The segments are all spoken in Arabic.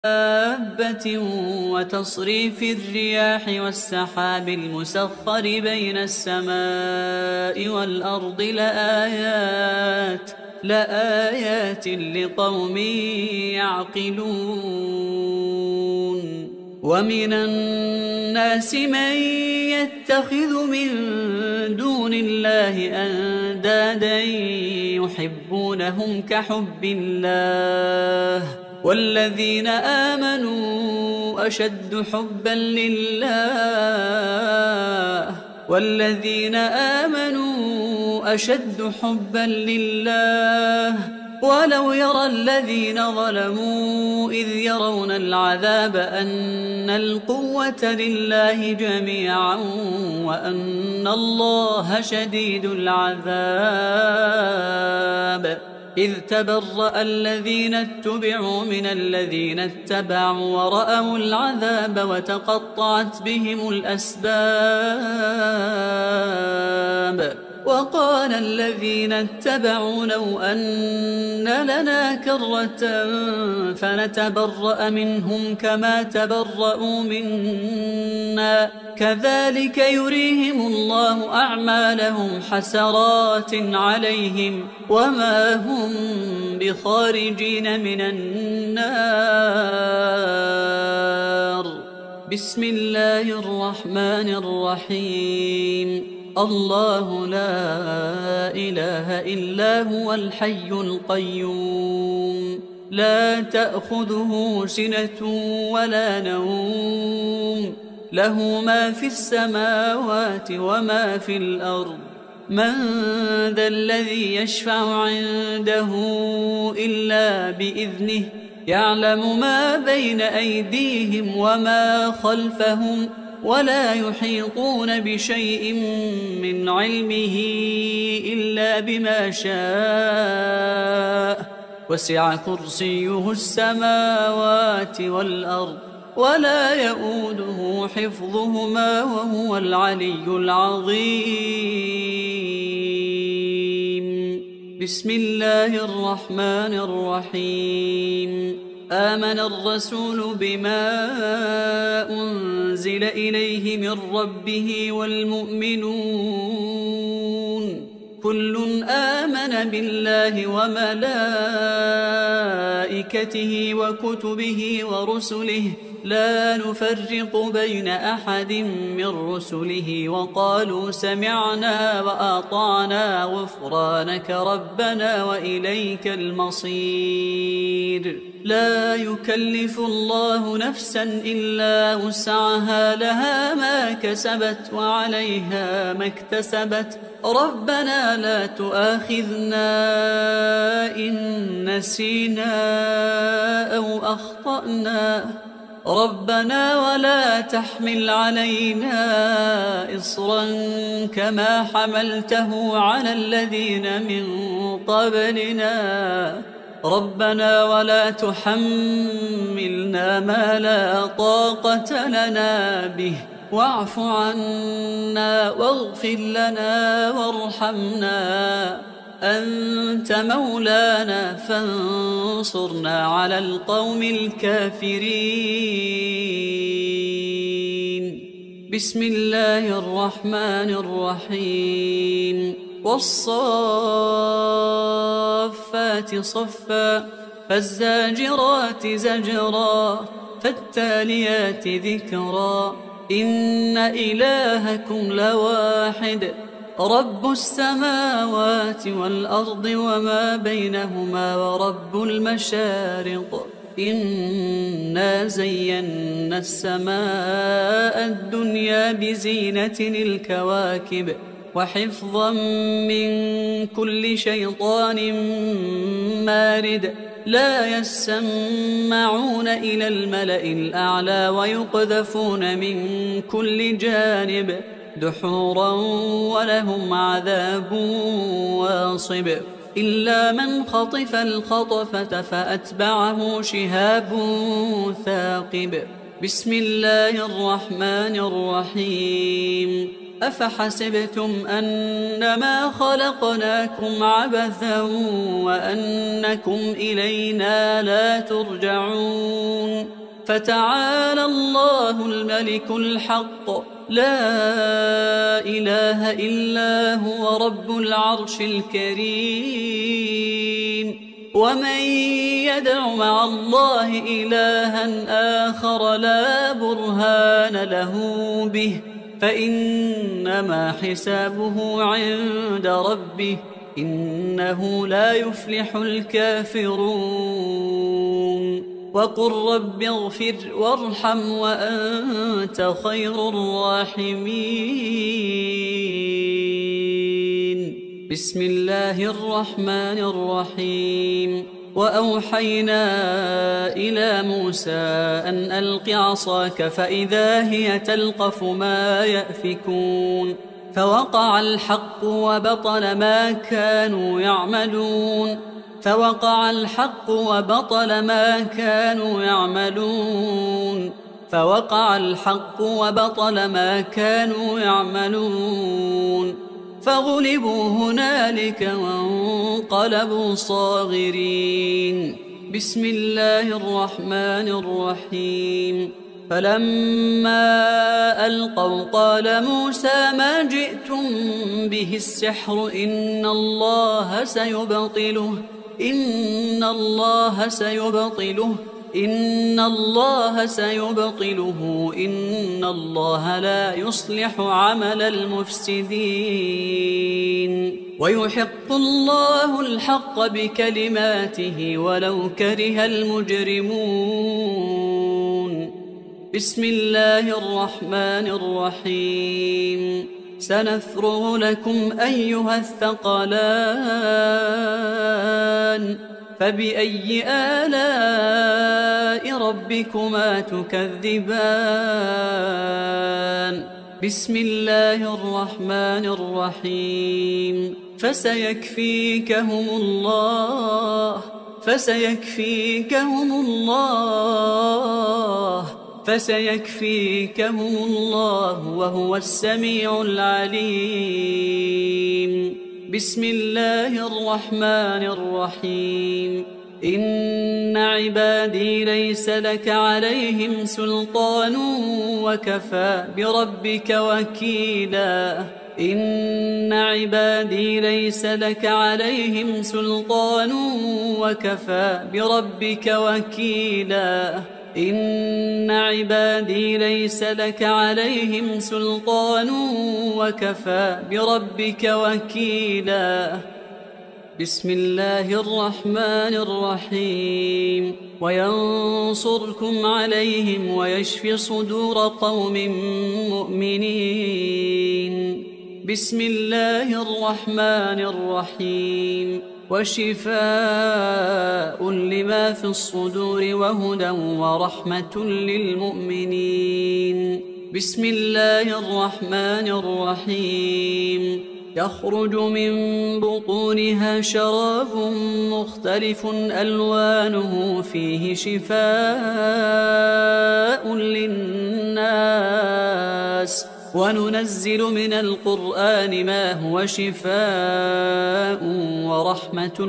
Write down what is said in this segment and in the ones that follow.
دابة وتصريف الرياح والسحاب المسخر بين السماء والأرض لآيات لقوم يعقلون. ومن الناس من يتخذ من دون الله أندادا يحبونهم كحب الله والذين آمنوا أشد حبا لله ولو يرى الذين ظلموا إذ يرون العذاب أن القوة لله جميعا وأن الله شديد العذاب. إذ تبرأ الذين اتبعوا من الذين اتبعوا ورأوا العذاب وتقطعت بهم الأسباب. وقال الذين اتبعوا لو أن لنا كرة فنتبرأ منهم كما تبرأوا منا كذلك يريهم الله أعمالهم حسرات عليهم وما هم بخارجين من النار. بسم الله الرحمن الرحيم. الله لا إله إلا هو الحي القيوم لا تأخذه سنة ولا نوم له ما في السماوات وما في الأرض. من ذا الذي يشفع عنده إلا بإذنه يعلم ما بين أيديهم وما خلفهم ولا يحيطون بشيء من علمه إلا بما شاء وسع كرسيه السماوات والأرض ولا يؤوده حفظهما وهو العلي العظيم. بسم الله الرحمن الرحيم. آمن الرسول بما أنزل إليه من ربه والمؤمنون كل آمن بالله وملائكته وكتبه ورسله لا نفرق بين أحد من رسله وقالوا سمعنا وأطعنا غفرانك ربنا وإليك المصير. لا يكلف الله نفسا إلا وسعها لها ما كسبت وعليها ما اكتسبت ربنا لا تؤاخذنا إن نسينا أو أخطأنا ربنا ولا تحمل علينا إصرا كما حملته على الذين من قبلنا ربنا ولا تحملنا ما لا طاقة لنا به واعف عنا واغفر لنا وارحمنا أنت مولانا فانصرنا على القوم الكافرين. بسم الله الرحمن الرحيم. والصافات صفا فالزاجرات زجرا فالتاليات ذكرا إن إلهكم لواحد رب السماوات والأرض وما بينهما ورب المشارق إنا زينا السماء الدنيا بزينة الكواكب وحفظا من كل شيطان مارد لا يسمعون إلى الملأ الأعلى ويقذفون من كل جانب دحورا ولهم عذاب واصب إلا من خطف الخطفة فأتبعه شهاب ثاقب. بسم الله الرحمن الرحيم. أفحسبتم أنما خلقناكم عبثا وأنكم إلينا لا ترجعون فتعالى الله الملك الحق لا إله إلا هو رب العرش الكريم ومن يدع مع الله إلها آخر لا برهان له به فإنما حسابه عند ربه إنه لا يفلح الكافرون وقل رب اغفر وارحم وأنت خير الراحمين بسم الله الرحمن الرحيم وأوحينا إلى موسى أن ألق عصاك فإذا هي تلقف ما يأفكون فوقع الحق وبطل ما كانوا يعملون فوقع الحق وبطل ما كانوا يعملون فوقع الحق وبطل ما كانوا يعملون فغلبوا هنالك وانقلبوا صاغرين بسم الله الرحمن الرحيم فلما ألقوا قال موسى ما جئتم به السحر إن الله سيبطله إن الله سيبطله إن الله سيبطله إن الله لا يصلح عمل المفسدين ويحق الله الحق بكلماته ولو كره المجرمون بسم الله الرحمن الرحيم سنفرغ لكم أيها الثقلان فبأي آلاء ربكما تكذبان بسم الله الرحمن الرحيم فسيكفيكهم الله فسيكفيكهم الله وهو السميع العليم بسم الله الرحمن الرحيم إن عبادي ليس لك عليهم سلطان وكفى بربك وكيلا إن عبادي ليس لك عليهم سلطان وكفى بربك وكيلا إن عبادي ليس لك عليهم سلطان وكفى بربك وكيلا بسم الله الرحمن الرحيم وينصركم عليهم ويشفي صدور قوم مؤمنين بسم الله الرحمن الرحيم وشفاء لما في الصدور وهدى ورحمة للمؤمنين بسم الله الرحمن الرحيم يخرج من بطونها شراب مختلف ألوانه فيه شفاء للناس وننزل من القرآن ما هو شفاء ورحمة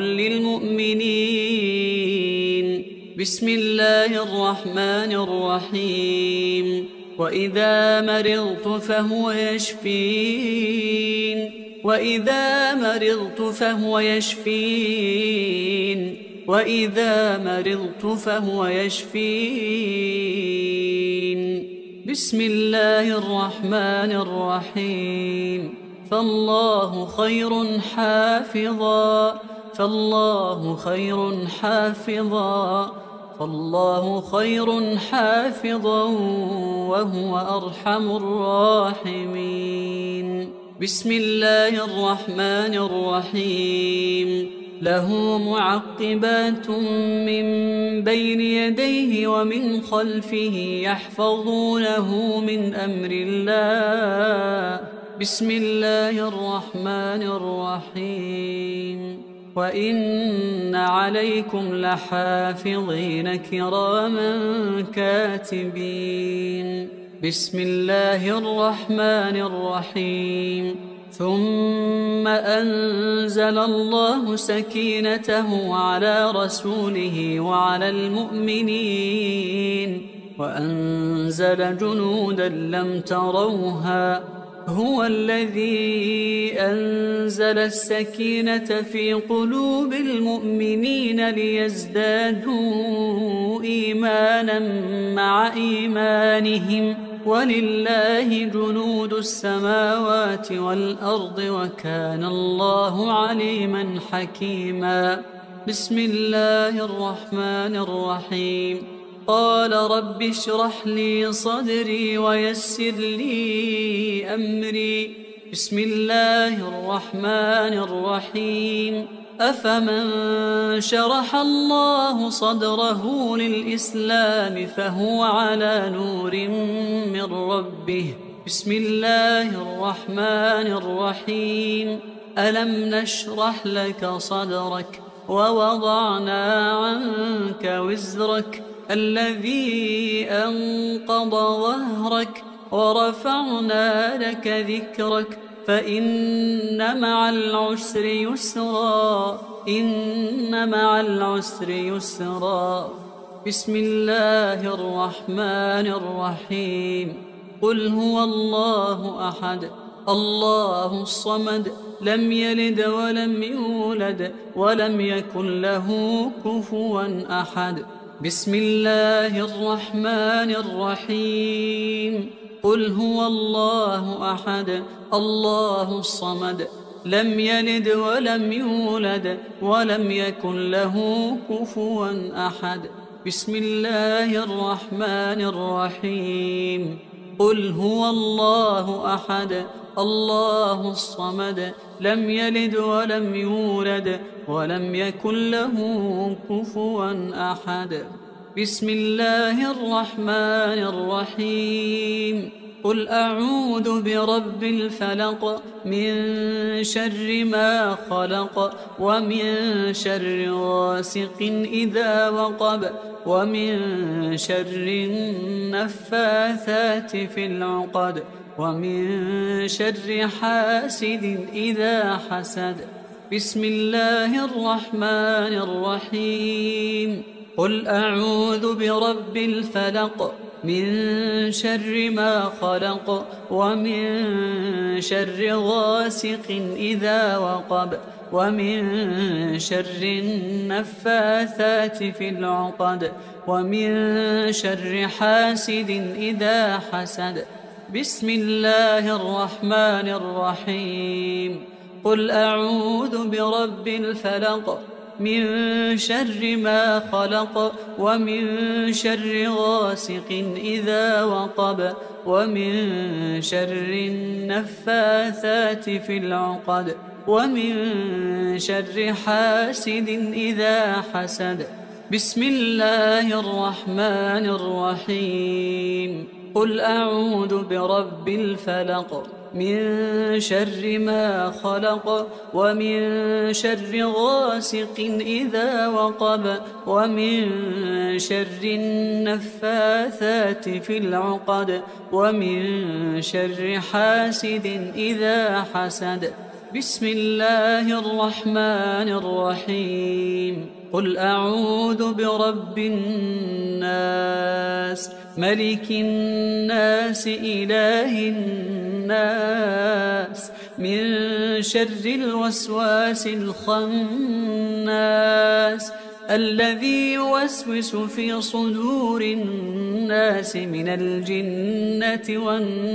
للمؤمنين بسم الله الرحمن الرحيم وإذا مرضت فهو يشفين وإذا مرضت فهو يشفين وإذا مرضت فهو يشفين بسم الله الرحمن الرحيم فالله خير حافظا فالله خير حافظا فالله خير حافظا وهو أرحم الراحمين بسم الله الرحمن الرحيم له معقبات من بين يديه ومن خلفه يحفظونه من أمر الله بسم الله الرحمن الرحيم وإن عليكم لحافظين كراما كاتبين بسم الله الرحمن الرحيم ثم أنزل الله سكينته على رسوله وعلى المؤمنين وأنزل جنودا لم تروها هو الذي أنزل السكينة في قلوب المؤمنين ليزدادوا إيمانا مع إيمانهم ولله جنود السماوات والأرض وكان الله عليما حكيما. بسم الله الرحمن الرحيم قال رب اشرح لي صدري ويسر لي أمري. بسم الله الرحمن الرحيم أفمن شرح الله صدره للإسلام فهو على نور من ربه. بسم الله الرحمن الرحيم ألم نشرح لك صدرك ووضعنا عنك وزرك الذي أنقض ظهرك ورفعنا لك ذكرك فإن مع العسر يسرا إن مع العسر يسرا. بسم الله الرحمن الرحيم قل هو الله أحد الله الصمد لم يلد ولم يولد ولم يكن له كفوا أحد. بسم الله الرحمن الرحيم قل هو الله أحد الله الصمد لم يلد ولم يولد ولم يكن له كفوا أحد. بسم الله الرحمن الرحيم قل هو الله أحد الله الصمد لم يلد ولم يولد ولم يكن له كفوا أحد. بسم الله الرحمن الرحيم قل أعوذ برب الفلق من شر ما خلق ومن شر غاسق إذا وقب ومن شر النفاثات في العقد ومن شر حاسد إذا حسد. بسم الله الرحمن الرحيم قل أعوذ برب الفلق من شر ما خلق ومن شر غاسق إذا وقب ومن شر النفاثات في العقد ومن شر حاسد إذا حسد. بسم الله الرحمن الرحيم قل أعوذ برب الفلق من شر ما خلق ومن شر غاسق إذا وقب ومن شر النفاثات في العقد ومن شر حاسد إذا حسد. بسم الله الرحمن الرحيم قل أعوذ برب الفلق من شر ما خلق ومن شر غاسق إذا وقب ومن شر النفاثات في العقد ومن شر حاسد إذا حسد. بسم الله الرحمن الرحيم قل أعوذ برب الناس ملك الناس إله الناس من شر الوسواس الخناس الذي يوسوس في صدور الناس من الجنة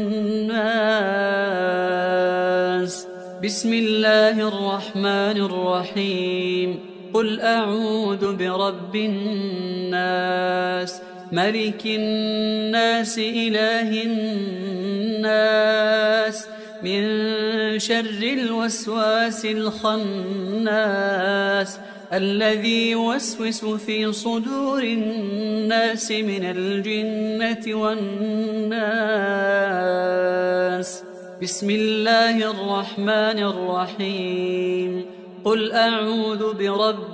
والناس. بسم الله الرحمن الرحيم قل أعوذ برب الناس ملك الناس إله الناس من شر الوسواس الخناس الذي يوسوس في صدور الناس من الجنة والناس. بسم الله الرحمن الرحيم قل أعوذ برب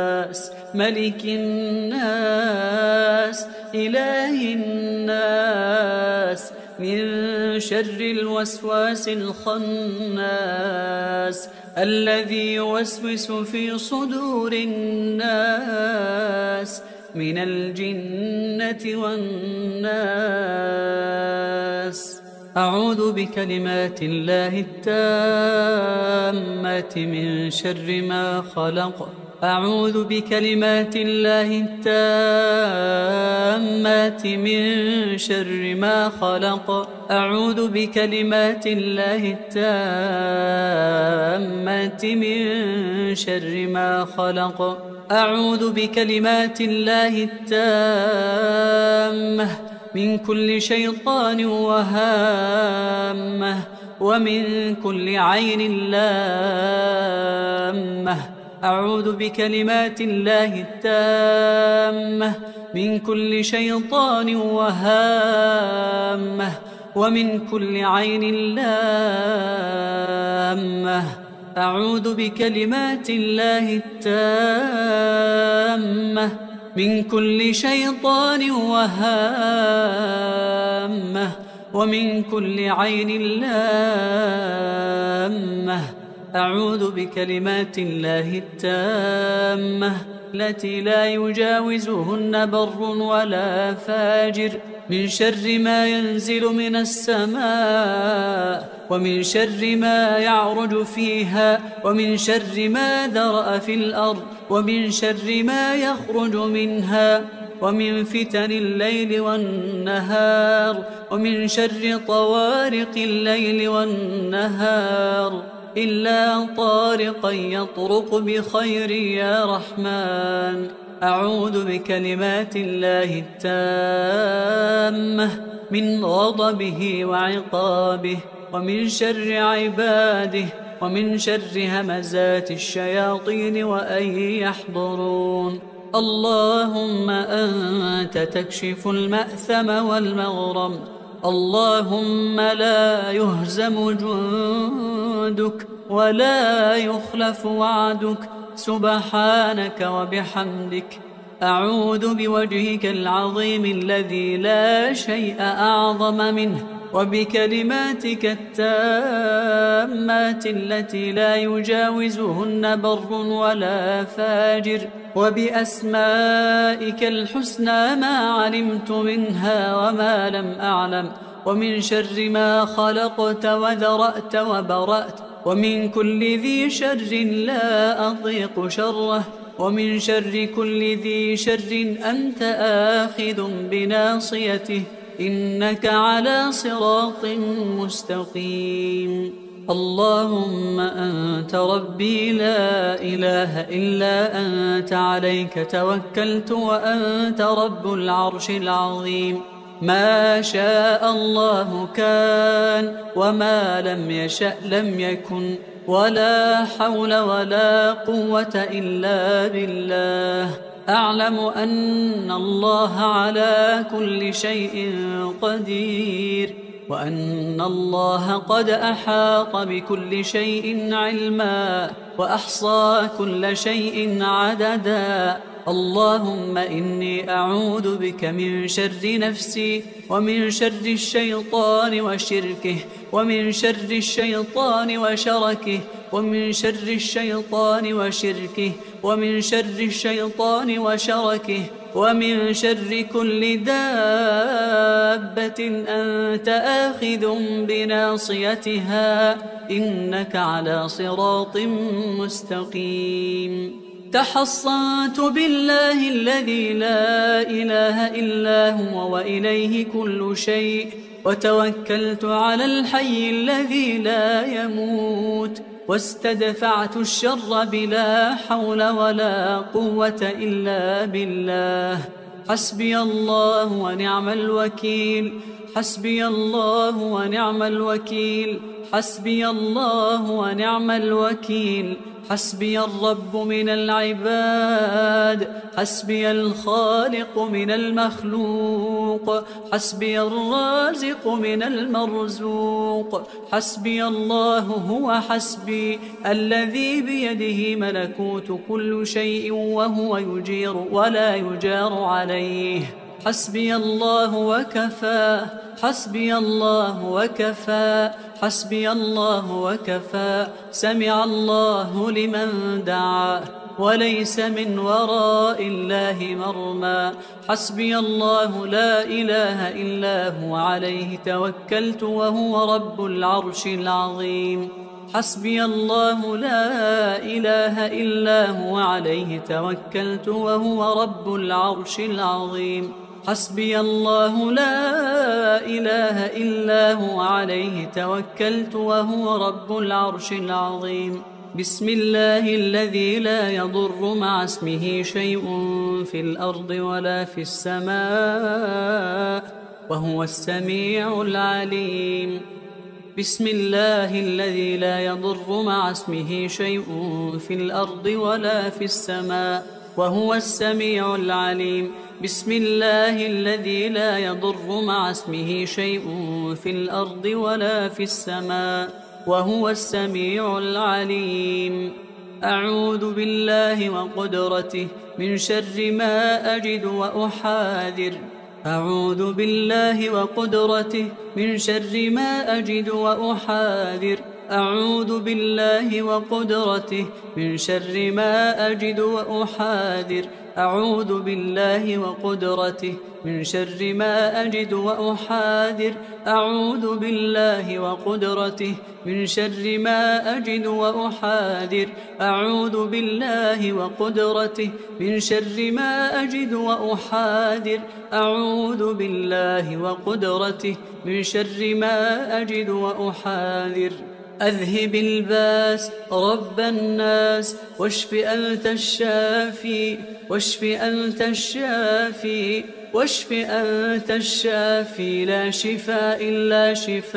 الناس ملك الناس إله الناس من شر الوسواس الخناس الذي يوسوس في صدور الناس من الجنة والناس. أعوذ بكلمات الله التامات من شر ما خلق. أعوذ بكلمات الله التامات من شر ما خلق. أعوذ بكلمات الله التامات من شر ما خلق. أعوذ بكلمات الله التامة من كل شيطان وهامة ومن كل عين لامة. أعوذ بكلمات الله التامة من كل شيطان وهامة ومن كل عين لامة. أعوذ بكلمات الله التامة من كل شيطان وهامة ومن كل عين لامة. أعوذ بكلمات الله التامة التي لا يجاوزهن بر ولا فاجر من شر ما ينزل من السماء ومن شر ما يعرج فيها ومن شر ما ذرأ في الأرض ومن شر ما يخرج منها ومن فتن الليل والنهار ومن شر طوارق الليل والنهار إلا طارقا يطرق بخير يا رحمن. أعوذ بكلمات الله التامة من غضبه وعقابه ومن شر عباده ومن شر همزات الشياطين وأن يحضرون. اللهم أنت تكشف المأثم والمغرم. اللهم لا يهزم جندك ولا يخلف وعدك سبحانك وبحمدك. أعوذ بوجهك العظيم الذي لا شيء أعظم منه وبكلماتك التامات التي لا يجاوزهن بر ولا فاجر وبأسمائك الحسنى ما علمت منها وما لم أعلم ومن شر ما خلقت وذرأت وبرأت ومن كل ذي شر لا أطيق شره ومن شر كل ذي شر أنت آخذ بناصيته إنك على صراط مستقيم. اللهم أنت ربي لا إله إلا أنت عليك توكلت وأنت رب العرش العظيم. ما شاء الله كان وما لم يشأ لم يكن ولا حول ولا قوة إلا بالله. أعلم أن الله على كل شيء قدير وأن الله قد أحاط بكل شيء علما وأحصى كل شيء عددا. اللهم إني أعوذ بك من شر نفسي ومن شر الشيطان وشركه ومن شر الشيطان وشركه ومن شر الشيطان وشركه ومن شر الشيطان وشركه ومن شر كل دابة أنت آخذ بناصيتها إنك على صراط مستقيم. تحصنت بالله الذي لا إله إلا هو وإليه كل شيء وتوكلت على الحي الذي لا يموت واستدفعت الشر بلا حول ولا قوة إلا بالله. حسبي الله ونعم الوكيل. حسبي الله ونعم الوكيل. حسبي الله ونعم الوكيل. حسبي الرب من العباد. حسبي الخالق من المخلوق. حسبي الرازق من المرزوق. حسبي الله هو حسبي الذي بيده ملكوت كل شيء وهو يجير ولا يجار عليه. حسبي الله وكفى حسبي الله وكفى حسبي الله وكفى سمع الله لمن دعا وليس من وراء الله مرمى حسبي الله لا إله إلا هو عليه توكلت وهو رب العرش العظيم حسبي الله لا إله إلا هو عليه توكلت وهو رب العرش العظيم حسبي الله لا إله إلا هو عليه توكلت وهو رب العرش العظيم بسم الله الذي لا يضر مع اسمه شيء في الأرض ولا في السماء وهو السميع العليم بسم الله الذي لا يضر مع اسمه شيء في الأرض ولا في السماء وهو السميع العليم بسم الله الذي لا يضر مع اسمه شيء في الأرض ولا في السماء وهو السميع العليم أعوذ بالله وقدرته من شر ما أجد وأحاذر أعوذ بالله وقدرته من شر ما أجد وأحاذر أعوذ بالله وقدرته من شر ما أجد وأحاذر أعوذ بالله وقدرته من شر ما أجد وأحاذر أعوذ بالله وقدرته من شر ما أجد وأحاذر أعوذ بالله وقدرته من شر ما أجد وأحاذر أعوذ بالله وقدرته من شر ما أجد وأحاذر أذهب الباس رب الناس واشف أنت الشافي واشف أنت الشافي واشف أنت الشافي لا شفاء إلا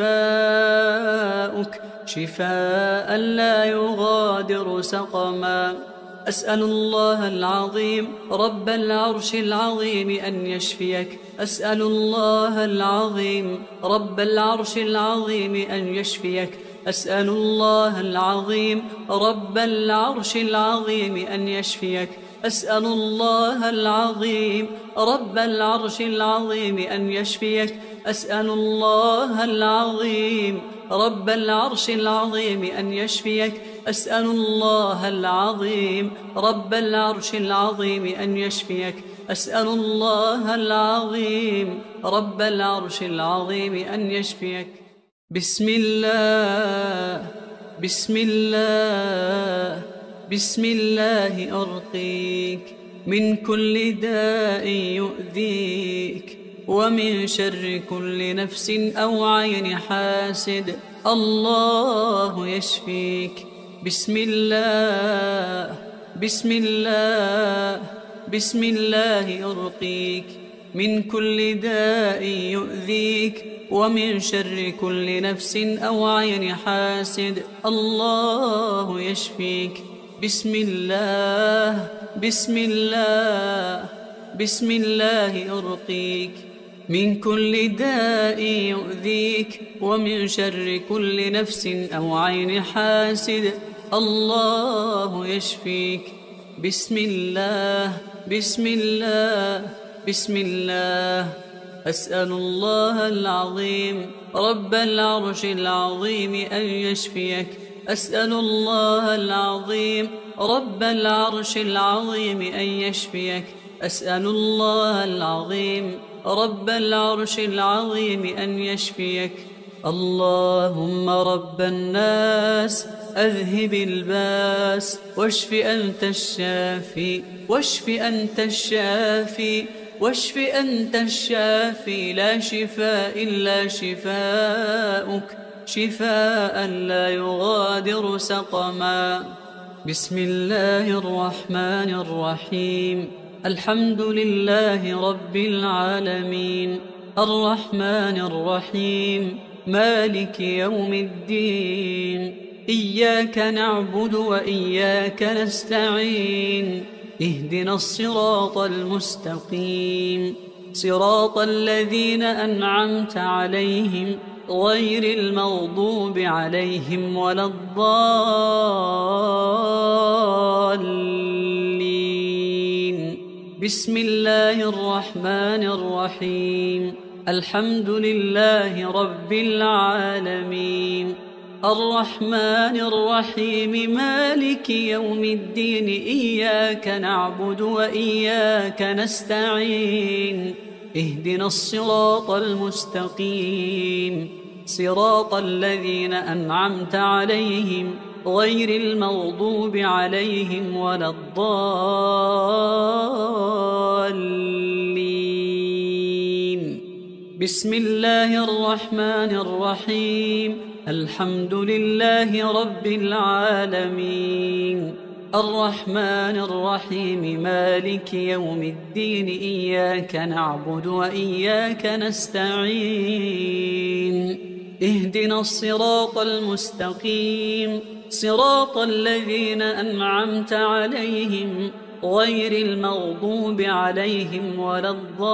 شفاؤك شفاء لا يغادر سقما أسأل الله العظيم رب العرش العظيم أن يشفيك أسأل الله العظيم رب العرش العظيم أن يشفيك أسأل الله العظيم رب العرش العظيم أن يشفيك أسأل الله العظيم رب العرش العظيم أن يشفيك أسأل الله العظيم رب العرش العظيم أن يشفيك أسأل الله العظيم رب العرش العظيم أن يشفيك أسأل الله العظيم رب العرش العظيم أن يشفيك بسم الله بسم الله بسم الله أرقيك من كل داء يؤذيك ومن شر كل نفس أو عين حاسد الله يشفيك بسم الله بسم الله بسم الله أرقيك من كل داء يؤذيك ومن شر كل نفس أو عين حاسد الله يشفيك بسم الله بسم الله بسم الله أرقيك من كل داء يؤذيك ومن شر كل نفس أو عين حاسد الله يشفيك بسم الله بسم الله بسم الله أسأل الله العظيم رب العرش العظيم أن يشفيك أسأل الله العظيم رب العرش العظيم أن يشفيك أسأل الله العظيم رب العرش العظيم أن يشفيك اللهم رب الناس أذهب الباس واشف أنت الشافي واشف أنت الشافي واشف أنت الشافي لا شفاء إلا شفاؤك شفاء لا يغادر سقما بسم الله الرحمن الرحيم الحمد لله رب العالمين الرحمن الرحيم مالك يوم الدين إياك نعبد وإياك نستعين اهدنا الصراط المستقيم صراط الذين أنعمت عليهم غير المغضوب عليهم ولا الضالين بسم الله الرحمن الرحيم الحمد لله رب العالمين الرحمن الرحيم مالك يوم الدين إياك نعبد وإياك نستعين اهدنا الصراط المستقيم صراط الذين أنعمت عليهم غير المغضوب عليهم ولا الضالين بسم الله الرحمن الرحيم الحمد لله رب العالمين الرحمن الرحيم مالك يوم الدين إياك نعبد وإياك نستعين اهدنا الصراط المستقيم صراط الذين أنعمت عليهم غير المغضوب عليهم ولا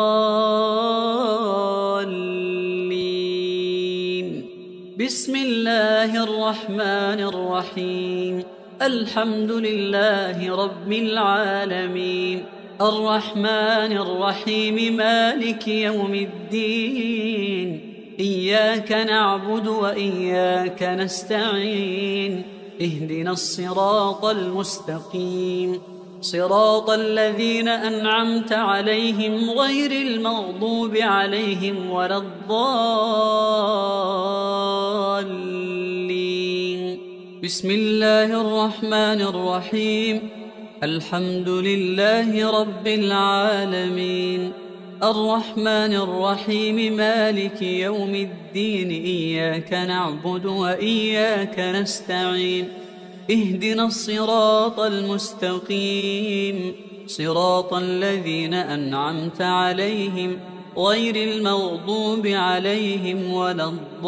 الضالين بسم الله الرحمن الرحيم الحمد لله رب العالمين الرحمن الرحيم مالك يوم الدين إياك نعبد وإياك نستعين اهدنا الصراط المستقيم صراط الذين أنعمت عليهم غير المغضوب عليهم ولا الضالين بسم الله الرحمن الرحيم الحمد لله رب العالمين الرحمن الرحيم مالك يوم الدين إياك نعبد وإياك نستعين اهدنا الصراط المستقيم صراط الذين أنعمت عليهم غير المغضوب عليهم ولا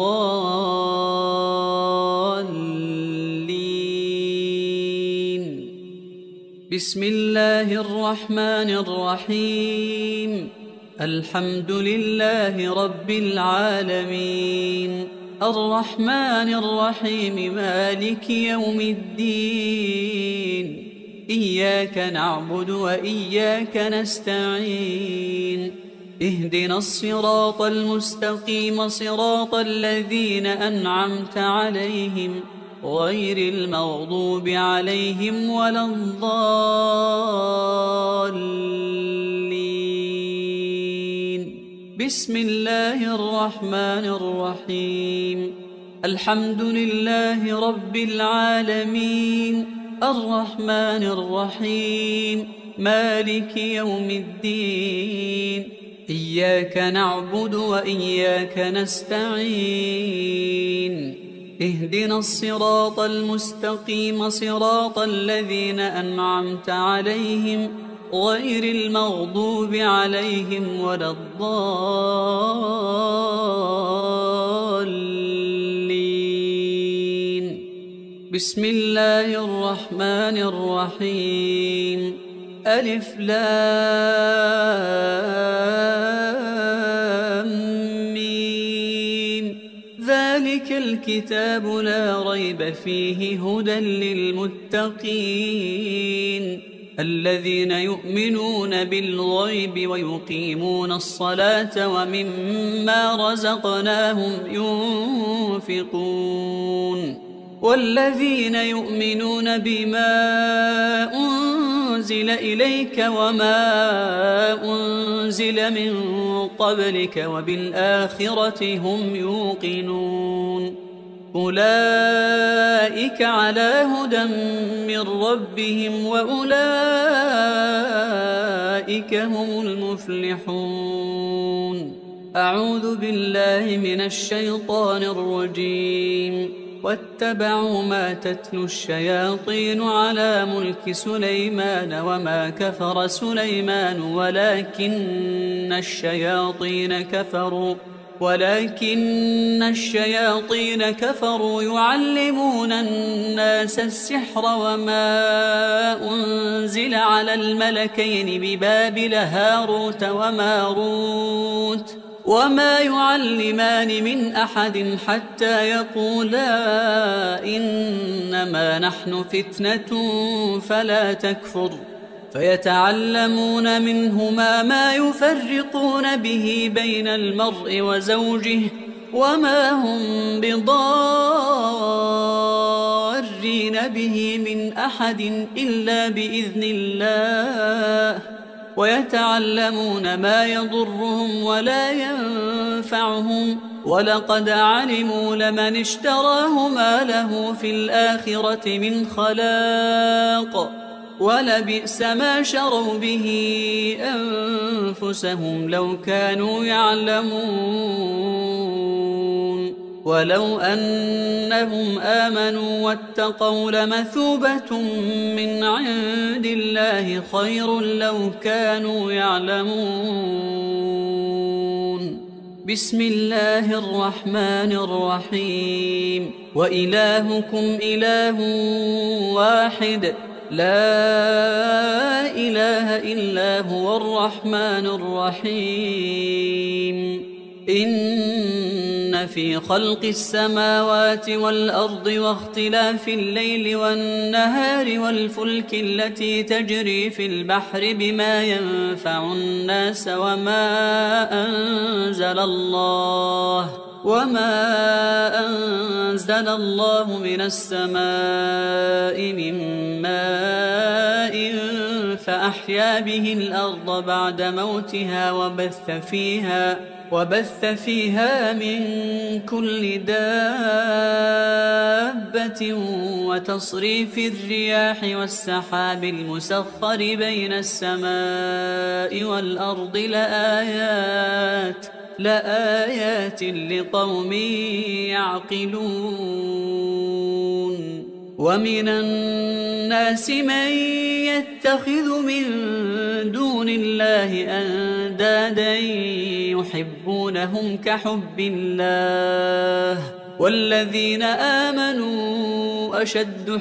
الضالين بسم الله الرحمن الرحيم الحمد لله رب العالمين الرحمن الرحيم مالك يوم الدين إياك نعبد وإياك نستعين اهدنا الصراط المستقيم صراط الذين أنعمت عليهم غير المغضوب عليهم ولا الضالين بسم الله الرحمن الرحيم الحمد لله رب العالمين الرحمن الرحيم مالك يوم الدين إياك نعبد وإياك نستعين اهدنا الصراط المستقيم صراط الذين أنعمت عليهم غير المغضوب عليهم ولا الضالين بسم الله الرحمن الرحيم ألف لام ميم ذلك الكتاب لا ريب فيه هدى للمتقين الذين يؤمنون بالغيب ويقيمون الصلاة ومما رزقناهم ينفقون والذين يؤمنون بما أنزل إليك وما أنزل من قبلك وبالآخرة هم يوقنون أولئك على هدى من ربهم وأولئك هم المفلحون أعوذ بالله من الشيطان الرجيم واتبعوا ما تتلو الشياطين على ملك سليمان وما كفر سليمان ولكن الشياطين كفروا يعلمون الناس السحر وما أنزل على الملكين ببابل هاروت وماروت وما يعلمان من أحد حتى يقولا إنما نحن فتنة فلا تكفر فيتعلمون منهما ما يفرقون به بين المرء وزوجه وما هم بضارين به من أحد إلا بإذن الله ويتعلمون ما يضرهم ولا ينفعهم ولقد علموا لمن اشتراه ما له في الآخرة من خلاق ولبئس ما شروا به أنفسهم لو كانوا يعلمون ولو أنهم آمنوا واتقوا لمثوبة من عند الله خير لو كانوا يعلمون. بسم الله الرحمن الرحيم. وإلهكم إله واحد لا إله إلا هو الرحمن الرحيم. إن في خلق السماوات والأرض واختلاف الليل والنهار والفلك التي تجري في البحر بما ينفع الناس وما أنزل الله من السماء من ماء فأحيا به الأرض بعد موتها وبث فيها من كل دابة وتصريف الرياح والسحاب المسخر بين السماء والأرض لآيات لقوم يعقلون. ومن الناس من يتخذ من دون الله أندادا يحبونهم كحب الله والذين آمنوا أشد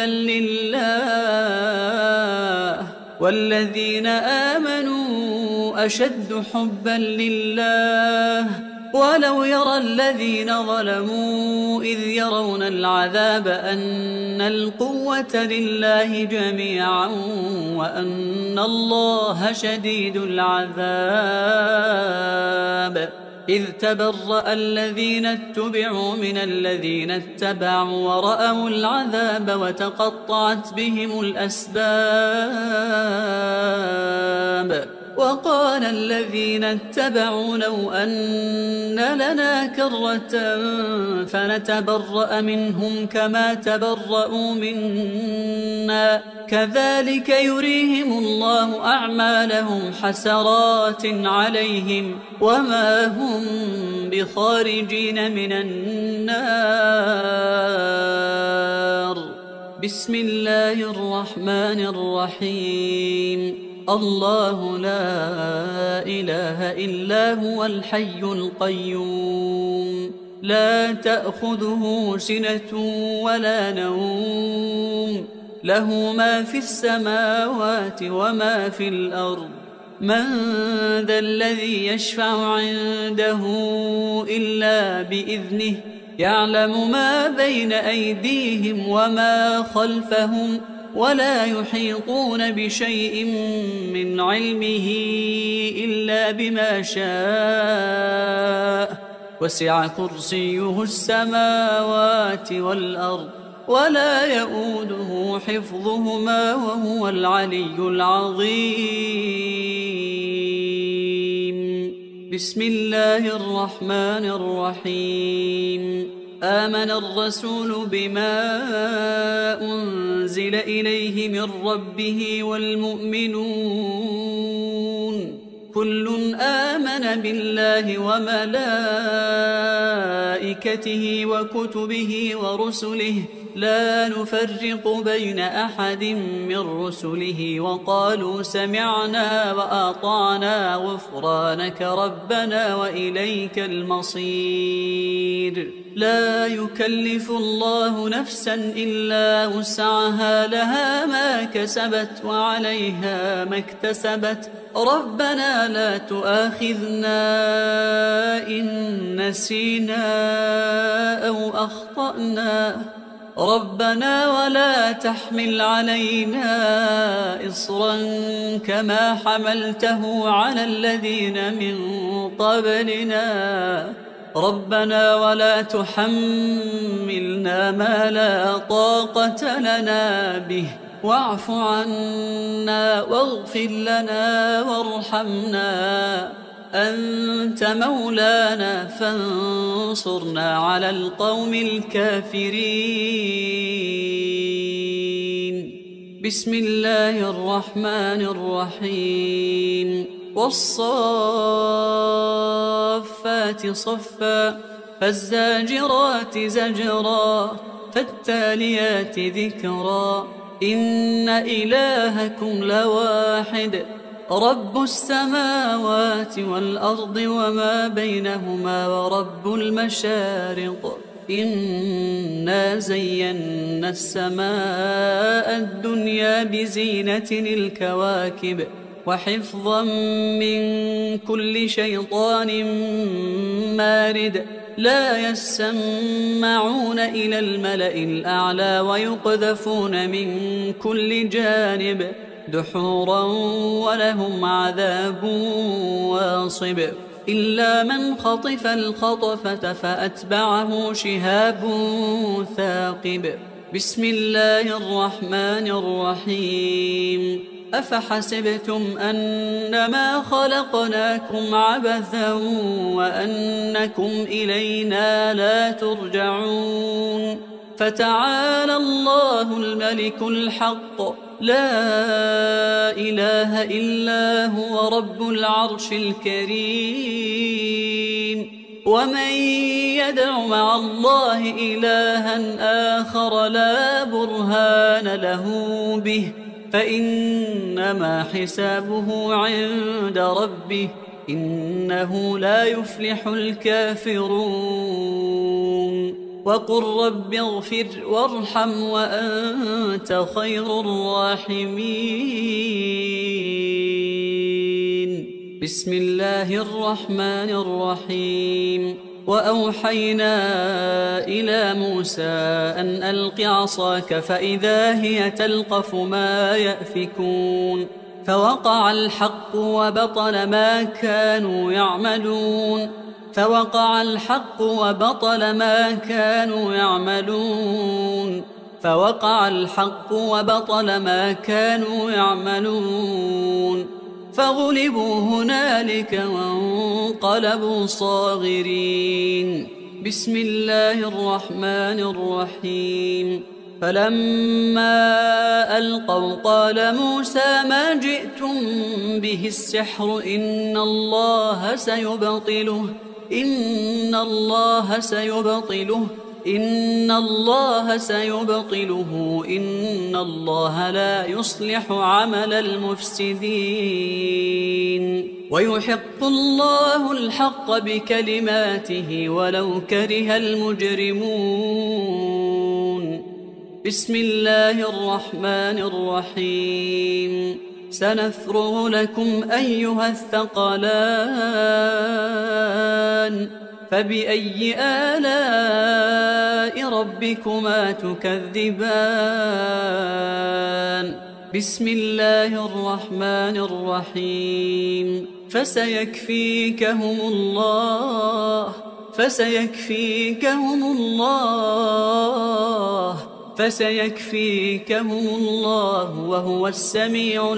حبا لله ولو يرى الذين ظلموا إذ يرون العذاب أن القوة لله جميعا وأن الله شديد العذاب. إذ تبرأ الذين اتبعوا من الذين اتبعوا ورأوا العذاب وتقطعت بهم الأسباب. وقال الذين اتبعوا لو أن لنا كرة فنتبرأ منهم كما تبرأوا منا كذلك يريهم الله أعمالهم حسرات عليهم وما هم بخارجين من النار. بسم الله الرحمن الرحيم. الله لا إله إلا هو الحي القيوم لا تأخذه سنة ولا نوم له ما في السماوات وما في الأرض. من ذا الذي يشفع عنده إلا بإذنه يعلم ما بين أيديهم وما خلفهم ولا يحيطون بشيء من علمه إلا بما شاء وسع كرسيه السماوات والأرض ولا يؤوده حفظهما وهو العلي العظيم. بسم الله الرحمن الرحيم. آمن الرسول بما أنزل إليه من ربه والمؤمنون كل آمن بالله وملائكته وكتبه ورسله لا نفرق بين أحد من رسله وقالوا سمعنا وأطعنا غفرانك ربنا وإليك المصير. لا يكلف الله نفسا إلا وسعها لها ما كسبت وعليها ما اكتسبت ربنا لا تؤاخذنا إن نسينا أو أخطأنا ربنا ولا تحمل علينا إصرا كما حملته على الذين من قبلنا ربنا ولا تحملنا ما لا طاقة لنا به واعف عنا واغفر لنا وارحمنا أنت مولانا فانصرنا على القوم الكافرين. بسم الله الرحمن الرحيم. والصافات صفا فالزاجرات زجرا فالتاليات ذكرا إن إلهكم لواحد رب السماوات والأرض وما بينهما ورب المشارق إنا زينا السماء الدنيا بزينة الكواكب وحفظا من كل شيطان مارد لا يسمعون إلى الملأ الأعلى ويقذفون من كل جانب دحورا ولهم عذاب واصب إلا من خطف الخطفة فأتبعه شهاب ثاقب. بسم الله الرحمن الرحيم. أفحسبتم أنما خلقناكم عبثا وأنكم إلينا لا ترجعون فتعالى الله الملك الحق لا إله إلا هو رب العرش الكريم. ومن يدع مع الله إلها آخر لا برهان له به فإنما حسابه عند ربه إنه لا يفلح الكافرون. وقل رب اغفر وارحم وأنت خير الراحمين. بسم الله الرحمن الرحيم. وأوحينا إلى موسى أن ألق عصاك فإذا هي تلقف ما يأفكون فوقع الحق وبطل ما كانوا يعملون فوقع الحق وبطل ما كانوا يعملون فوقع الحق وبطل ما كانوا يعملون فغلبوا هنالك وانقلبوا صاغرين. بسم الله الرحمن الرحيم. فلما ألقوا قال موسى ما جئتم به السحر إن الله سيبطله إن الله سيبطله إن الله لا يصلح عمل المفسدين ويحق الله الحق بكلماته ولو كره المجرمون. بسم الله الرحمن الرحيم. سنفرغ لكم أيها الثقلان فبأي آلاء ربكما تكذبان. بسم الله الرحمن الرحيم. فسيكفيكهم الله وهو السميع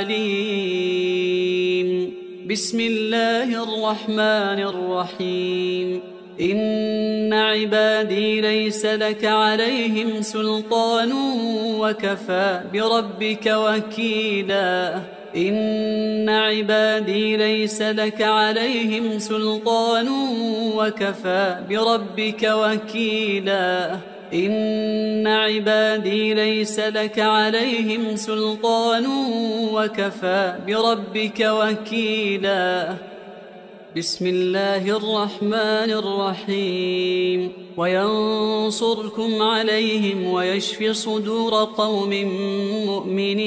العليم. بسم الله الرحمن الرحيم. إن عبادي ليس لك عليهم سلطان وكفى بربك وكيلا. إن عبادي ليس لك عليهم سلطان وكفى بربك وكيلا. إن عبادي ليس لك عليهم سلطان وكفى بربك وكيلا. بسم الله الرحمن الرحيم. وينصركم عليهم ويشفي صدور قوم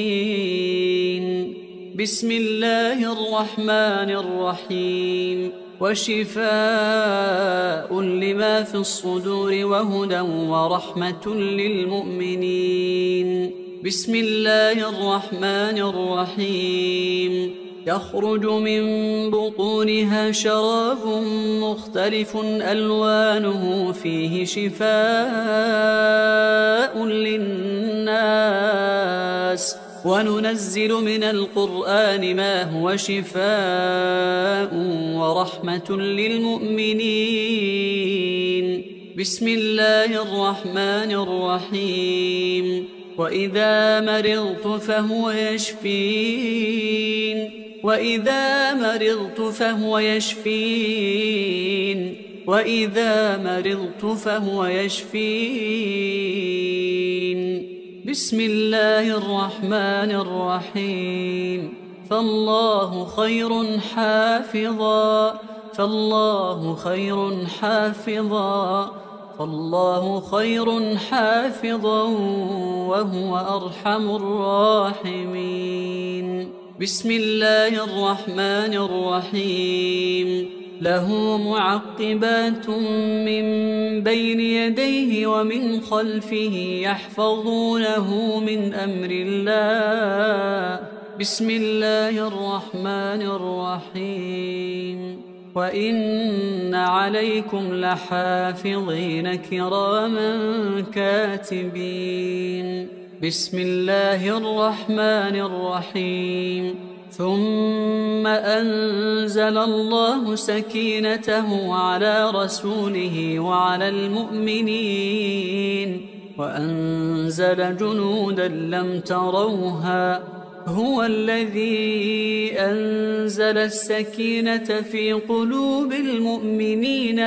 مؤمنين. بسم الله الرحمن الرحيم. وشفاء لما في الصدور وهدى ورحمة للمؤمنين. بسم الله الرحمن الرحيم. يخرج من بطونها شراب مختلف ألوانه فيه شفاء للناس وننزل من القرآن ما هو شفاء ورحمة للمؤمنين. بسم الله الرحمن الرحيم. وإذا مرضت فهو يشفين وإذا مرضت فهو يشفين وإذا مرضت فهو يشفين. بسم الله الرحمن الرحيم. فالله خير حافظا فالله خير حافظا فالله خير حافظا وهو أرحم الراحمين. بسم الله الرحمن الرحيم. له معقبات من بين يديه ومن خلفه يحفظونه من أمر الله. بسم الله الرحمن الرحيم. وإن عليكم لحافظين كراما كاتبين. بسم الله الرحمن الرحيم. ثم أنزل الله سكينته على رسوله وعلى المؤمنين وأنزل جنودا لم تروها. هو الذي أنزل السكينة في قلوب المؤمنين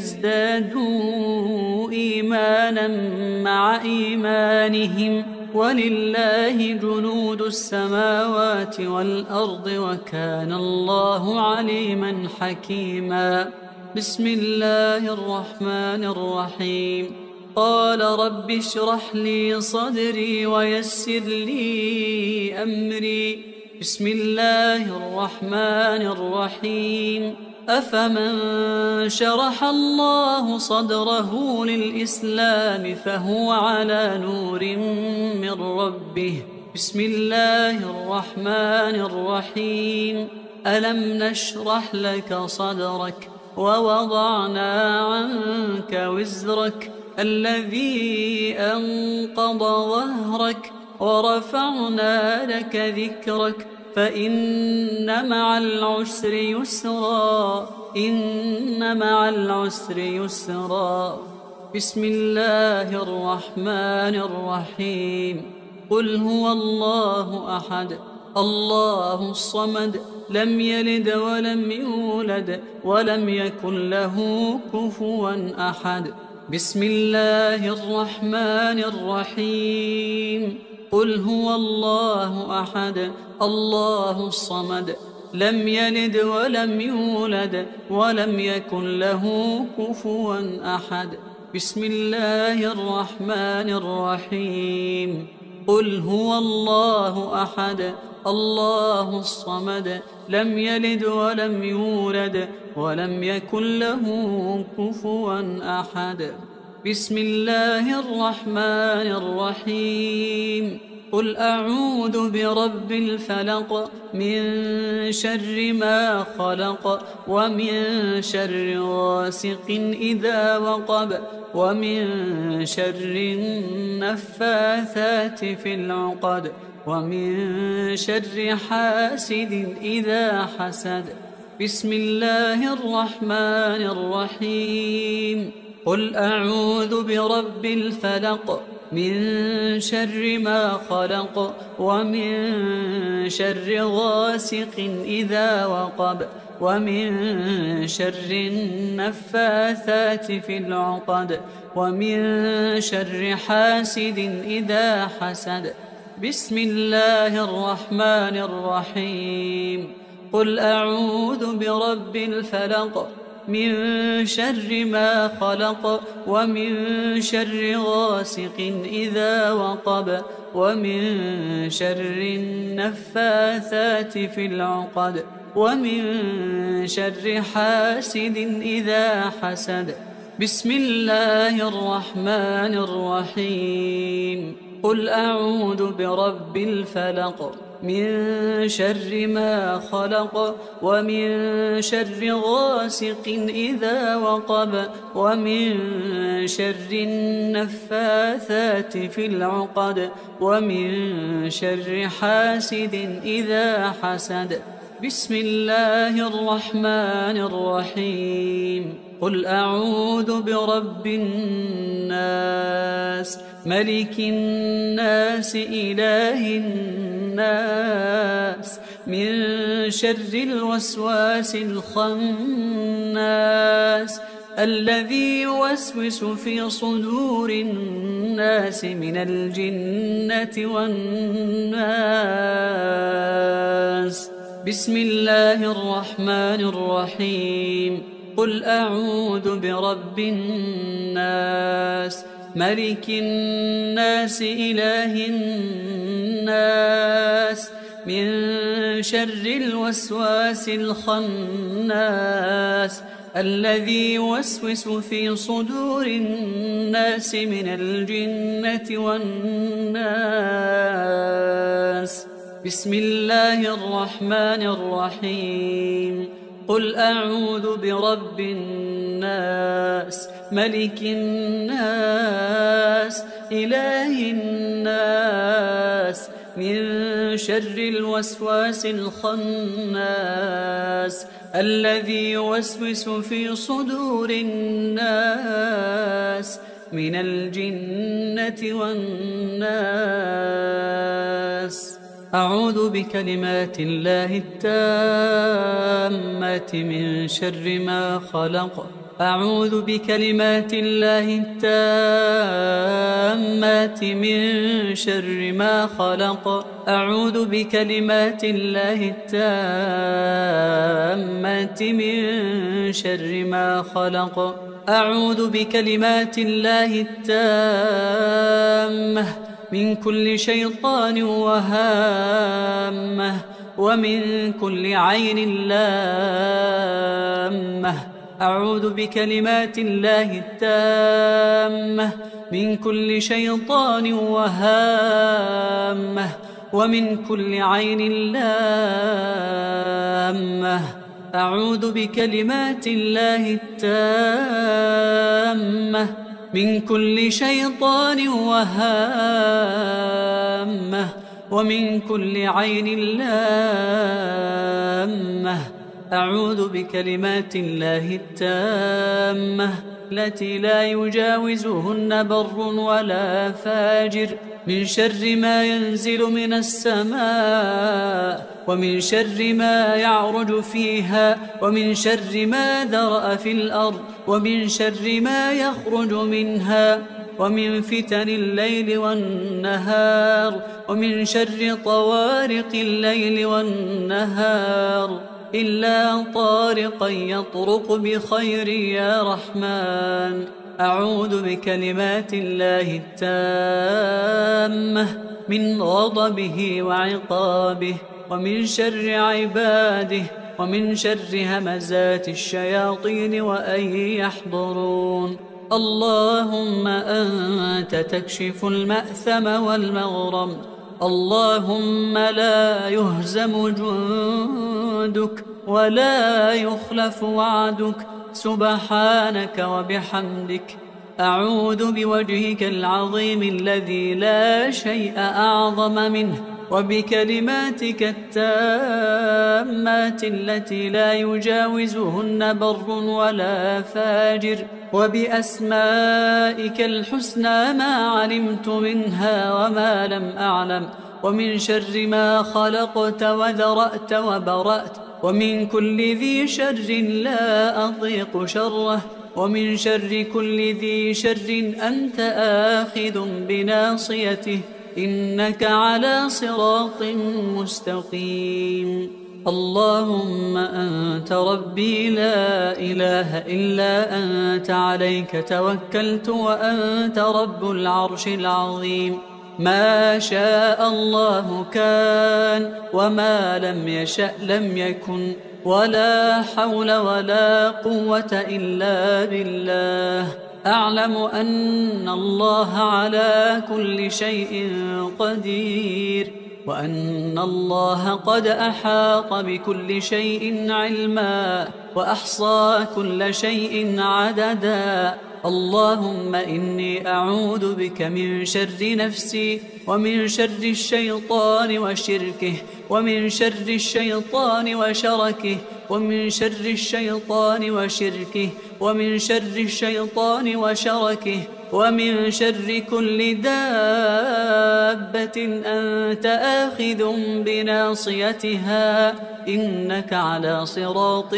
ليزدادوا إيمانا مع إيمانهم ولله جنود السماوات والأرض وكان الله عليما حكيما. بسم الله الرحمن الرحيم. قال رب اشرح لي صدري ويسر لي أمري. بسم الله الرحمن الرحيم. أفمن شرح الله صدره للإسلام فهو على نور من ربه. بسم الله الرحمن الرحيم. ألم نشرح لك صدرك ووضعنا عنك وزرك الذي أنقض ظهرك ورفعنا لك ذكرك فإن مع العسر يسرا إن مع العسر يسرا. بسم الله الرحمن الرحيم. قل هو الله أحد الله الصمد لم يلد ولم يولد ولم يكن له كفوا أحد. بسم الله الرحمن الرحيم. قل هو الله أحد الله الصمد لم يلد ولم يولد ولم يكن له كفوا أحد. بسم الله الرحمن الرحيم. قل هو الله أحد الله الصمد لم يلد ولم يولد ولم يكن له كفوا أحد. بسم الله الرحمن الرحيم. قل أعوذ برب الفلق من شر ما خلق ومن شر غاسق إذا وقب ومن شر النفاثات في العقد ومن شر حاسد إذا حسد. بسم الله الرحمن الرحيم. قل أعوذ برب الفلق من شر ما خلق ومن شر غاسق إذا وقب ومن شر النفاثات في العقد ومن شر حاسد إذا حسد. بسم الله الرحمن الرحيم. قل أعوذ برب الفلق من شر ما خلق ومن شر غاسق إذا وقب ومن شر النفاثات في العقد ومن شر حاسد إذا حسد. بسم الله الرحمن الرحيم. قل أعوذ برب الفلق من شر ما خلق ومن شر غاسق إذا وقب ومن شر النفاثات في العقد ومن شر حاسد إذا حسد. بسم الله الرحمن الرحيم. قل أعوذ برب الناس ملك الناس إله الناس من شر الوسواس الخناس الذي يوسوس في صدور الناس من الجنة والناس. بسم الله الرحمن الرحيم. قل أعوذ برب الناس ملك الناس إله الناس من شر الوسواس الخناس الذي يوسوس في صدور الناس من الجنة والناس. بسم الله الرحمن الرحيم. قل أعوذ برب الناس ملك الناس إله الناس من شر الوسواس الخناس الذي يوسوس في صدور الناس من الجنة والناس. أعوذ بكلمات الله التامات من شر ما خلق. أعوذ بكلمات الله التامات من شر ما خلق. أعوذ بكلمات الله التامات من شر ما خلق. أعوذ بكلمات الله التامة من كل شيطان وهامة ومن كل عين لامة. أعوذ بكلمات الله التامة من كل شيطان وهامة ومن كل عين لامة. أعوذ بكلمات الله التامة من كل شيطان وهامة ومن كل عين لامة. أعوذ بكلمات الله التامة التي لا يجاوزهن بر ولا فاجر من شر ما ينزل من السماء ومن شر ما يعرج فيها ومن شر ما ذرأ في الأرض ومن شر ما يخرج منها ومن فتن الليل والنهار ومن شر طوارق الليل والنهار إلا طارقا يطرق بخير يا رحمن. أعوذ بكلمات الله التامة من غضبه وعقابه ومن شر عباده ومن شر همزات الشياطين وأن يحضرون. اللهم أنت تكشف المأثم والمغرم. اللهم لا يهزم جندك ولا يخلف وعدك سبحانك وبحمدك. أعوذ بوجهك العظيم الذي لا شيء أعظم منه وبكلماتك التامات التي لا يجاوزهن بر ولا فاجر وبأسمائك الحسنى ما علمت منها وما لم أعلم ومن شر ما خلقت وذرأت وبرأت ومن كل ذي شر لا أطيق شره ومن شر كل ذي شر أنت آخذ بناصيته إنك على صراط مستقيم. اللهم أنت ربي لا إله إلا أنت عليك توكلت وأنت رب العرش العظيم. ما شاء الله كان وما لم يشأ لم يكن ولا حول ولا قوة إلا بالله. أعلم أن الله على كل شيء قدير وأن الله قد أحاط بكل شيء علما وأحصى كل شيء عددا. اللهم إني أعوذ بك من شر نفسي ومن شر الشيطان وشركه ومن شر الشيطان وشركه ومن شر الشيطان وشركه ومن شر الشيطان وشركه ومن شر كل دابة أنت آخذ بناصيتها إنك على صراط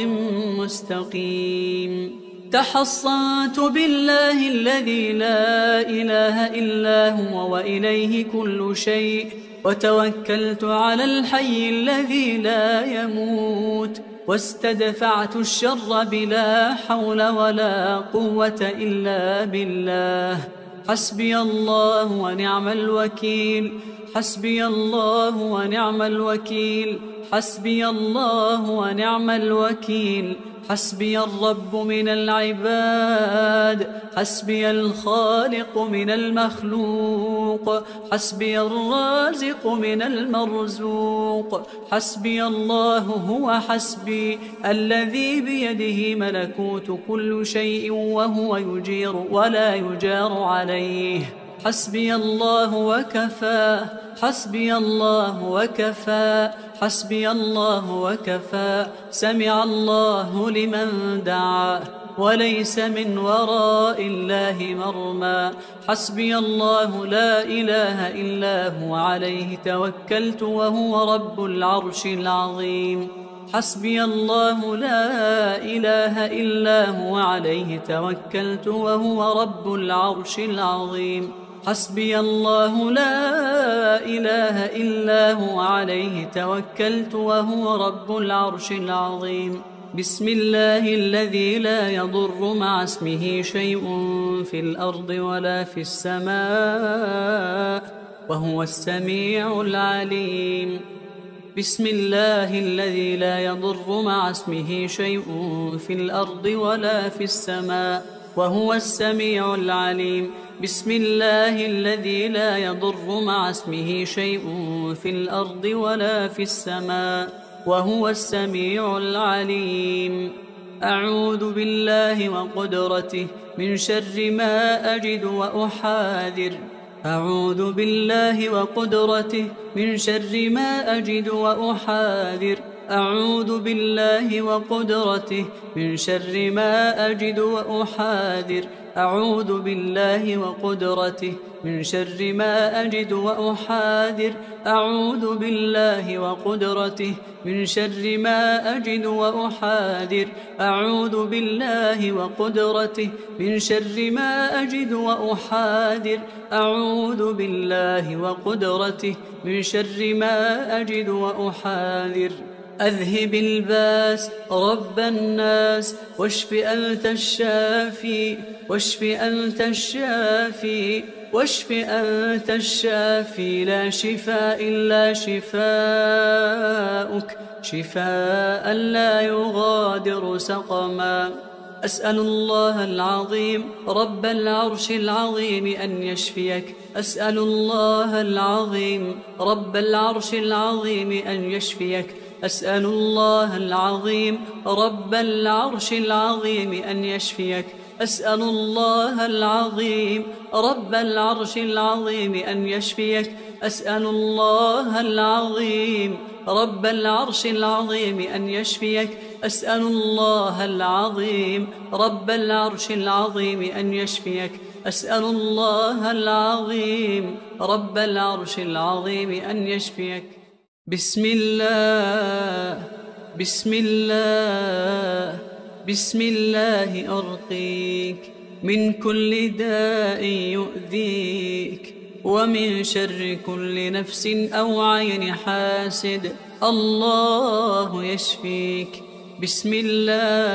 مستقيم. تحصنت بالله الذي لا إله إلا هو وإليه كل شيء وتوكلت على الحي الذي لا يموت واستدفعت الشر بلا حول ولا قوة إلا بالله. حسبي الله ونعم الوكيل حسبي الله ونعم الوكيل حسبي الله ونعم الوكيل. حسبي الرب من العباد حسبي الخالق من المخلوق حسبي الرازق من المرزوق. حسبي الله هو حسبي الذي بيده ملكوت كل شيء وهو يجير ولا يجار عليه. حسبي الله وكفى حسبي الله وكفى حسبي الله وكفى. سمع الله لمن دعا وليس من وراء الله مرمى. حسبي الله لا إله إلا هو عليه توكلت وهو رب العرش العظيم. حسبي الله لا إله إلا هو عليه توكلت وهو رب العرش العظيم. حسبي الله لا إله إلا هو عليه توكلت وهو رب العرش العظيم. بسم الله الذي لا يضر مع اسمه شيء في الأرض ولا في السماء وهو السميع العليم. بسم الله الذي لا يضر مع اسمه شيء في الأرض ولا في السماء وهو السميع العليم. بسم الله الذي لا يضر مع اسمه شيء في الأرض ولا في السماء وهو السميع العليم. أعوذ بالله وقدرته من شر ما أجد وأحاذر. أعوذ بالله وقدرته من شر ما أجد وأحاذر. أعوذ بالله وقدرته من شر ما أجد وأحاذر. أعوذ بالله وقدرته من شر ما أجد وأحاذر. أعوذ بالله وقدرته من شر ما أجد وأحاذر. أعوذ بالله وقدرته من شر ما أجد وأحاذر. أعوذ بالله وقدرته من شر ما أجد وأحاذر. أذهب الباس رب الناس واشف أنت الشافي واشف أنت الشافي واشف أنت الشافي. لا شفاء إلا شفاؤك شفاء لا يغادر سقما. أسأل الله العظيم رب العرش العظيم أن يشفيك. أسأل الله العظيم رب العرش العظيم أن يشفيك. أسأل الله العظيم رب العرش العظيم أن يشفيك. أسأل الله العظيم رب العرش العظيم أن يشفيك. أسأل الله العظيم رب العرش العظيم أن يشفيك. أسأل الله العظيم رب العرش العظيم أن يشفيك. أسأل الله العظيم رب العرش العظيم أن يشفيك. بسم الله بسم الله بسم الله أرقيك من كل داء يؤذيك ومن شر كل نفس أو عين حاسد. الله يشفيك. بسم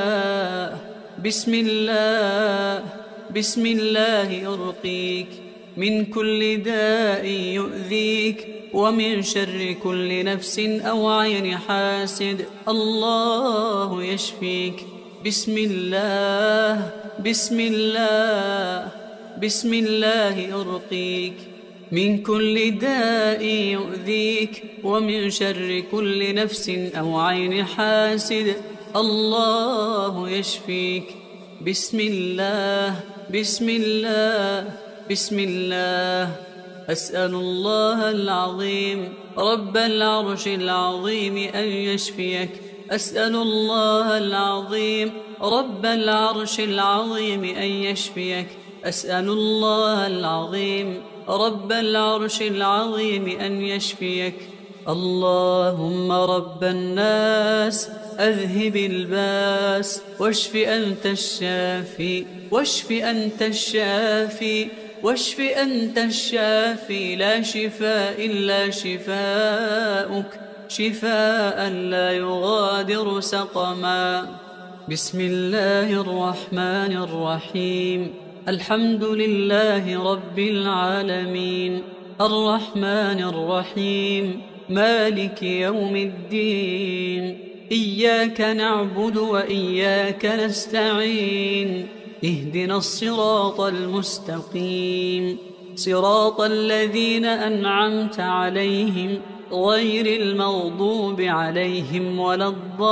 الله بسم الله بسم الله أرقيك من كل داء يؤذيك ومن شر كل نفس أو عين حاسد. الله يشفيك. بسم الله بسم الله بسم الله أرقيك من كل داء يؤذيك ومن شر كل نفس أو عين حاسد. الله يشفيك. بسم الله بسم الله بسم الله. أسأل الله العظيم رب العرش العظيم أن يشفيك. أسأل الله العظيم رب العرش العظيم أن يشفيك. أسأل الله العظيم رب العرش العظيم أن يشفيك. اللهم رب الناس أذهب الباس واشف أنت الشافي واشف أنت الشافي واشف أنت الشافي. لا شفاء إلا شفاؤك شفاء لا يغادر سقما. بسم الله الرحمن الرحيم. الحمد لله رب العالمين الرحمن الرحيم مالك يوم الدين. إياك نعبد وإياك نستعين. اهدنا الصراط المستقيم صراط الذين أنعمت عليهم غير المغضوب عليهم ولا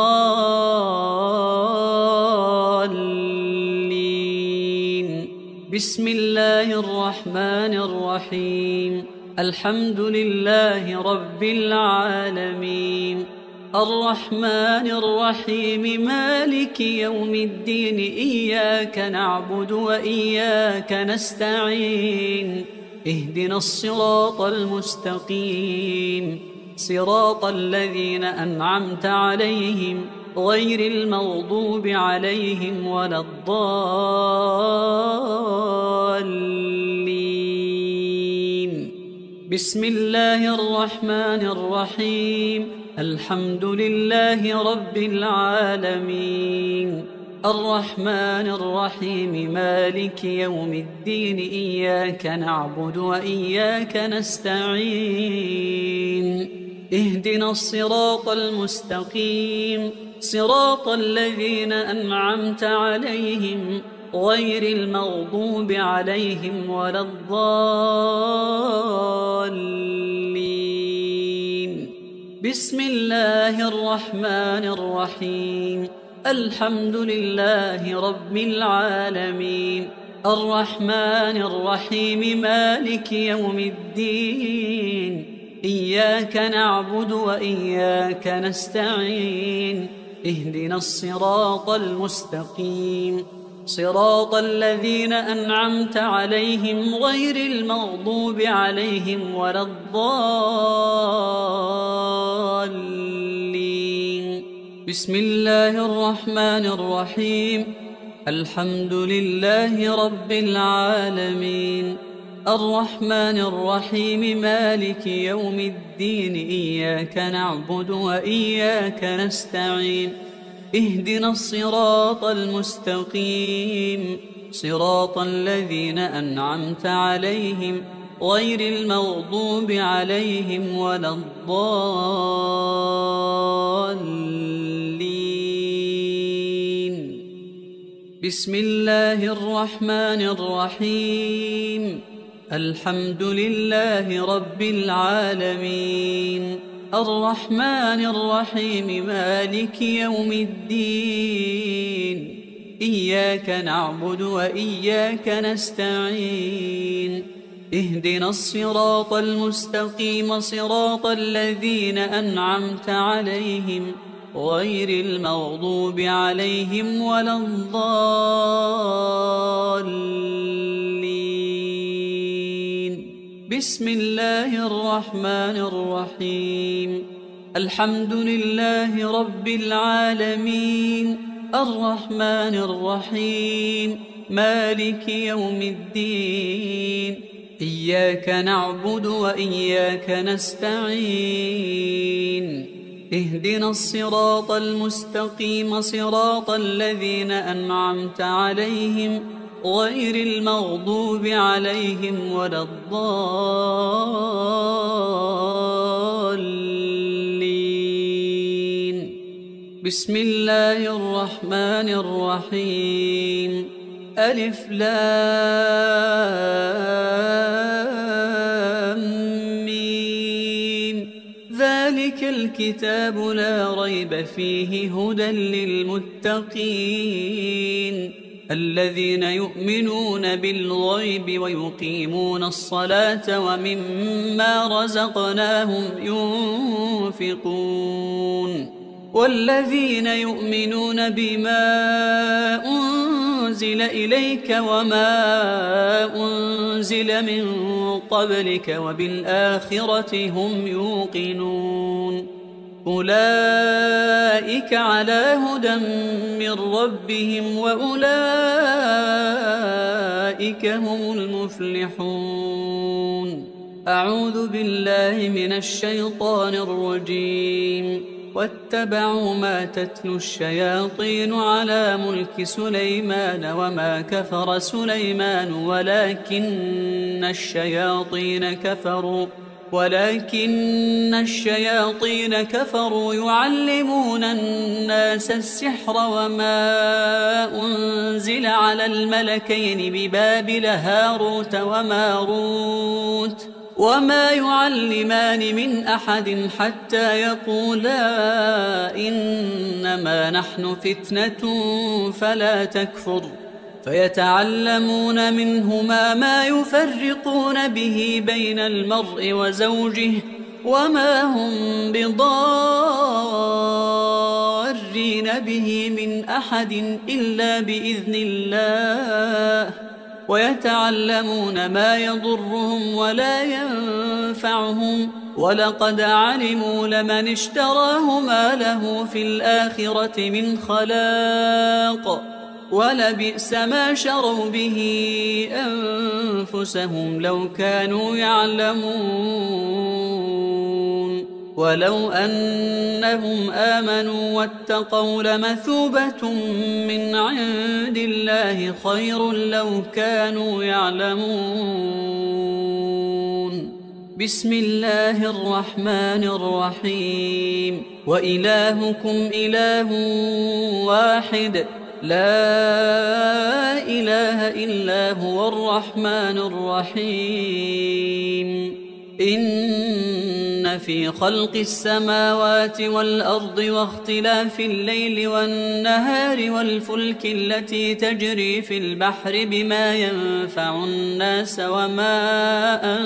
الضالين. بسم الله الرحمن الرحيم. الحمد لله رب العالمين الرحمن الرحيم مالك يوم الدين. إياك نعبد وإياك نستعين. اهدنا الصراط المستقيم صراط الذين أنعمت عليهم غير المغضوب عليهم ولا الضالين. بسم الله الرحمن الرحيم. الحمد لله رب العالمين الرحمن الرحيم مالك يوم الدين. إياك نعبد وإياك نستعين. اهدنا الصراط المستقيم صراط الذين أنعمت عليهم غير المغضوب عليهم ولا الضالين. بسم الله الرحمن الرحيم. الحمد لله رب العالمين الرحمن الرحيم مالك يوم الدين. إياك نعبد وإياك نستعين. اهدنا الصراط المستقيم صراط الذين أنعمت عليهم غير المغضوب عليهم ولا الضالين. بسم الله الرحمن الرحيم. الحمد لله رب العالمين الرحمن الرحيم مالك يوم الدين. إياك نعبد وإياك نستعين. اهدنا الصراط المستقيم صراط الذين أنعمت عليهم غير المغضوب عليهم ولا الضالين. بسم الله الرحمن الرحيم. الحمد لله رب العالمين الرحمن الرحيم مالك يوم الدين. إياك نعبد وإياك نستعين. اهدنا الصراط المستقيم صراط الذين أنعمت عليهم غير المغضوب عليهم ولا الضالين. بسم الله الرحمن الرحيم. الحمد لله رب العالمين الرحمن الرحيم مالك يوم الدين. إياك نعبد وإياك نستعين. اهدنا الصراط المستقيم صراط الذين أنعمت عليهم غير المغضوب عليهم ولا الضالين. بسم الله الرحمن الرحيم. ألف لام ميم. ذلك الكتاب لا ريب فيه هدى للمتقين الذين يؤمنون بالغيب ويقيمون الصلاة ومما رزقناهم ينفقون والذين يؤمنون بما أنزل إليك وما أنزل من قبلك وبالآخرة هم يوقنون أولئك على هدى من ربهم وأولئك هم المفلحون. أعوذ بالله من الشيطان الرجيم. واتبعوا ما تتلو الشياطين على ملك سليمان وما كفر سليمان ولكن الشياطين كفروا يعلمون الناس السحر وما أنزل على الملكين ببابل هاروت وماروت وما يعلمان من أحد حتى يقولا إنما نحن فتنة فلا تكفر فيتعلمون منهما ما يفرقون به بين المرء وزوجه وما هم بضارين به من أحد إلا بإذن الله ويتعلمون ما يضرهم ولا ينفعهم ولقد علموا لمن اشتراه ما له في الآخرة من خلاق ولبئس ما شروا به أنفسهم لو كانوا يعلمون ولو أنهم آمنوا واتقوا لمثوبة من عند الله خير لو كانوا يعلمون. بسم الله الرحمن الرحيم. وإلهكم إله واحد لا إله إلا هو الرحمن الرحيم. إن في خلق السماوات والأرض واختلاف الليل والنهار والفلك التي تجري في البحر بما ينفع الناس وما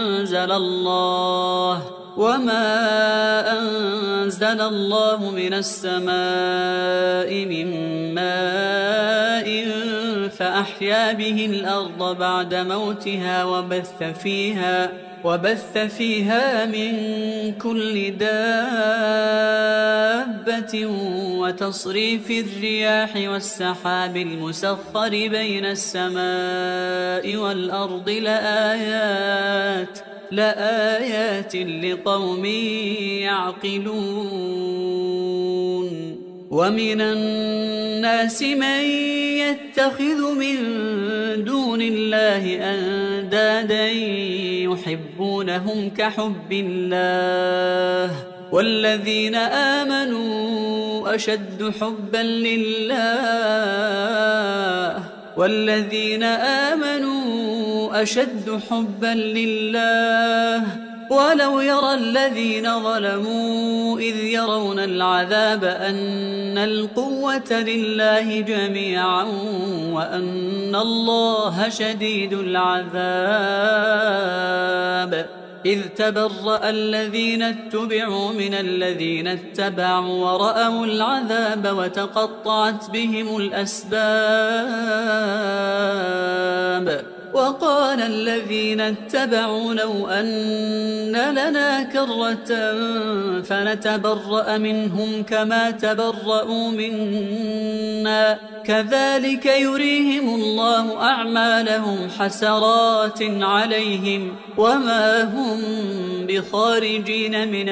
أنزل الله من السماء من ماء فأحيا به الأرض بعد موتها وبث فيها من كل دابة وتصريف الرياح والسحاب المسخر بين السماء والأرض لآيات لقوم يعقلون. ومن الناس من يتخذ من دون الله أندادا يحبونهم كحب الله والذين آمنوا أشد حبا لله ولو يرى الذين ظلموا إذ يرون العذاب أن القوة لله جميعا وأن الله شديد العذاب. إذ تبرأ الذين اتبعوا من الذين اتبعوا ورأوا العذاب وتقطعت بهم الأسباب. وقال الذين اتبعوا لو أن لنا كرة فنتبرأ منهم كما تبرأوا منا كذلك يريهم الله الله أعمالهم حسرات عليهم وما هم بخارجين من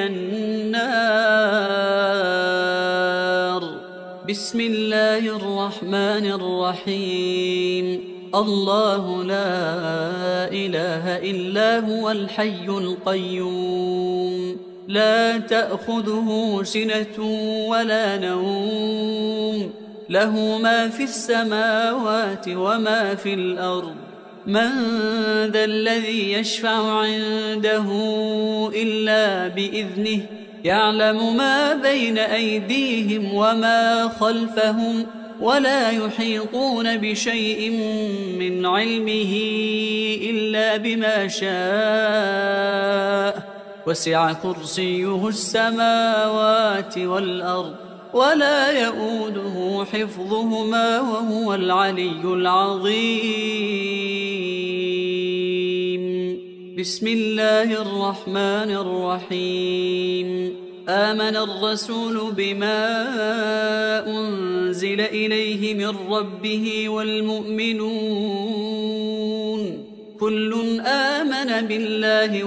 النار. بسم الله الرحمن الرحيم. الله لا إله إلا هو الحي القيوم لا تأخذه سنة ولا نوم له ما في السماوات وما في الأرض. من ذا الذي يشفع عنده إلا بإذنه يعلم ما بين أيديهم وما خلفهم ولا يحيطون بشيء من علمه إلا بما شاء وسع كرسيه السماوات والأرض ولا يؤوده حفظهما وهو العلي العظيم. بسم الله الرحمن الرحيم. آمن الرسول بما أنزل إليه من ربه والمؤمنون كل آمن بالله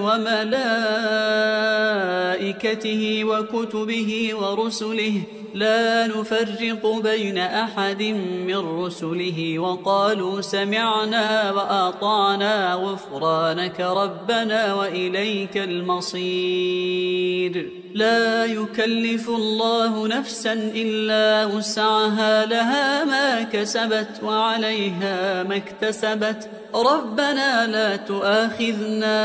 وملائكته وكتبه ورسله لا نفرق بين أحد من رسله وقالوا سمعنا وأطعنا غفرانك ربنا وإليك المصير. لا يكلف الله نفسا إلا وسعها لها ما كسبت وعليها ما اكتسبت ربنا لا تؤاخذنا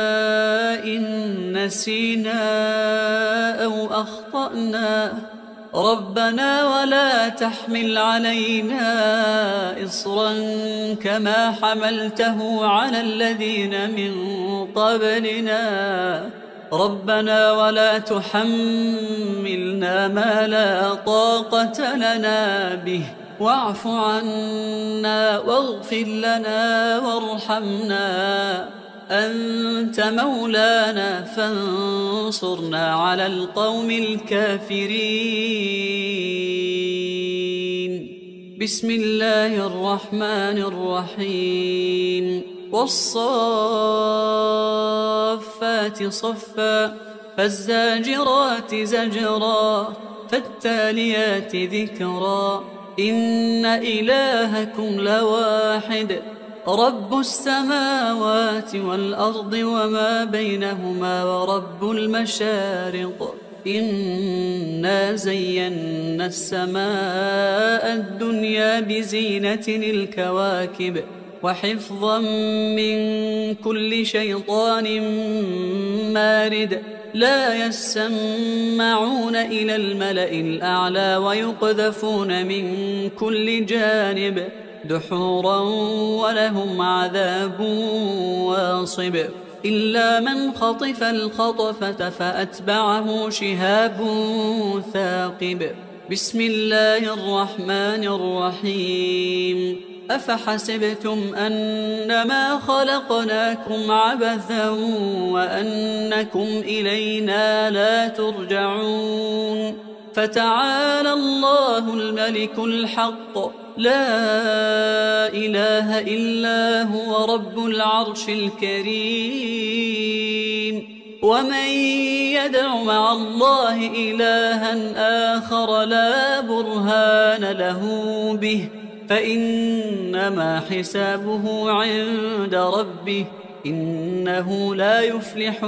إن نسينا أو أخطأنا ربنا ولا تحمل علينا إصرا كما حملته على الذين من قبلنا ربنا ولا تحملنا ما لا طاقة لنا به واعف عنا واغفر لنا وارحمنا أنت مولانا فانصرنا على القوم الكافرين. بسم الله الرحمن الرحيم. والصافات صفا فالزاجرات زجرا فالتاليات ذكرا إن إلهكم لواحد رب السماوات والأرض وما بينهما ورب المشارق إنا زينا السماء الدنيا بزينة الكواكب وحفظا من كل شيطان مارد لا يسمعون إلى الملأ الأعلى ويقذفون من كل جانب دحورا ولهم عذاب واصب إلا من خطف الخطفة فأتبعه شهاب ثاقب. بسم الله الرحمن الرحيم. أفحسبتم أنما خلقناكم عبثا وأنكم إلينا لا ترجعون فتعالى الله الملك الحق لا إله إلا هو رب العرش الكريم. ومن يدع مع الله إلها آخر لا برهان له به فإنما حسابه عند ربه إنه لا يفلح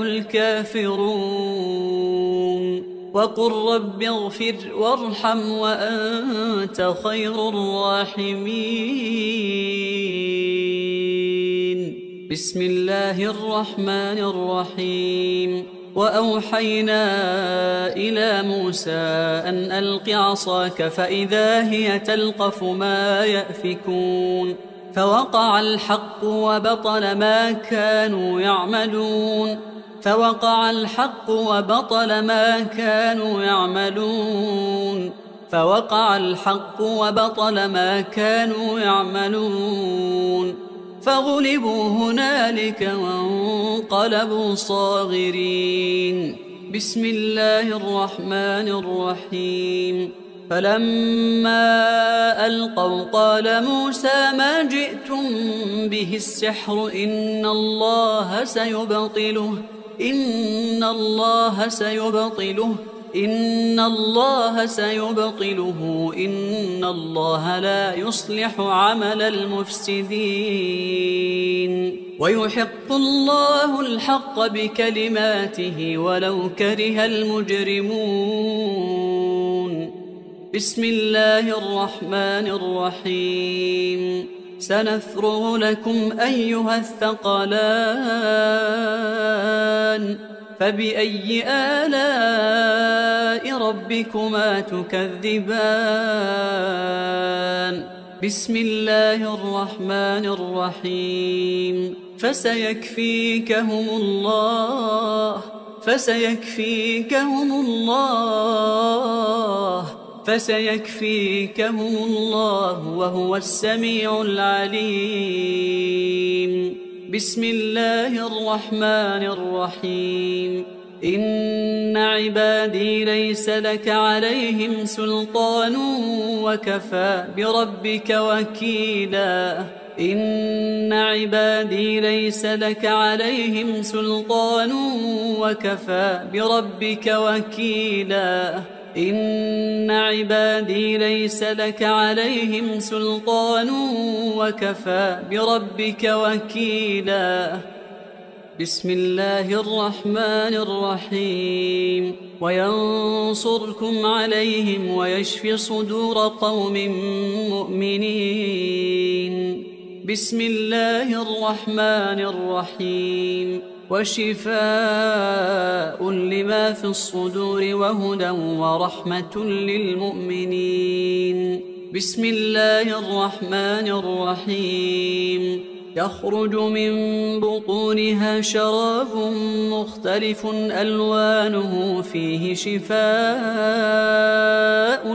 الكافرون. وقل رب اغفر وارحم وأنت خير الراحمين. بسم الله الرحمن الرحيم. وأوحينا إلى موسى أن ألق عصاك فإذا هي تلقف ما يأفكون فوقع الحق وبطل ما كانوا يعملون فوقع الحق وبطل ما كانوا يعملون فوقع الحق وبطل ما كانوا يعملون فغلبوا هنالك وانقلبوا صاغرين. بسم الله الرحمن الرحيم. فلما ألقوا قال موسى ما جئتم به السحر إن الله سيبطله إن الله سيبطله إن الله لا يصلح عمل المفسدين ويحق الله الحق بكلماته ولو كره المجرمون. بسم الله الرحمن الرحيم. سنفرغ لكم أيها الثقلان فبأي آلاء ربكما تكذبان. بسم الله الرحمن الرحيم. فسيكفيكهم الله وهو السميع العليم. بسم الله الرحمن الرحيم. إن عبادي ليس لك عليهم سلطان وكفى بربك وكيلا. إن عبادي ليس لك عليهم سلطان وكفى بربك وكيلا. إن عبادي ليس لك عليهم سلطان وكفى بربك وكيلا. بسم الله الرحمن الرحيم. وينصركم عليهم ويشفي صدور قوم مؤمنين. بسم الله الرحمن الرحيم. وشفاء لما في الصدور وهدى ورحمة للمؤمنين. بسم الله الرحمن الرحيم. يخرج من بطونها شراب مختلف ألوانه فيه شفاء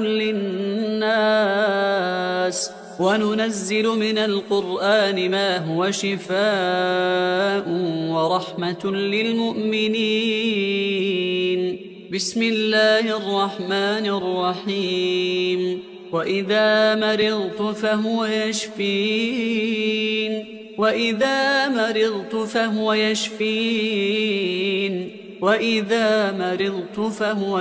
للناس وننزل من القرآن ما هو شفاء ورحمة للمؤمنين. بسم الله الرحمن الرحيم. وإذا مرضت فهو يشفين. وإذا مرضت فهو يشفين. وإذا مرضت فهو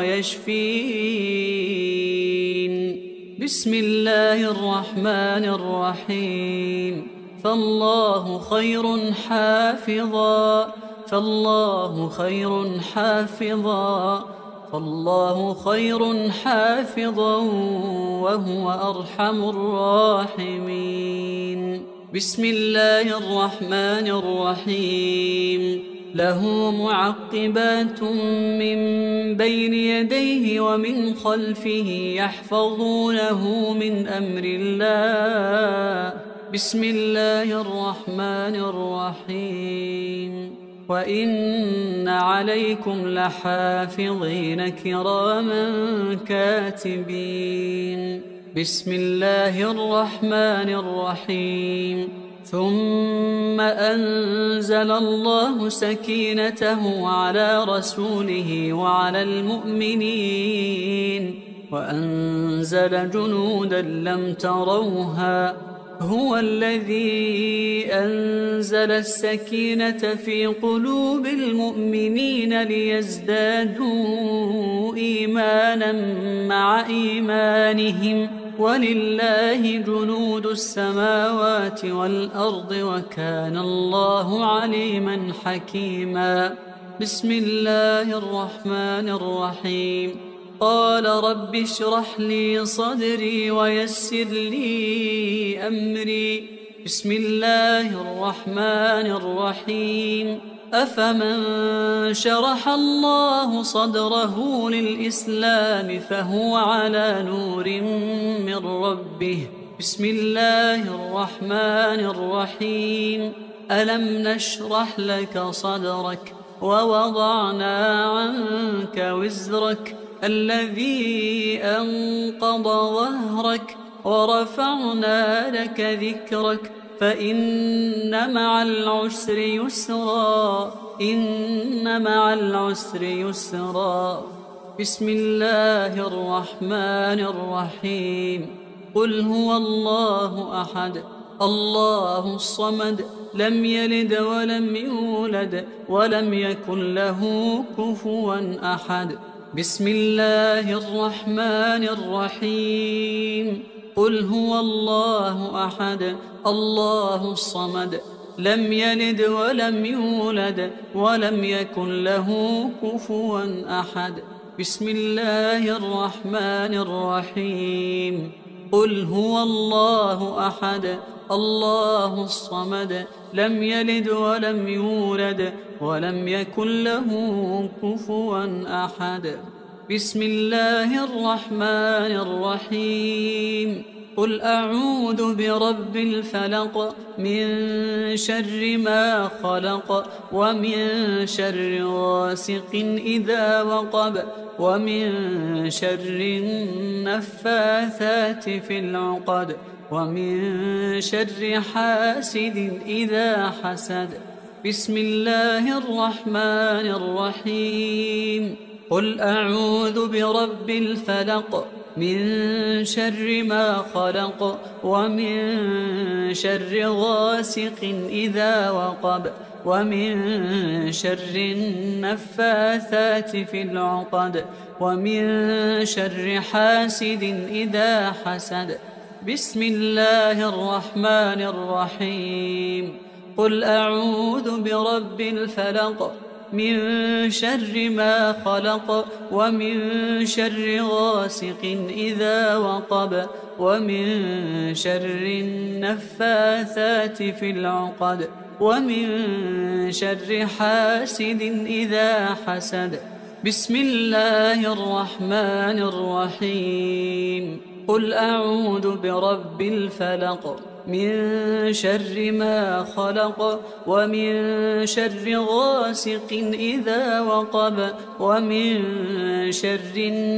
يشفين. بسم الله الرحمن الرحيم. فالله خير حافظا. فالله خير حافظا. فالله خير حافظا وهو أرحم الراحمين. بسم الله الرحمن الرحيم. له معقبات من بين يديه ومن خلفه يحفظونه من أمر الله. بسم الله الرحمن الرحيم. وإن عليكم لحافظين كراما كاتبين. بسم الله الرحمن الرحيم. ثم أنزل الله سكينته على رسوله وعلى المؤمنين وأنزل جنودا لم تروها. هو الذي أنزل السكينة في قلوب المؤمنين ليزدادوا إيمانا مع إيمانهم ولله جنود السماوات والأرض وكان الله عليما حكيما. بسم الله الرحمن الرحيم. قال رب اشرح لي صدري ويسر لي أمري. بسم الله الرحمن الرحيم. أفمن شرح الله صدره للإسلام فهو على نور من ربه. بسم الله الرحمن الرحيم. ألم نشرح لك صدرك ووضعنا عنك وزرك الذي أنقض ظهرك ورفعنا لك ذكرك فإن مع العسر يسرا. إن مع العسر يسرا. بسم الله الرحمن الرحيم قل هو الله أحد الله الصمد لم يلد ولم يولد ولم يكن له كفوا أحد بسم الله الرحمن الرحيم قل هو الله أحد الله الصمد لم يلد ولم يولد ولم يكن له كفوا أحد بسم الله الرحمن الرحيم قل هو الله أحد الله الصمد لم يلد ولم يولد ولم يكن له كفوا أحد بسم الله الرحمن الرحيم قل أعوذ برب الفلق من شر ما خلق ومن شر غاسق إذا وقب ومن شر النفاثات في العقد ومن شر حاسد إذا حسد بسم الله الرحمن الرحيم قل أعوذ برب الفلق من شر ما خلق ومن شر غاسق إذا وقب ومن شر النفاثات في العقد ومن شر حاسد إذا حسد بسم الله الرحمن الرحيم قل أعوذ برب الفلق من شر ما خلق ومن شر غاسق إذا وقب ومن شر النفاثات في العقد ومن شر حاسد إذا حسد بسم الله الرحمن الرحيم قل أعوذ برب الفلق من شر ما خلق ومن شر غاسق إذا وقب ومن شر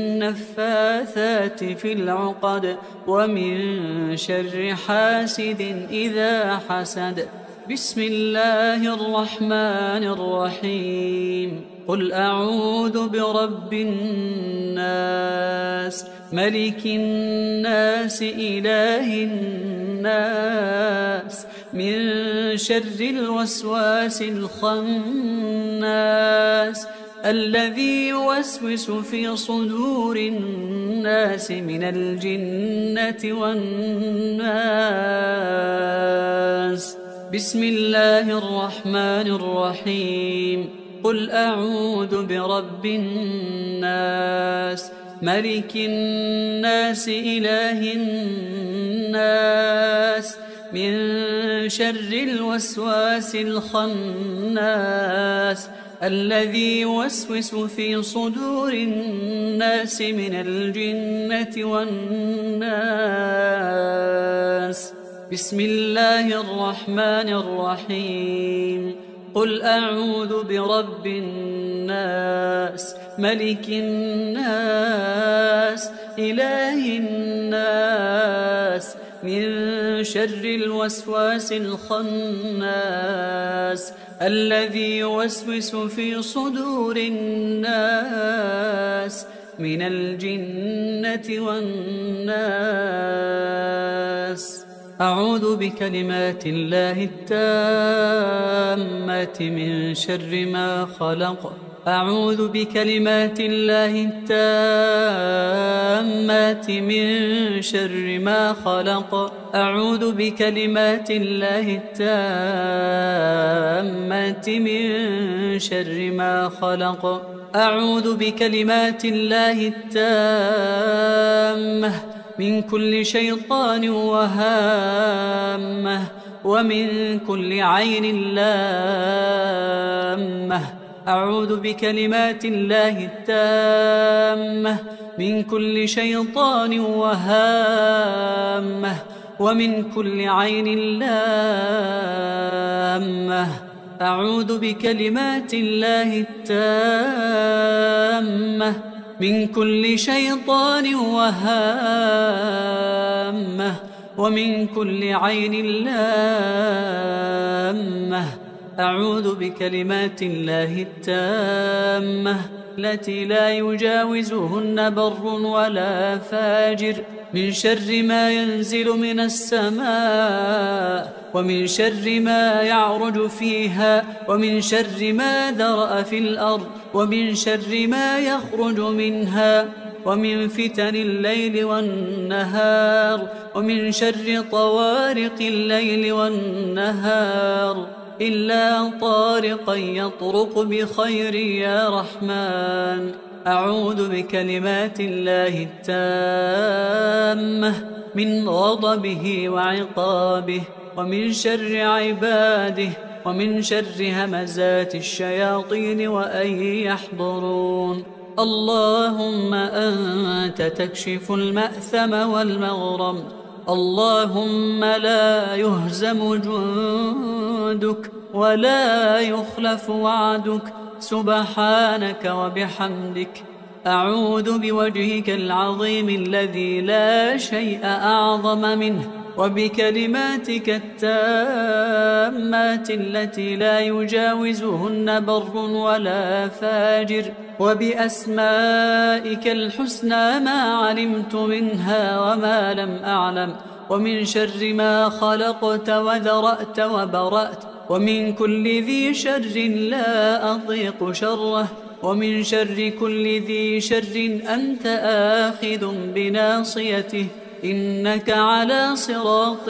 النفاثات في العقد ومن شر حاسد إذا حسد بسم الله الرحمن الرحيم قل أعوذ برب الناس ملك الناس إله الناس من شر الوسواس الخناس الذي يوسوس في صدور الناس من الجنة والناس بسم الله الرحمن الرحيم قل أعوذ برب الناس ملك الناس إله الناس من شر الوسواس الخناس الذي يوسوس في صدور الناس من الجنة والناس بسم الله الرحمن الرحيم قل أعوذ برب الناس ملك الناس إله الناس من شر الوسواس الخناس الذي يوسوس في صدور الناس من الجنة والناس أعوذ بكلمات الله التامات من شر ما خلق أعوذ بكلمات الله التامات من شر ما خلق أعوذ بكلمات الله التامات من شر ما خلق أعوذ بكلمات الله التامة من كل شيطان وهامة ومن كل عين لامة أعوذ بكلمات الله التامة من كل شيطان وهامة ومن كل عين لامة أعوذ بكلمات الله التامة من كل شيطان وهامة ومن كل عين لامة أعوذ بكلمات الله التامة التي لا يجاوزهن بر ولا فاجر، من شر ما ينزل من السماء، ومن شر ما يعرج فيها، ومن شر ما ذرأ في الأرض، ومن شر ما يخرج منها، ومن فتن الليل والنهار، ومن شر طوارق الليل والنهار، إلا طارقا يطرق بخير يا رحمن. أعوذ بكلمات الله التامة من غضبه وعقابه، ومن شر عباده، ومن شر همزات الشياطين وأن يحضرون. اللهم أنت تكشف المأثم والمغرم، اللهم لا يهزم جندك ولا يخلف وعدك، سبحانك وبحمدك. أعوذ بوجهك العظيم الذي لا شيء أعظم منه، وبكلماتك التامات التي لا يجاوزهن بر ولا فاجر، وبأسمائك الحسنى ما علمت منها وما لم أعلم، ومن شر ما خلقت وذرأت وبرأت، ومن كل ذي شر لا أضيق شره، ومن شر كل ذي شر أنت آخذ بناصيته، إنك على صراط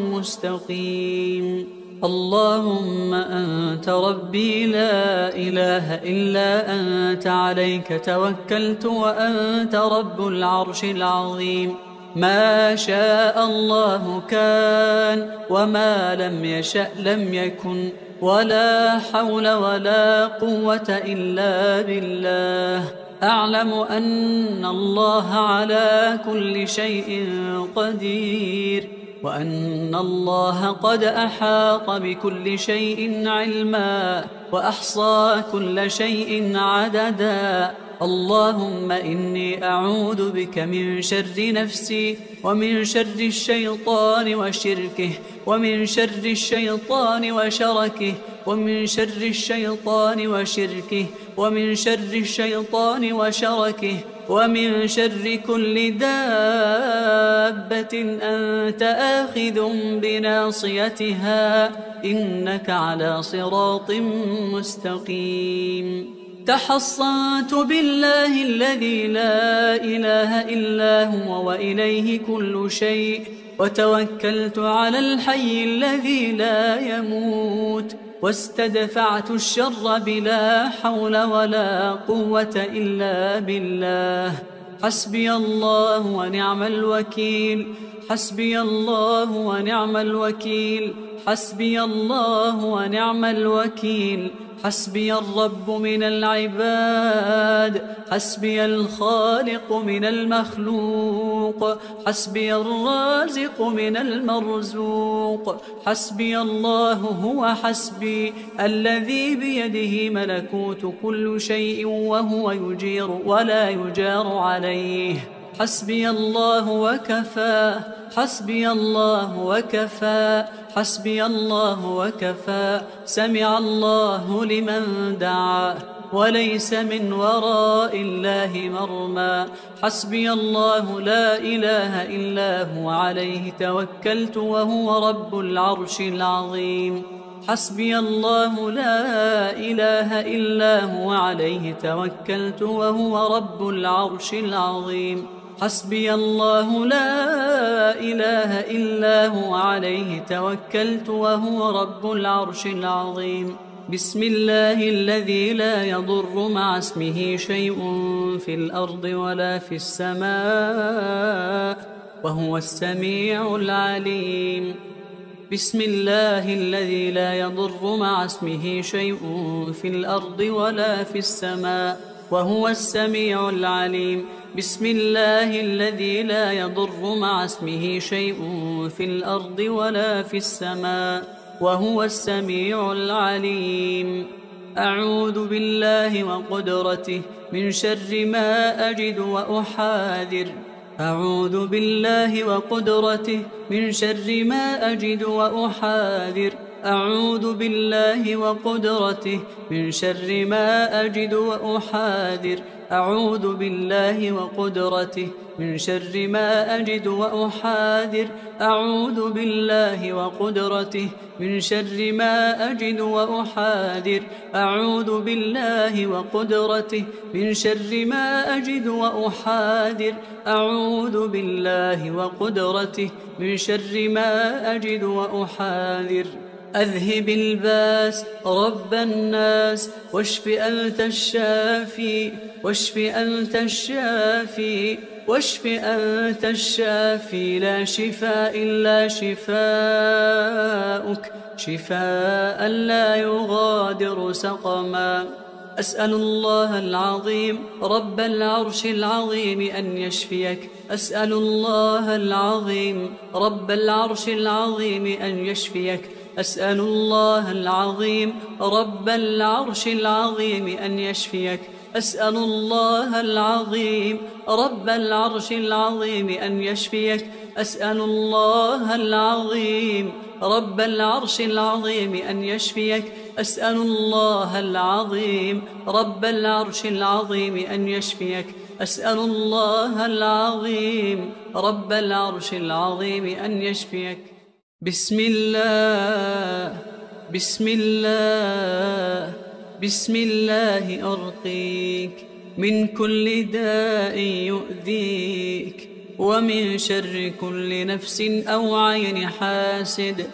مستقيم. اللهم أنت ربي لا إله إلا أنت، عليك توكلت وأنت رب العرش العظيم. ما شاء الله كان، وما لم يشأ لم يكن، ولا حول ولا قوة إلا بالله. أعلم أن الله على كل شيء قدير، وأن الله قد أحاط بكل شيء علما، وأحصى كل شيء عددا. اللهم إني أعوذ بك من شر نفسي، ومن شر الشيطان وشركه، ومن شر الشيطان وشركه، ومن شر الشيطان وشركه، ومن شر الشيطان وشركه، ومن شر كل دابة أنت آخذ بناصيتها، إنك على صراط مستقيم. تحصنت بالله الذي لا إله إلا هو وإليه كل شيء، وتوكلت على الحي الذي لا يموت، واستدفعت الشر بلا حول ولا قوة إلا بالله. حسبي الله ونعم الوكيل، حسبي الله ونعم الوكيل، حسبي الله ونعم الوكيل. حسبي الرب من العباد، حسبي الخالق من المخلوق، حسبي الرازق من المرزوق. حسبي الله هو حسبي، الذي بيده ملكوت كل شيء، وهو يجير ولا يجار عليه. حسبي الله وكفى، حسبي الله وكفى، حسبي الله وكفى. سمع الله لمن دعا، وليس من وراء الله مرمى. حسبي الله لا إله إلا هو، عليه توكلت وهو رب العرش العظيم. حسبي الله لا إله إلا هو، عليه توكلت وهو رب العرش العظيم. حسبي الله لا إله إلا هو، عليه توكلت وهو رب العرش العظيم. بسم الله الذي لا يضر مع اسمه شيء في الأرض ولا في السماء، وهو السميع العليم. بسم الله الذي لا يضر مع اسمه شيء في الأرض ولا في السماء، وهو السميع العليم. بسم الله الذي لا يضر مع اسمه شيء في الأرض ولا في السماء، وهو السميع العليم. أعوذ بالله وقدرته من شر ما أجد وأحاذر. أعوذ بالله وقدرته من شر ما أجد وأحاذر. أعوذ بالله وقدرته من شر ما أجد وأحاذر. أعوذ بالله وقدرته من شر ما أجد وأحاذر. أعوذ بالله وقدرته من شر ما أجد وأحاذر. أعوذ بالله وقدرته من شر ما أجد وأحاذر. أعوذ بالله وقدرته من شر ما أجد وأحاذر. أذهب الباس رب الناس واشف أنت الشافي. واشف أنت الشافي. واشف أنت الشافي. لا شفاء إلا شفاؤك، شفاء لا يغادر سقما. أسأل الله العظيم رب العرش العظيم أن يشفيك. أسأل الله العظيم رب العرش العظيم أن يشفيك. أسأل الله العظيم رب العرش العظيم أن يشفيك. أسأل الله العظيم رب العرش العظيم أن يشفيك. أسأل الله العظيم رب العرش العظيم أن يشفيك. أسأل الله العظيم رب العرش العظيم أن يشفيك. أسأل الله العظيم رب العرش العظيم أن يشفيك. بسم الله بسم الله بسم الله أرقيك من كل داء يؤذيك ومن شر كل نفس أو عين حاسد.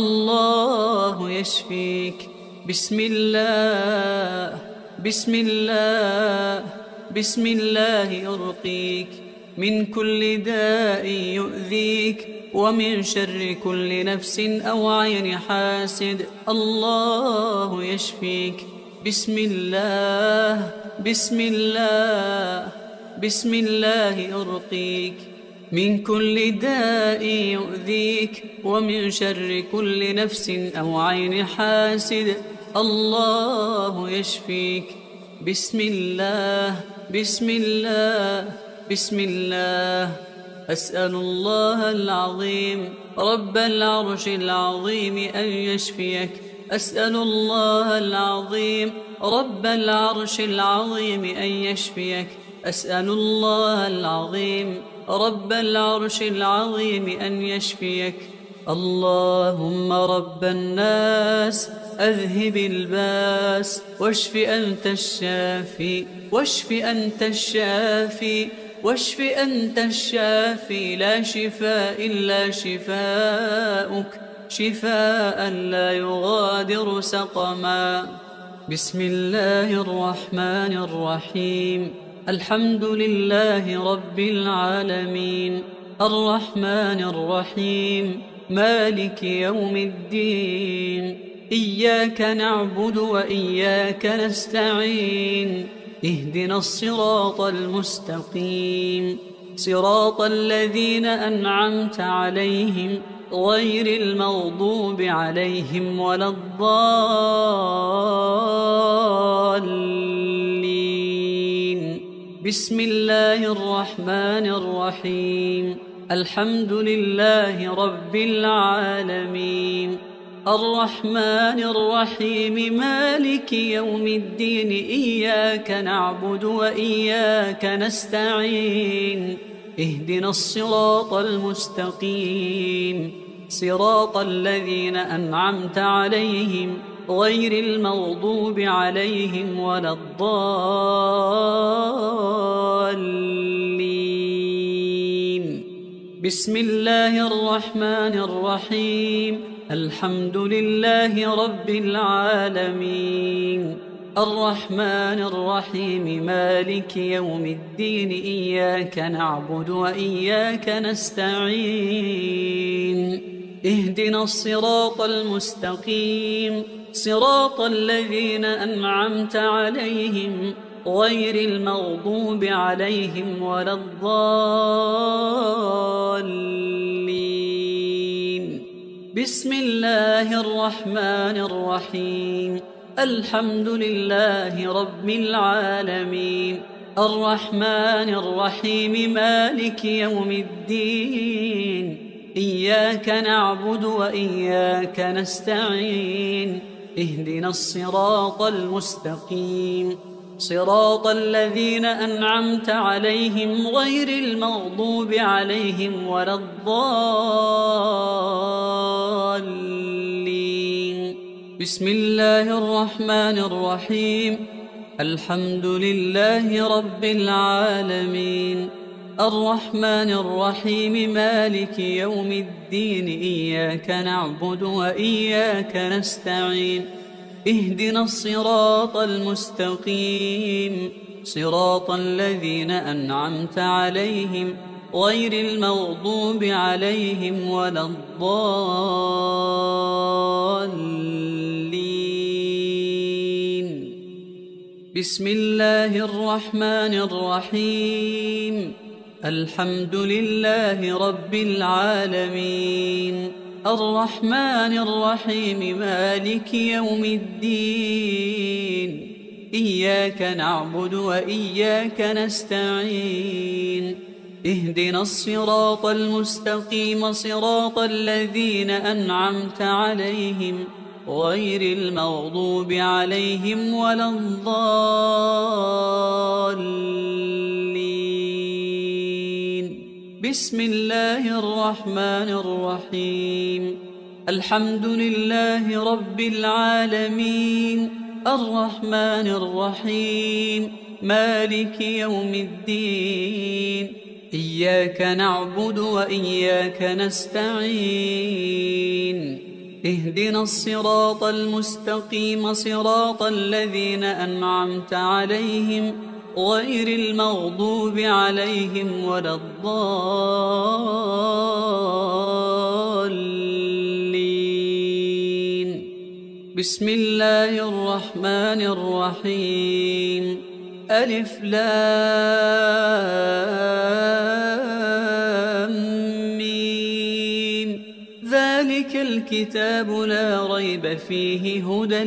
الله يشفيك. بسم الله بسم الله بسم الله أرقيك من كل داء يؤذيك ومن شر كل نفس أو عين حاسد. الله يشفيك. بسم الله بسم الله بسم الله أرقيك من كل داء يؤذيك ومن شر كل نفس أو عين حاسد. الله يشفيك. بسم الله بسم الله بسم الله. أسأل الله العظيم رب العرش العظيم أن يشفيك. أسأل الله العظيم رب العرش العظيم أن يشفيك. أسأل الله العظيم رب العرش العظيم أن يشفيك. اللهم رب الناس أذهب الباس واشف أنت الشافي. واشف أنت الشافي. واشف أنت الشافي. لا شفاء إلا شفاؤك، شفاء لا يغادر سقما. بسم الله الرحمن الرحيم. الحمد لله رب العالمين الرحمن الرحيم مالك يوم الدين. إياك نعبد وإياك نستعين. اهدنا الصراط المستقيم صراط الذين أنعمت عليهم غير المغضوب عليهم ولا الضالين. بسم الله الرحمن الرحيم. الحمد لله رب العالمين الرحمن الرحيم مالك يوم الدين. إياك نعبد وإياك نستعين. اهدنا الصراط المستقيم صراط الذين أنعمت عليهم غير المغضوب عليهم ولا الضالين. بسم الله الرحمن الرحيم. الحمد لله رب العالمين الرحمن الرحيم مالك يوم الدين. إياك نعبد وإياك نستعين. اهدنا الصراط المستقيم صراط الذين أنعمت عليهم غير المغضوب عليهم ولا الضالين. بسم الله الرحمن الرحيم. الحمد لله رب العالمين الرحمن الرحيم مالك يوم الدين. إياك نعبد وإياك نستعين اهدنا الصراط المستقيم صراط الذين أنعمت عليهم غير المغضوب عليهم ولا الضالين. بسم الله الرحمن الرحيم. الحمد لله رب العالمين الرحمن الرحيم مالك يوم الدين إياك نعبد وإياك نستعين اهدنا الصراط المستقيم صراط الذين أنعمت عليهم غير المغضوب عليهم ولا الضالين. بسم الله الرحمن الرحيم. الحمد لله رب العالمين الرحمن الرحيم مالك يوم الدين إياك نعبد وإياك نستعين اهدنا الصراط المستقيم صراط الذين أنعمت عليهم غير المغضوب عليهم ولا الضالين. بسم الله الرحمن الرحيم. الحمد لله رب العالمين الرحمن الرحيم مالك يوم الدين إياك نعبد وإياك نستعين اهدنا الصراط المستقيم صراط الذين أنعمت عليهم غير المغضوب عليهم ولا الضالين. بسم الله الرحمن الرحيم. ألف لام ميم ذلك الكتاب لا ريب فيه هدى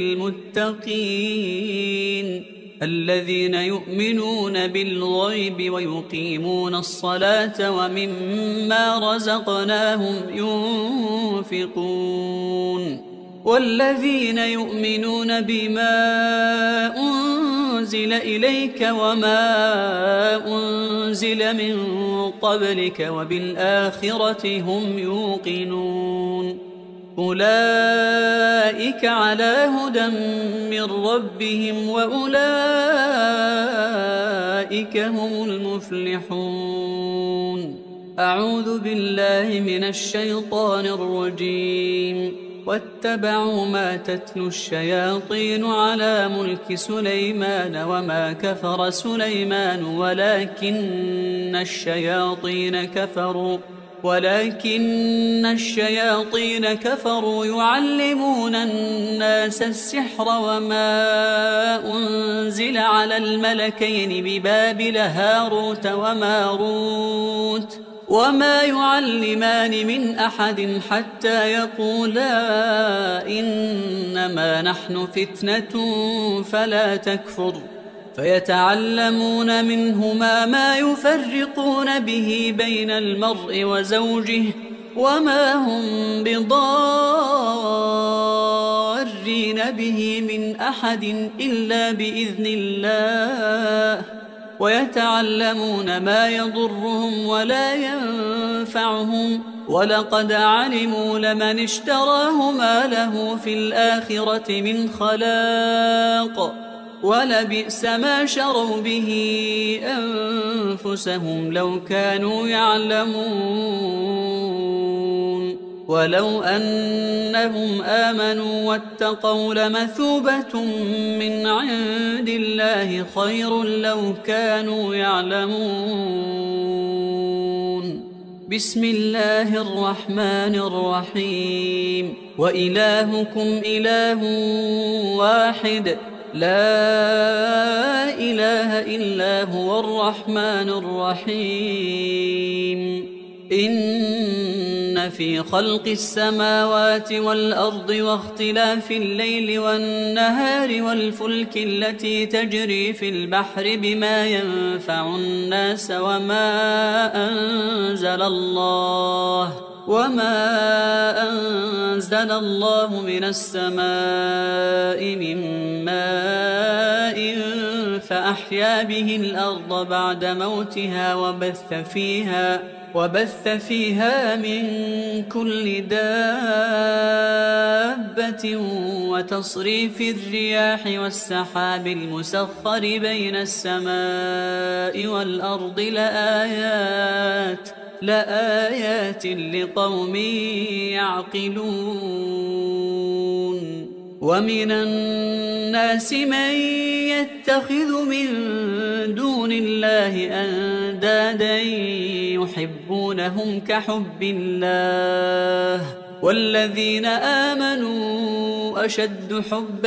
للمتقين الذين يؤمنون بالغيب ويقيمون الصلاة ومما رزقناهم ينفقون والذين يؤمنون بما أنزل إليك وما أنزل من قبلك وبالآخرة هم يوقنون أولئك على هدى من ربهم وأولئك هم المفلحون. أعوذ بالله من الشيطان الرجيم. واتبعوا ما تتلو الشياطين على ملك سليمان وما كفر سليمان ولكن الشياطين كفروا يعلمون الناس السحر وما أنزل على الملكين ببابل هاروت وماروت وما يعلمان من أحد حتى يقولا إنما نحن فتنة فلا تكفر فيتعلمون منهما ما يفرقون به بين المرء وزوجه وما هم بضارين به من أحد إلا بإذن الله ويتعلمون ما يضرهم ولا ينفعهم ولقد علموا لمن اشتراه ما له في الآخرة من خلاق ولبئس ما شروا به أنفسهم لو كانوا يعلمون ولو أنهم آمنوا واتقوا لمثوبة من عند الله خير لو كانوا يعلمون. بسم الله الرحمن الرحيم. وإلهكم إله واحد لا إله إلا هو الرحمن الرحيم. إن في خلق السماوات والأرض واختلاف الليل والنهار والفلك التي تجري في البحر بما ينفع الناس وما أنزل الله من السماء من ماء فأحيا به الأرض بعد موتها وبث فيها من كل دابة وتصريف الرياح والسحاب المسخر بين السماء والأرض لآيات لقوم يعقلون ومن الناس من يتخذ من دون الله أندادا يحبونهم كحب الله والذين آمنوا أشد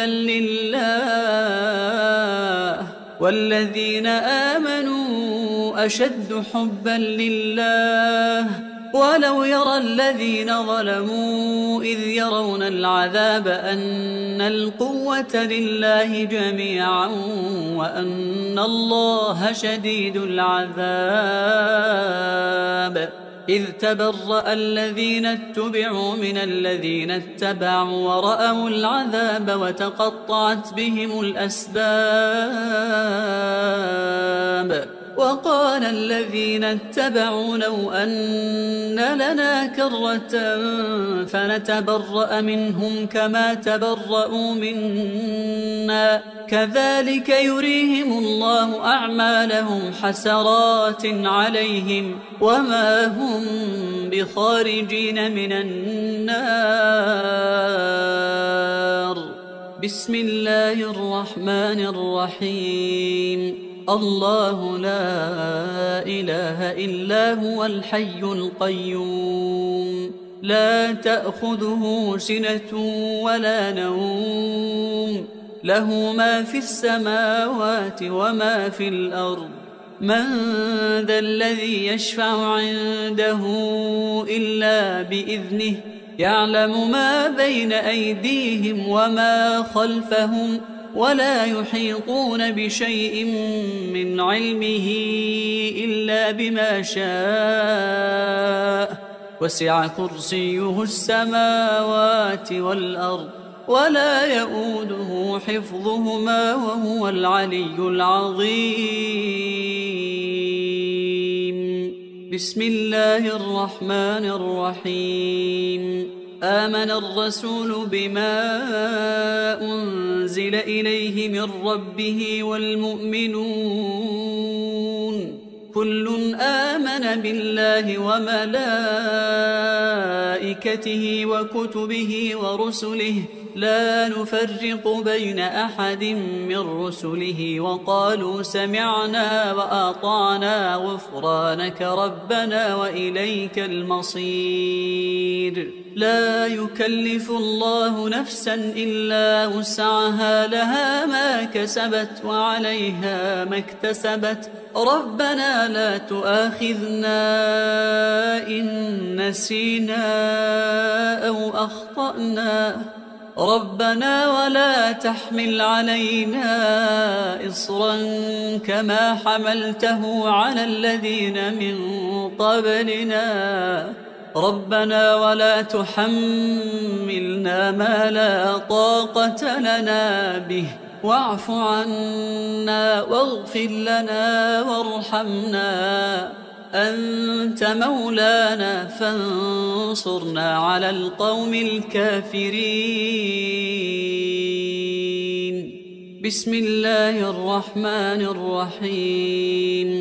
حبا لله ولو يرى الذين ظلموا إذ يرون العذاب أن القوة لله جميعا وأن الله شديد العذاب إذ تبرأ الذين اتبعوا من الذين اتبعوا ورأوا العذاب وتقطعت بهم الأسباب وقال الذين اتبعوا لو أن لنا كرة فنتبرأ منهم كما تبرأوا منا كذلك يريهم الله أعمالهم حسرات عليهم وما هم بخارجين من النار. بسم الله الرحمن الرحيم. الله لا إله إلا هو الحي القيوم لا تأخذه سنة ولا نوم له ما في السماوات وما في الأرض من ذا الذي يشفع عنده إلا بإذنه يعلم ما بين أيديهم وما خلفهم ولا يحيطون بشيء من علمه إلا بما شاء وسع كرسيه السماوات والأرض ولا يؤوده حفظهما وهو العلي العظيم. بسم الله الرحمن الرحيم. آمن الرسول بما أنزل إليه من ربه والمؤمنون كل آمن بالله وملائكته وكتبه ورسله لا نفرق بين أحد من رسله وقالوا سمعنا وأطعنا غفرانك ربنا وإليك المصير. لا يكلف الله نفسا إلا وسعها لها ما كسبت وعليها ما اكتسبت ربنا لا تؤاخذنا إن نسينا أو أخطأنا ربنا ولا تحمل علينا إصرا كما حملته على الذين من قبلنا ربنا ولا تحملنا ما لا طاقة لنا به واعف عنا واغفر لنا وارحمنا أنت مولانا فانصرنا على القوم الكافرين. بسم الله الرحمن الرحيم.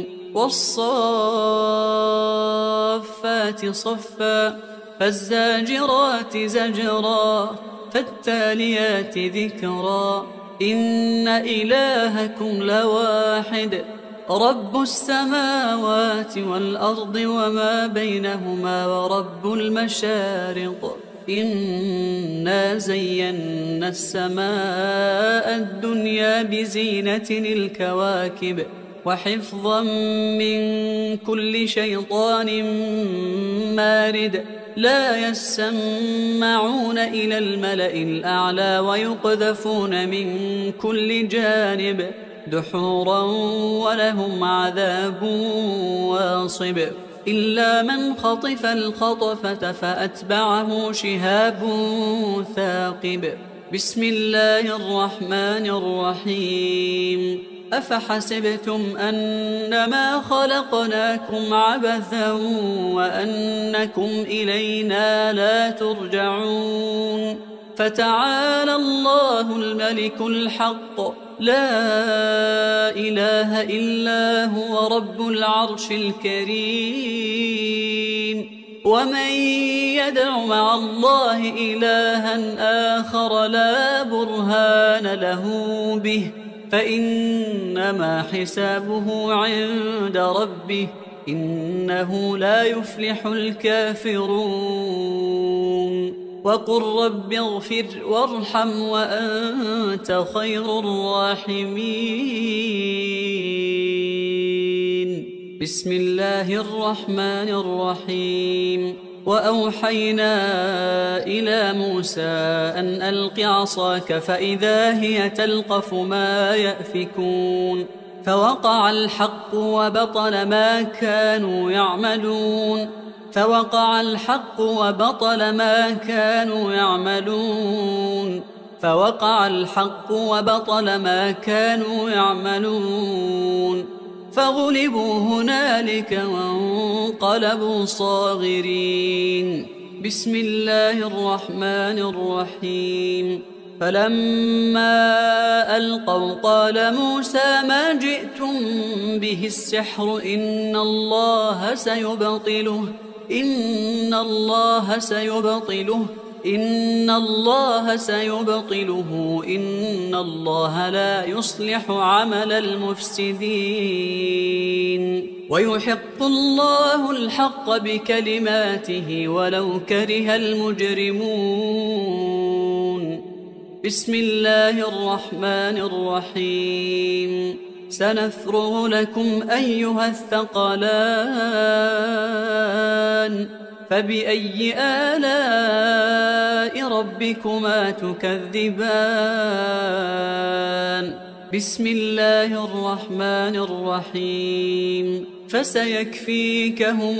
والصافات صفا فالزاجرات زجرا فالتاليات ذكرا إن إلهكم لواحد رب السماوات والأرض وما بينهما ورب المشارق إنا زينا السماء الدنيا بزينة الكواكب وحفظا من كل شيطان مارد لا يسمعون إلى الملأ الأعلى ويقذفون من كل جانب دحورا ولهم عذاب واصب إلا من خطف الخطفة فأتبعه شهاب ثاقب. بسم الله الرحمن الرحيم. أفحسبتم أنما خلقناكم عبثا وأنكم إلينا لا ترجعون؟ فتعالى الله الملك الحق لا إله إلا هو رب العرش الكريم. ومن يدع مع الله إلها آخر لا برهان له به فإنما حسابه عند ربه إنه لا يفلح الكافرون. وقل رب اغفر وارحم وأنت خير الراحمين. بسم الله الرحمن الرحيم. وأوحينا إلى موسى أن ألق عصاك فإذا هي تلقف ما يأفكون. فوقع الحق وبطل ما كانوا يعملون. فوقع الحق وبطل ما كانوا يعملون. فوقع الحق وبطل ما كانوا يعملون. فغلبوا هنالك وانقلبوا صاغرين. بسم الله الرحمن الرحيم. فلما ألقوا قال موسى ما جئتم به السحر إن الله سيبطله إن الله سيبطله إن الله لا يصلح عمل المفسدين ويحق الله الحق بكلماته ولو كره المجرمون. بسم الله الرحمن الرحيم. سنفرغ لكم أيها الثقلان فبأي آلاء ربكما تكذبان. بسم الله الرحمن الرحيم. فسيكفيكهم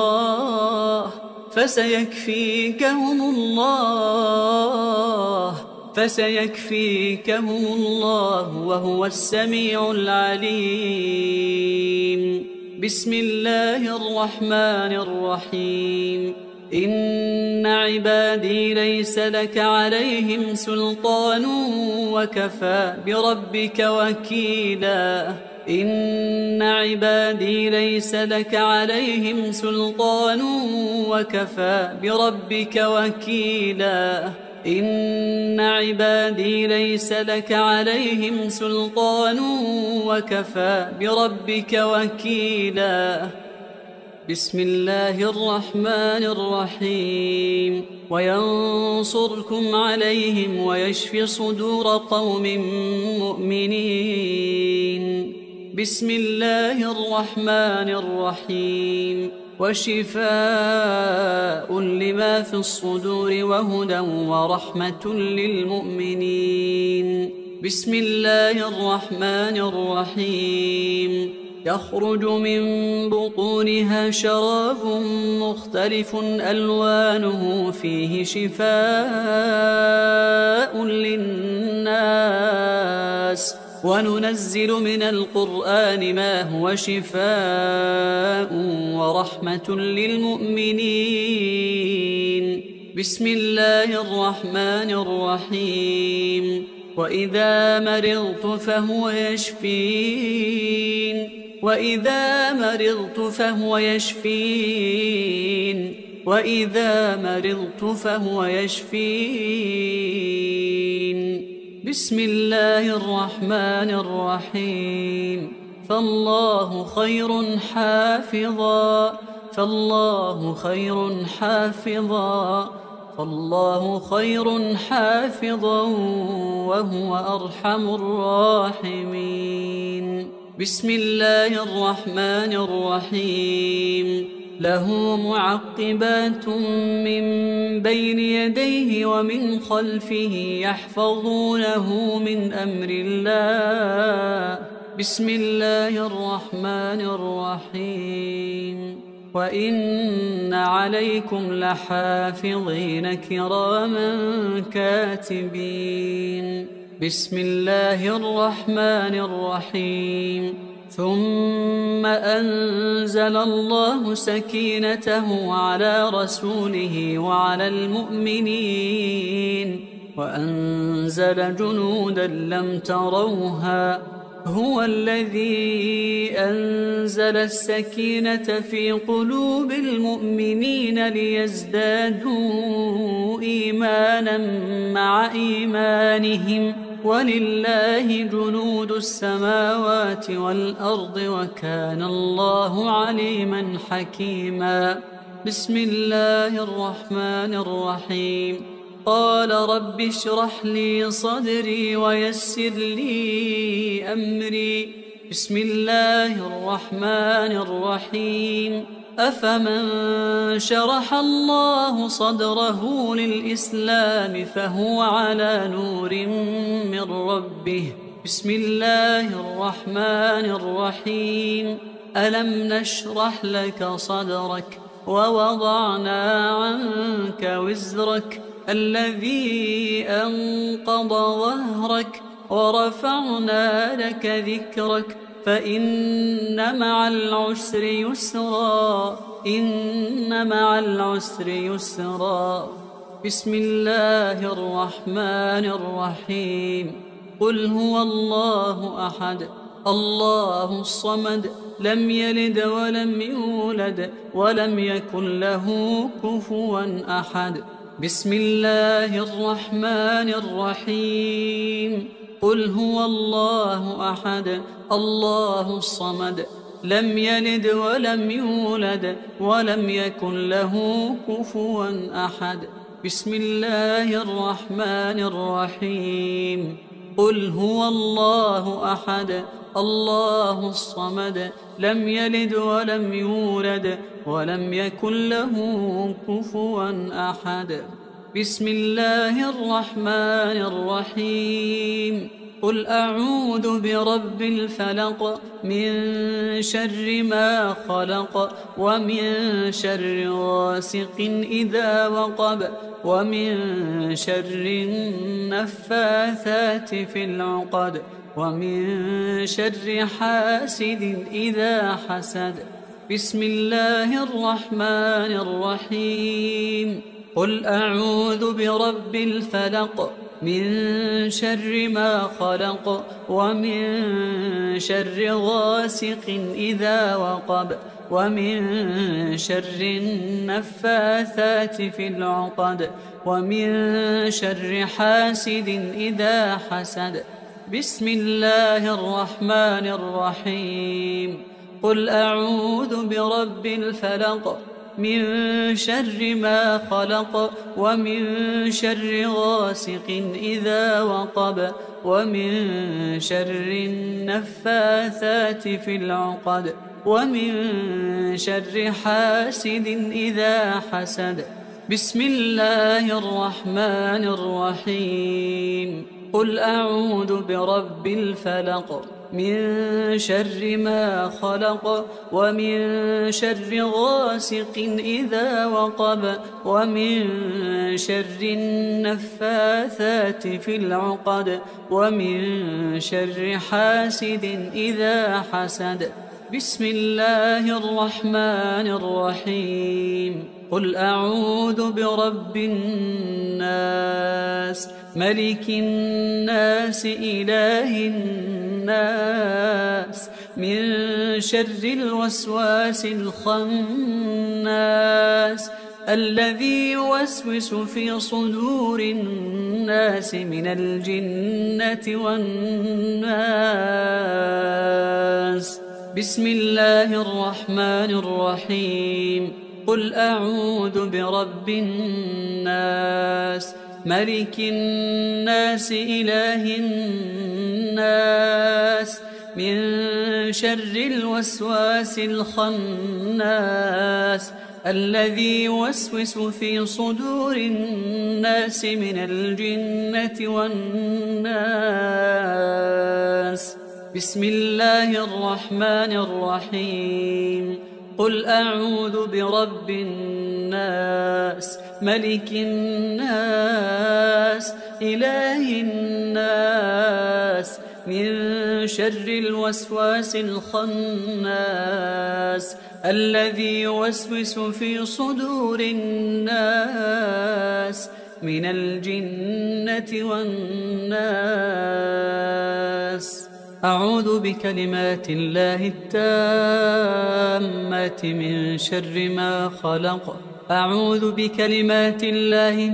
الله وهو السميع العليم. بسم الله الرحمن الرحيم. إن عبادي ليس لك عليهم سلطان وكفى بربك وكيلا. إن عبادي ليس لك عليهم سلطان وكفى بربك وكيلا. إن عبادي ليس لك عليهم سلطان وكفى بربك وكيلا. بسم الله الرحمن الرحيم. وينصركم عليهم ويشف صدور قوم مؤمنين. بسم الله الرحمن الرحيم. وشفاء لما في الصدور وهدى ورحمة للمؤمنين. بسم الله الرحمن الرحيم. يخرج من بطونها شراب مختلف ألوانه فيه شفاء للناس وننزل من القرآن ما هو شفاء ورحمة للمؤمنين. بسم الله الرحمن الرحيم. وإذا مرضت فهو يشفين. وإذا مرضت فهو يشفين. وإذا مرضت فهو يشفين. بسم الله الرحمن الرحيم. فالله خير حافظا فالله خير حافظا فالله خير حافظا وهو أرحم الراحمين. بسم الله الرحمن الرحيم. له معقبات من بين يديه ومن خلفه يحفظونه من أمر الله. بسم الله الرحمن الرحيم. وإن عليكم لحافظين كراما كاتبين. بسم الله الرحمن الرحيم. ثم أنزل الله سكينته على رسوله وعلى المؤمنين وأنزل جنودا لم تروها. هو الذي أنزل السكينة في قلوب المؤمنين ليزدادوا إيمانا مع إيمانهم، ولله جنود السماوات والأرض وكان الله عليما حكيما. بسم الله الرحمن الرحيم. قال رب اشرح لي صدري ويسر لي أمري. بسم الله الرحمن الرحيم. أفمن شرح الله صدره للإسلام فهو على نور من ربه. بسم الله الرحمن الرحيم. ألم نشرح لك صدرك ووضعنا عنك وزرك الذي أنقض ظهرك ورفعنا لك ذكرك فإن مع العسر يسرا. إن مع العسر يسرا. بسم الله الرحمن الرحيم. قل هو الله أحد الله الصمد لم يلد ولم يولد ولم يكن له كفوا أحد. بسم الله الرحمن الرحيم. قل هو الله أحد الله الصمد لم يلد ولم يولد ولم يكن له كفوا أحد. بسم الله الرحمن الرحيم. قل هو الله أحد الله الصمد لم يلد ولم يولد ولم يكن له كفوا أحد. بسم الله الرحمن الرحيم. قل أعوذ برب الفلق من شر ما خلق ومن شر غاسق إذا وقب ومن شر النفاثات في العقد ومن شر حاسد إذا حسد. بسم الله الرحمن الرحيم. قل أعوذ برب الفلق من شر ما خلق ومن شر غاسق إذا وقب ومن شر النفاثات في العقد ومن شر حاسد إذا حسد. بسم الله الرحمن الرحيم. قل أعوذ برب الفلق من شر ما خلق ومن شر غاسق إذا وقب ومن شر النفاثات في العقد ومن شر حاسد إذا حسد. بسم الله الرحمن الرحيم. قل أعوذ برب الفلق من شر ما خلق ومن شر غاسق إذا وقب ومن شر النفاثات في العقد ومن شر حاسد إذا حسد. بسم الله الرحمن الرحيم. قل أعوذ برب الناس ملك الناس إله الناس من شر الوسواس الخناس الذي يوسوس في صدور الناس من الجنة والناس. بسم الله الرحمن الرحيم. قل أعوذ برب الناس ملك الناس إله الناس من شر الوسواس الخناس الذي يوسوس في صدور الناس من الجنة والناس. بسم الله الرحمن الرحيم. قل أعوذ برب الناس ملك الناس إله الناس من شر الوسواس الخناس الذي يوسوس في صدور الناس من الجنة والناس. أعوذ بكلمات الله التامات من شر ما خلق. أعوذ بكلمات الله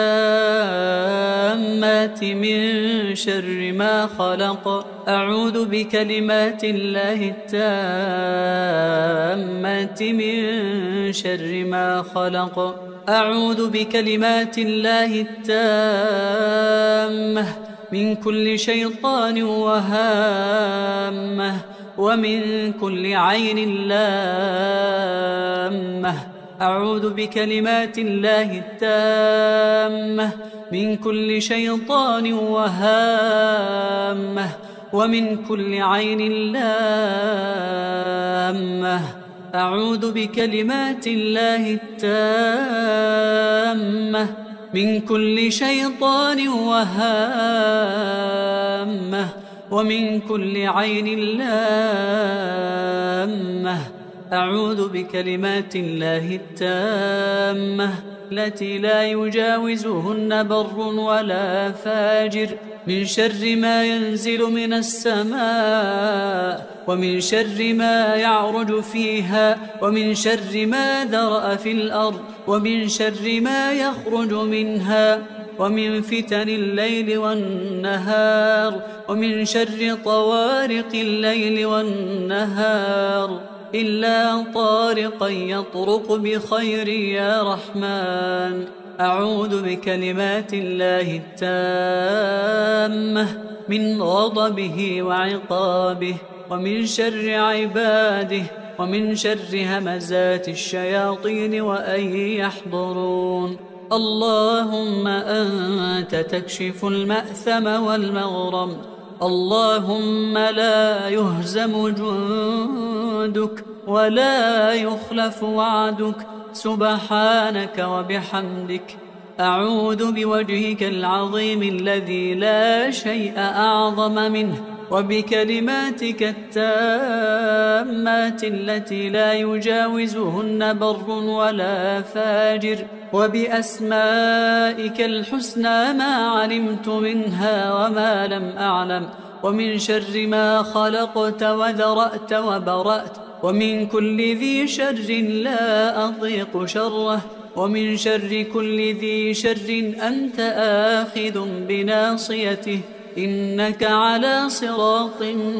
التامات من شر ما خلق. أعوذ بكلمات الله التامات من شر ما خلق. أعوذ بكلمات الله التامة من كل شيطان وهامة ومن كل عين لامة. أعوذ بكلمات الله التامة من كل شيطان وهامة ومن كل عين لامة. أعوذ بكلمات الله التامة من كل شيطان وهامة ومن كل عين لامة. أعوذ بكلمات الله التامة التي لا يجاوزهن بر ولا فاجر من شر ما ينزل من السماء ومن شر ما يعرج فيها ومن شر ما ذرأ في الأرض ومن شر ما يخرج منها ومن فتن الليل والنهار ومن شر طوارق الليل والنهار إلا طارقا يطرق بخير يا رحمن. أعوذ بكلمات الله التامة من غضبه وعقابه ومن شر عباده ومن شر همزات الشياطين وأن يحضرون. اللهم أنت تكشف المأثم والمغرم. اللهم لا يهزم جندك ولا يخلف وعدك سبحانك وبحمدك. أعوذ بوجهك العظيم الذي لا شيء أعظم منه وبكلماتك التامات التي لا يجاوزهن بر ولا فاجر وبأسمائك الحسنى ما علمت منها وما لم أعلم ومن شر ما خلقت وذرأت وبرأت ومن كل ذي شر لا أطيق شره ومن شر كل ذي شر أنت آخذ بناصيته إنك على صراط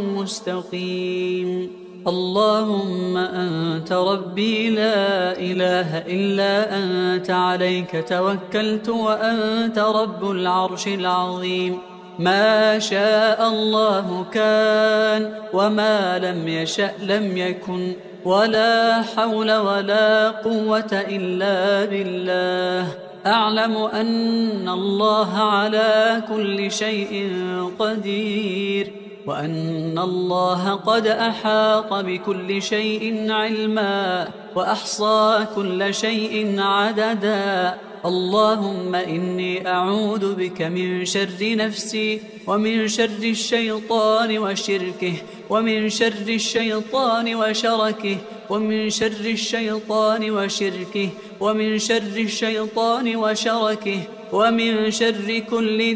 مستقيم. اللهم أنت ربي لا إله إلا أنت عليك توكلت وأنت رب العرش العظيم. ما شاء الله كان وما لم يشأ لم يكن ولا حول ولا قوة إلا بالله. أعلم أن الله على كل شيء قدير وأن الله قد أحاط بكل شيء علما وأحصى كل شيء عددا. اللهم إني أعوذ بك من شر نفسي ومن شر الشيطان وشركه ومن شر الشيطان وشركه ومن شر الشيطان وشركه ومن شر الشيطان وشركه ومن شر كل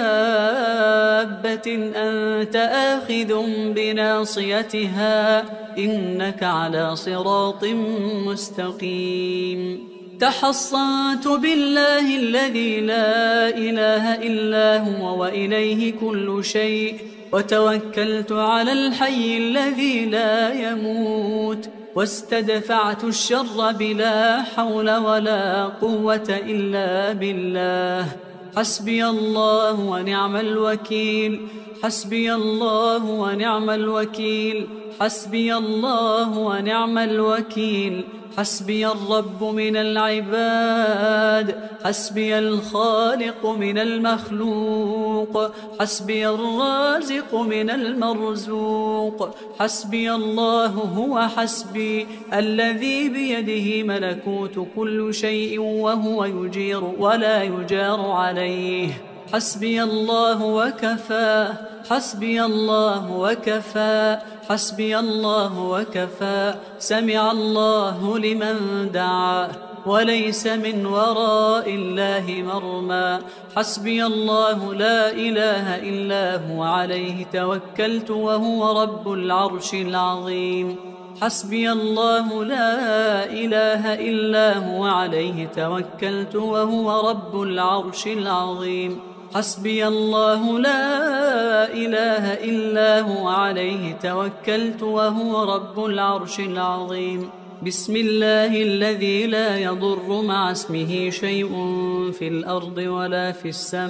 دابة أنت آخذ بناصيتها إنك على صراط مستقيم. تحصنت بالله الذي لا إله إلا هو وإليه كل شيء وتوكلت على الحي الذي لا يموت واستدفعت الشر بلا حول ولا قوة إلا بالله. حسبي الله ونعم الوكيل. حسبي الله ونعم الوكيل. حسبي الله ونعم الوكيل. حسبي الرب من العباد، حسبي الخالق من المخلوق، حسبي الرازق من المرزوق، حسبي الله هو حسبي الذي بيده ملكوت كل شيء وهو يجير ولا يجار عليه. حسبي الله وكفى، حسبي الله وكفى، حسبي الله وكفى. سمع الله لمن دعا وليس من وراء الله مرمى. حسبي الله لا إله إلا هو عليه توكلت وهو رب العرش العظيم. حسبي الله لا إله إلا هو عليه توكلت وهو رب العرش العظيم. حسبي الله لا إله إلا هو عليه توكلت وهو رب العرش العظيم. بسم الله الذي لا يضر مع اسمه شيء في الأرض ولا في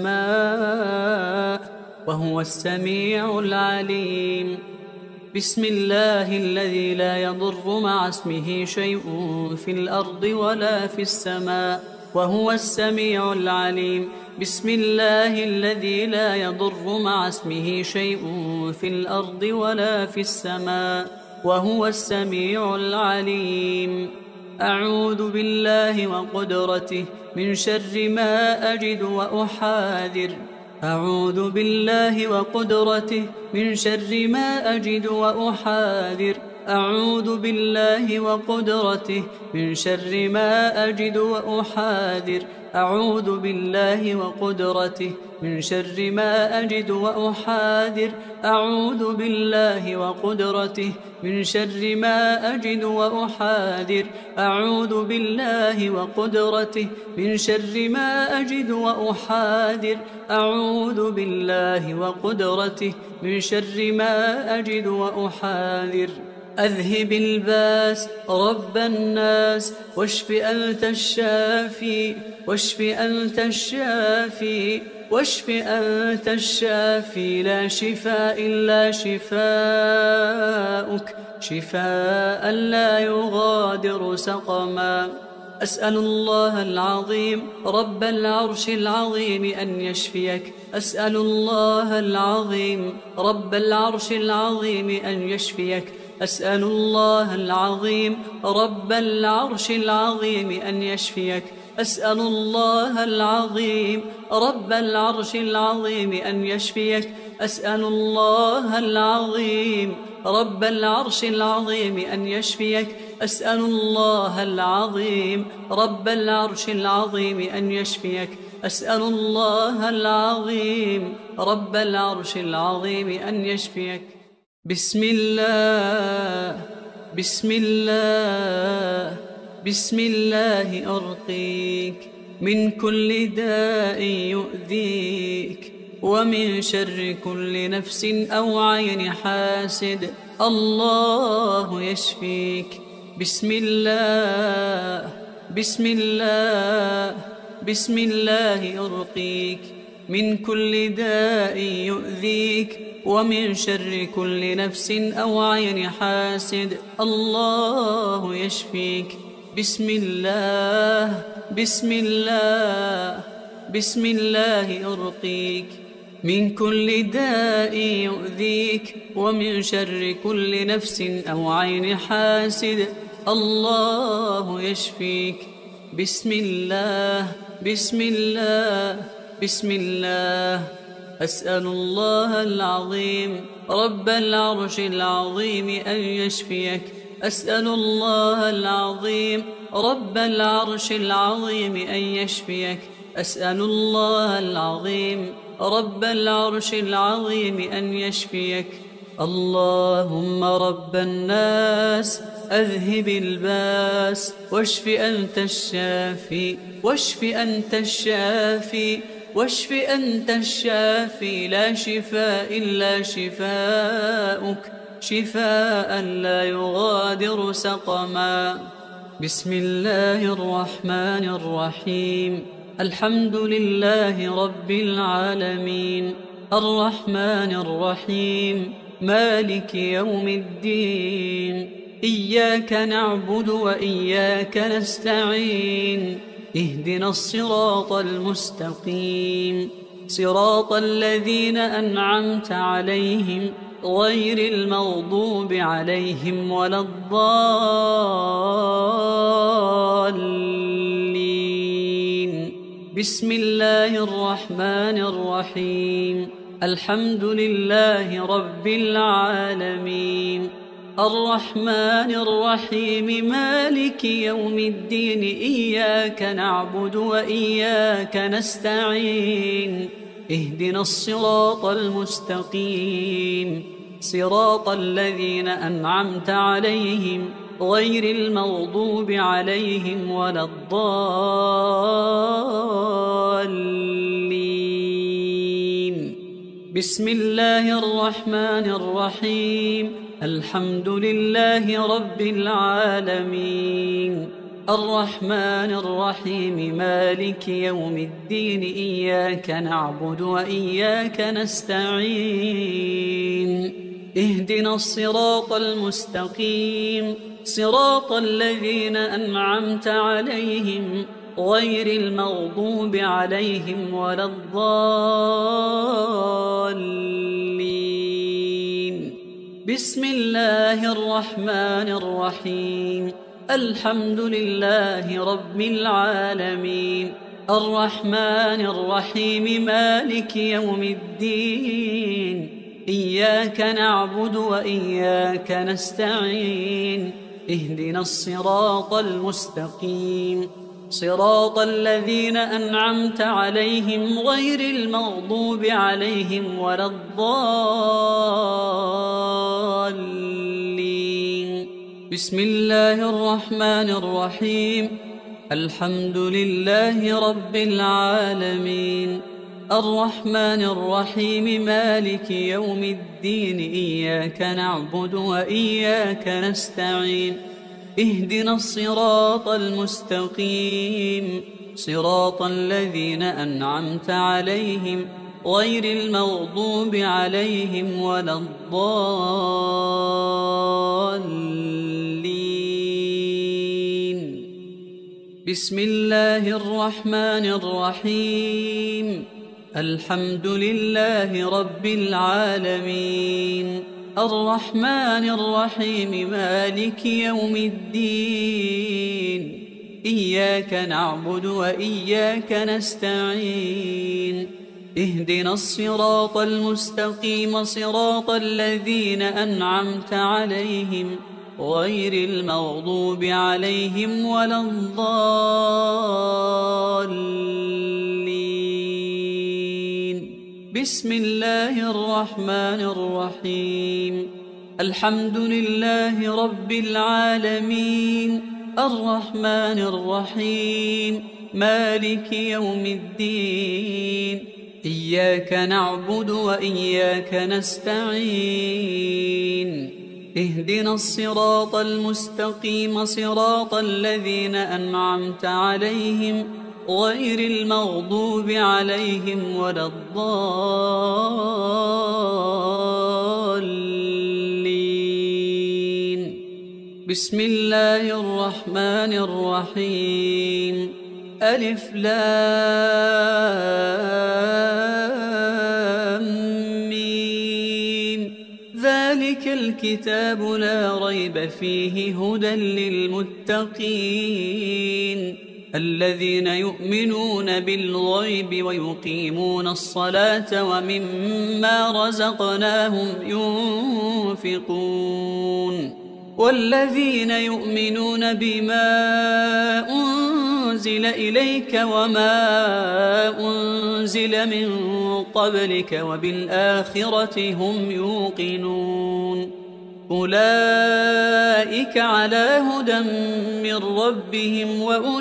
السماء وهو السميع العليم. بسم الله الذي لا يضر مع اسمه شيء في الأرض ولا في السماء وهو السميع العليم. بسم الله الذي لا يضر مع اسمه شيء في الأرض ولا في السماء وهو السميع العليم. أعوذ بالله وقدرته من شر ما أجد وأحاذر. أعوذ بالله وقدرته من شر ما أجد وأحاذر. أعوذ بالله وقدرته من شر ما أجد وأحاذر. أعوذ بالله وقدرته من شر ما أجد وأحاذر. أعوذ بالله وقدرته من شر ما أجد وأحاذر. أعوذ بالله وقدرته من شر ما أجد وأحاذر. أعوذ بالله وقدرته من شر ما أجد وأحاذر. أذهب الباس رب الناس واشف أنت الشافي، واشف أنت الشافي، واشف أنت الشافي. لا شفاء إلا شفاؤك، شفاء لا يغادر سقما. أسأل الله العظيم رب العرش العظيم أن يشفيك. أسأل الله العظيم رب العرش العظيم أن يشفيك. أسأل الله العظيم رب العرش العظيم أن يشفيك. أسأل الله العظيم رب العرش العظيم أن يشفيك. أسأل الله العظيم رب العرش العظيم أن يشفيك. أسأل الله العظيم رب العرش العظيم أن يشفيك. أسأل الله العظيم رب العرش العظيم أن يشفيك. بسم الله، بسم الله، بسم الله أرقيك من كل داء يؤذيك ومن شر كل نفس أو عين حاسد. الله يشفيك. بسم الله، بسم الله، بسم الله أرقيك من كل داء يؤذيك ومن شر كل نفس أو عين حاسد. الله يشفيك. بسم الله، بسم الله، بسم الله أرقيك من كل داء يؤذيك ومن شر كل نفس أو عين حاسد. الله يشفيك. بسم الله، بسم الله، بسم الله. أسأل الله العظيم رب العرش العظيم أن يشفيك. أسأل الله العظيم رب العرش العظيم أن يشفيك. أسأل الله العظيم رب العرش العظيم أن يشفيك. اللهم رب الناس أذهب الباس واشف أنت الشافي، واشف أنت الشافي، واشف أنت الشافي. لا شفاء إلا شفاؤك، شفاء لا يغادر سقما. بسم الله الرحمن الرحيم. الحمد لله رب العالمين الرحمن الرحيم مالك يوم الدين. إياك نعبد وإياك نستعين اهدنا الصراط المستقيم صراط الذين أنعمت عليهم غير المغضوب عليهم ولا الضالين. بسم الله الرحمن الرحيم. الحمد لله رب العالمين الرحمن الرحيم مالك يوم الدين إياك نعبد وإياك نستعين اهدنا الصراط المستقيم صراط الذين أنعمت عليهم غير المغضوب عليهم ولا الضالين. بسم الله الرحمن الرحيم. الحمد لله رب العالمين الرحمن الرحيم مالك يوم الدين إياك نعبد وإياك نستعين اهدنا الصراط المستقيم صراط الذين أنعمت عليهم غير المغضوب عليهم ولا الضالين. بسم الله الرحمن الرحيم. الحمد لله رب العالمين الرحمن الرحيم مالك يوم الدين إياك نعبد وإياك نستعين اهدنا الصراط المستقيم صراط الذين أنعمت عليهم غير المغضوب عليهم ولا الضالين. بسم الله الرحمن الرحيم. الحمد لله رب العالمين الرحمن الرحيم مالك يوم الدين إياك نعبد وإياك نستعين اهدنا الصراط المستقيم صراط الذين أنعمت عليهم غير المغضوب عليهم ولا الضالين. بسم الله الرحمن الرحيم. الحمد لله رب العالمين الرحمن الرحيم مالك يوم الدين إياك نعبد وإياك نستعين اهدنا الصراط المستقيم صراط الذين أنعمت عليهم غير المغضوب عليهم ولا الضالين. بسم الله الرحمن الرحيم. الحمد لله رب العالمين الرحمن الرحيم مالك يوم الدين إياك نعبد وإياك نستعين اهدنا الصراط المستقيم صراط الذين أنعمت عليهم غير المغضوب عليهم ولا الضالين. بسم الله الرحمن الرحيم. ألف لام ميم ذلك الكتاب لا ريب فيه هدى للمتقين الذين يؤمنون بالغيب ويقيمون الصلاة ومما رزقناهم ينفقون والذين يؤمنون بما أنزل إليك وما أنزل من قبلك وبالآخرة هم يوقنون أولئك على هدى من ربهم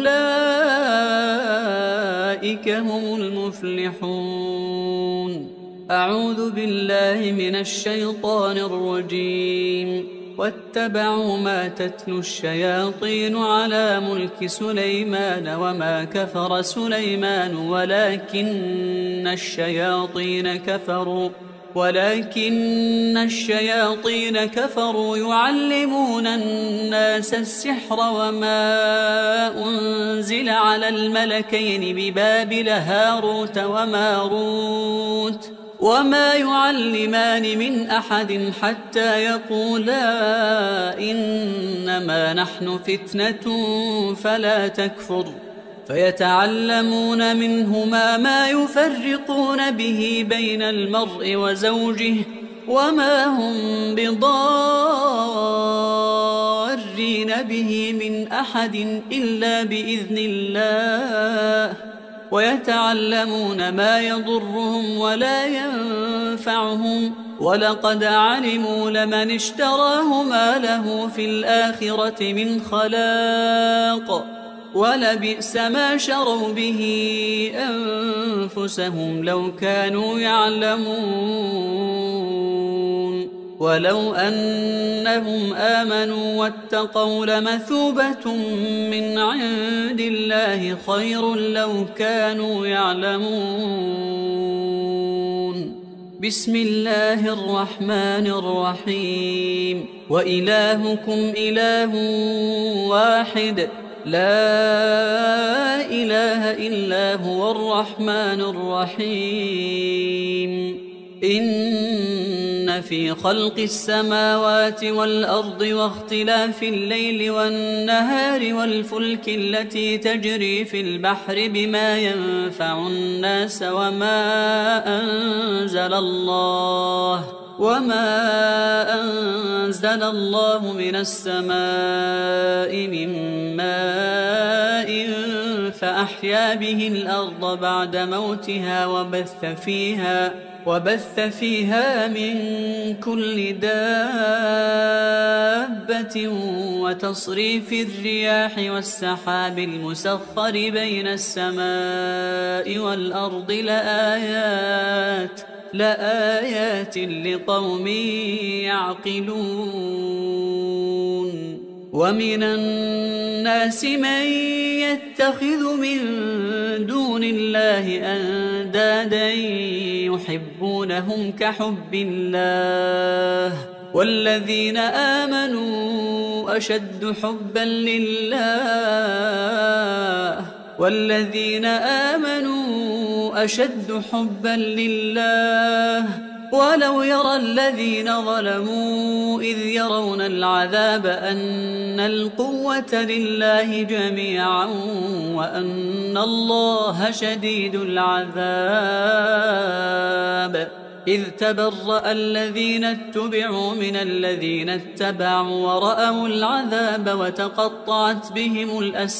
وأولئك هم المفلحون. أعوذ بالله من الشيطان الرجيم. واتبعوا ما تتلو الشياطين على ملك سليمان وما كفر سليمان ولكن الشياطين كفروا ولكن الشياطين كفروا يعلمون الناس السحر وما أنزل على الملكين ببابل هاروت وماروت وما يعلمان من أحد حتى يقولا إنما نحن فتنة فلا تكفر فيتعلمون منهما ما يفرقون به بين المرء وزوجه وما هم بضارين به من أحد إلا بإذن الله ويتعلمون ما يضرهم ولا ينفعهم ولقد علموا لمن اشتراه ما له في الآخرة من خلاق ولبئس ما شروا به أنفسهم لو كانوا يعلمون ولو أنهم آمنوا واتقوا لمثوبة من عند الله خير لو كانوا يعلمون. بسم الله الرحمن الرحيم. وإلهكم إله واحد لا إله إلا هو الرحمن الرحيم. إن في خلق السماوات والأرض واختلاف الليل والنهار والفلك التي تجري في البحر بما ينفع الناس وما أنزل الله من السماء من ماء فأحيا به الأرض بعد موتها وبث فيها من كل دابة وتصريف الرياح والسحاب المسخر بين السماء والأرض لآيات لقوم يعقلون. ومن الناس من يتخذ من دون الله أندادا يحبونهم كحب الله والذين آمنوا أشد حبا لله ولو يرى الذين ظلموا إذ يرون العذاب أن القوة لله جميعا وأن الله شديد العذاب. إذ تبرأ الذين اتبعوا من الذين اتبعوا ورأوا العذاب وتقطعت بهم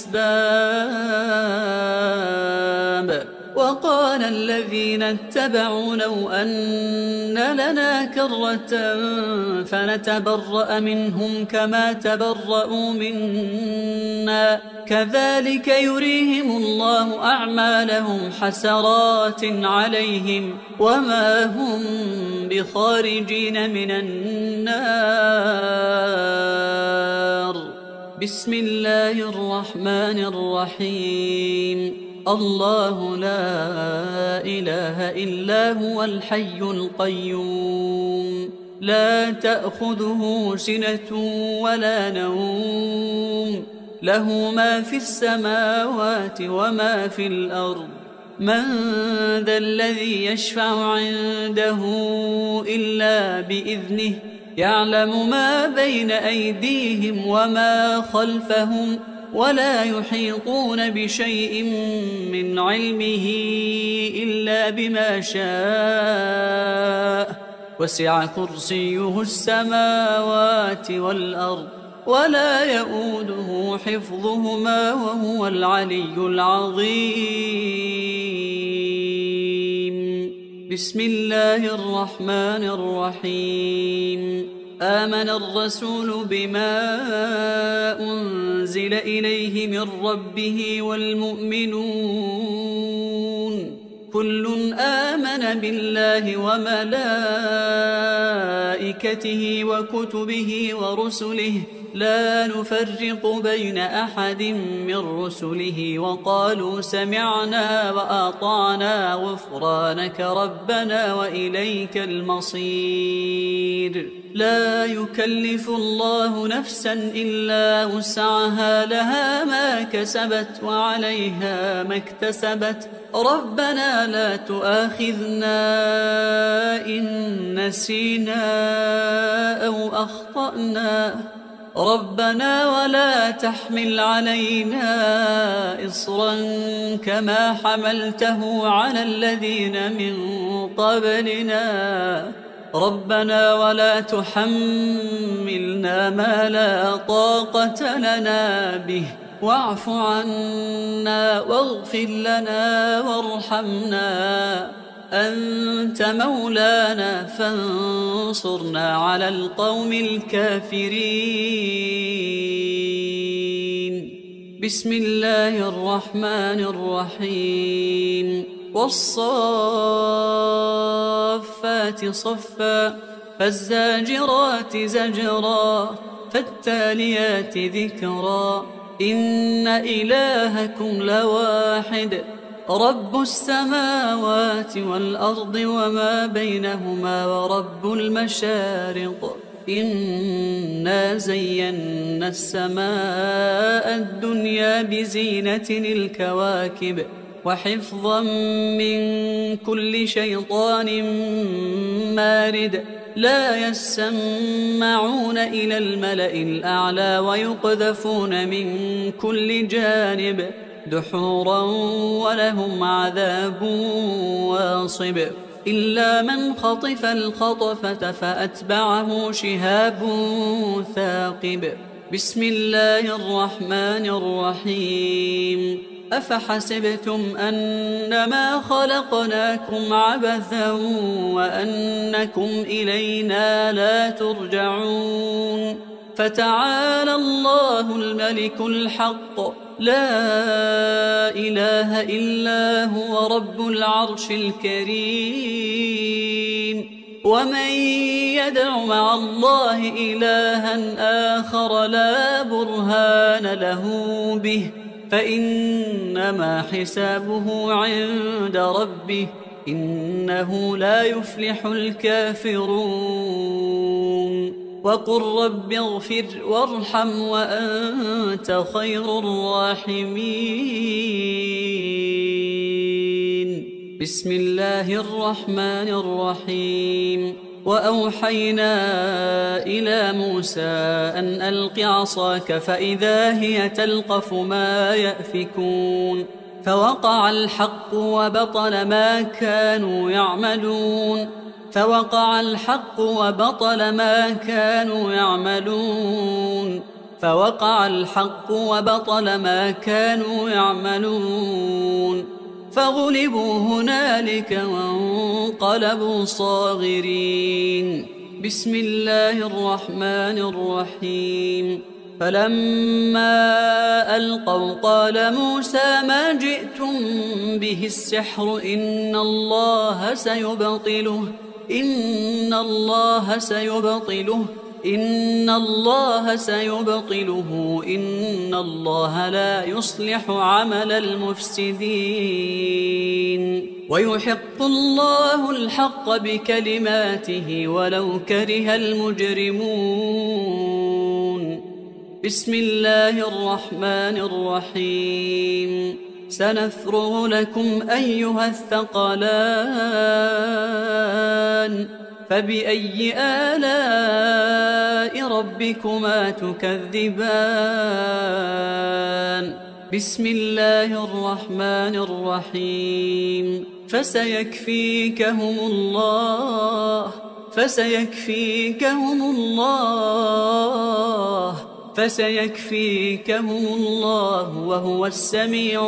الأسباب. وقال الذين اتبعوا لو أن لنا كرة فنتبرأ منهم كما تبرأوا منا كذلك يريهم الله أعمالهم حسرات عليهم وما هم بخارجين من النار. بسم الله الرحمن الرحيم. الله لا إله إلا هو الحي القيوم لا تأخذه سنة ولا نوم له ما في السماوات وما في الأرض. من ذا الذي يشفع عنده إلا بإذنه يعلم ما بين أيديهم وما خلفهم ولا يحيطون بشيء من علمه إلا بما شاء وسع كرسيه السماوات والأرض ولا يؤوده حفظهما وهو العلي العظيم. بسم الله الرحمن الرحيم. آمن الرسول بما أنزل إليه من ربه والمؤمنون كل آمن بالله وملائكته وكتبه ورسله لا نفرق بين أحد من رسله وقالوا سمعنا وأطعنا غفرانك ربنا وإليك المصير. لا يكلف الله نفسا إلا وسعها، لها ما كسبت وعليها ما اكتسبت. ربنا لا تؤاخذنا إن نسينا أو أخطأنا، ربنا ولا تحمل علينا إصرا كما حملته على الذين من قبلنا، ربنا ولا تحملنا ما لا طاقة لنا به، واعف عنا واغفر لنا وارحمنا، أنت مولانا فانصرنا على القوم الكافرين. بسم الله الرحمن الرحيم. والصافات صفا فالزاجرات زجرا فالتاليات ذكرا إن إلهكم لواحد رب السماوات والأرض وما بينهما ورب المشارق إنا زينا السماء الدنيا بزينة الكواكب وحفظا من كل شيطان مارد لا يسمعون إلى الملأ الأعلى ويقذفون من كل جانب دحورا ولهم عذاب واصب إلا من خطف الخطفة فأتبعه شهاب ثاقب. بسم الله الرحمن الرحيم. أفحسبتم أنما خلقناكم عبثا وأنكم إلينا لا ترجعون فتعالى الله الملك الحق لا إله إلا هو رب العرش الكريم. ومن يدع مع الله إلها آخر لا برهان له به فإنما حسابه عند ربه إنه لا يفلح الكافرون. وقل رب اغفر وارحم وأنت خير الراحمين. بسم الله الرحمن الرحيم. وأوحينا إلى موسى أن ألق عصاك فإذا هي تلقف ما يأفكون فوقع الحق وبطل ما كانوا يعملون فوقع الحق وبطل ما كانوا يعملون فوقع الحق وبطل ما كانوا يعملون فغلبوا هنالك وانقلبوا صاغرين. بسم الله الرحمن الرحيم. فلما ألقوا قال موسى ما جئتم به السحر إن الله سيبطله إن الله سيبطله إن الله سيبطله إن الله لا يصلح عمل المفسدين ويحق الله الحق بكلماته ولو كره المجرمون. بسم الله الرحمن الرحيم. سنفرغ لكم أيها الثقلان فبأي آلاء ربكما تكذبان. بسم الله الرحمن الرحيم. فسيكفيكهم الله وهو السميع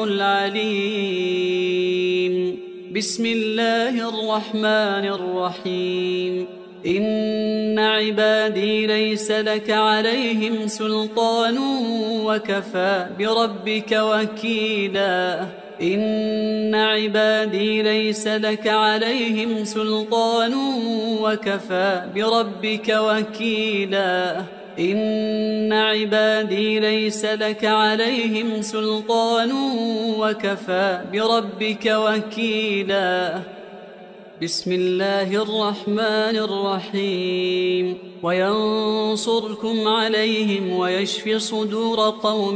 العليم. بسم الله الرحمن الرحيم. إن عبادي ليس لك عليهم سلطان وكفى بربك وكيلا. إن عبادي ليس لك عليهم سلطان وكفى بربك وكيلا. إن عبادي ليس لك عليهم سلطان وكفى بربك وكيلا. بسم الله الرحمن الرحيم. وينصركم عليهم ويشف صدور قوم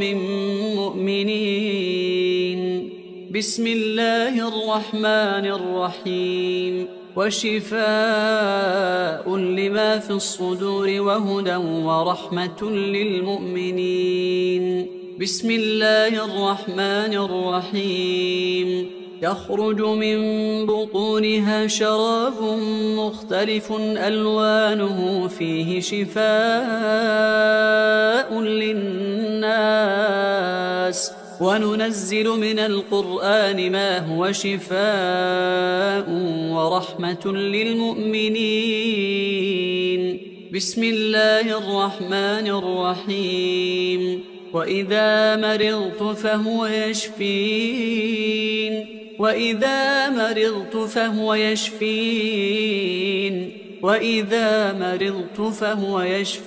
مؤمنين. بسم الله الرحمن الرحيم. وشفاء لما في الصدور وهدى ورحمة للمؤمنين. بسم الله الرحمن الرحيم. يخرج من بطونها شراب مختلف ألوانه فيه شفاء للناس وننزل من القرآن ما هو شفاء ورحمة للمؤمنين. بسم الله الرحمن الرحيم. وإذا مرضت فهو يشفين. وإذا مرضت فهو يشفين. وإذا مرضت فهو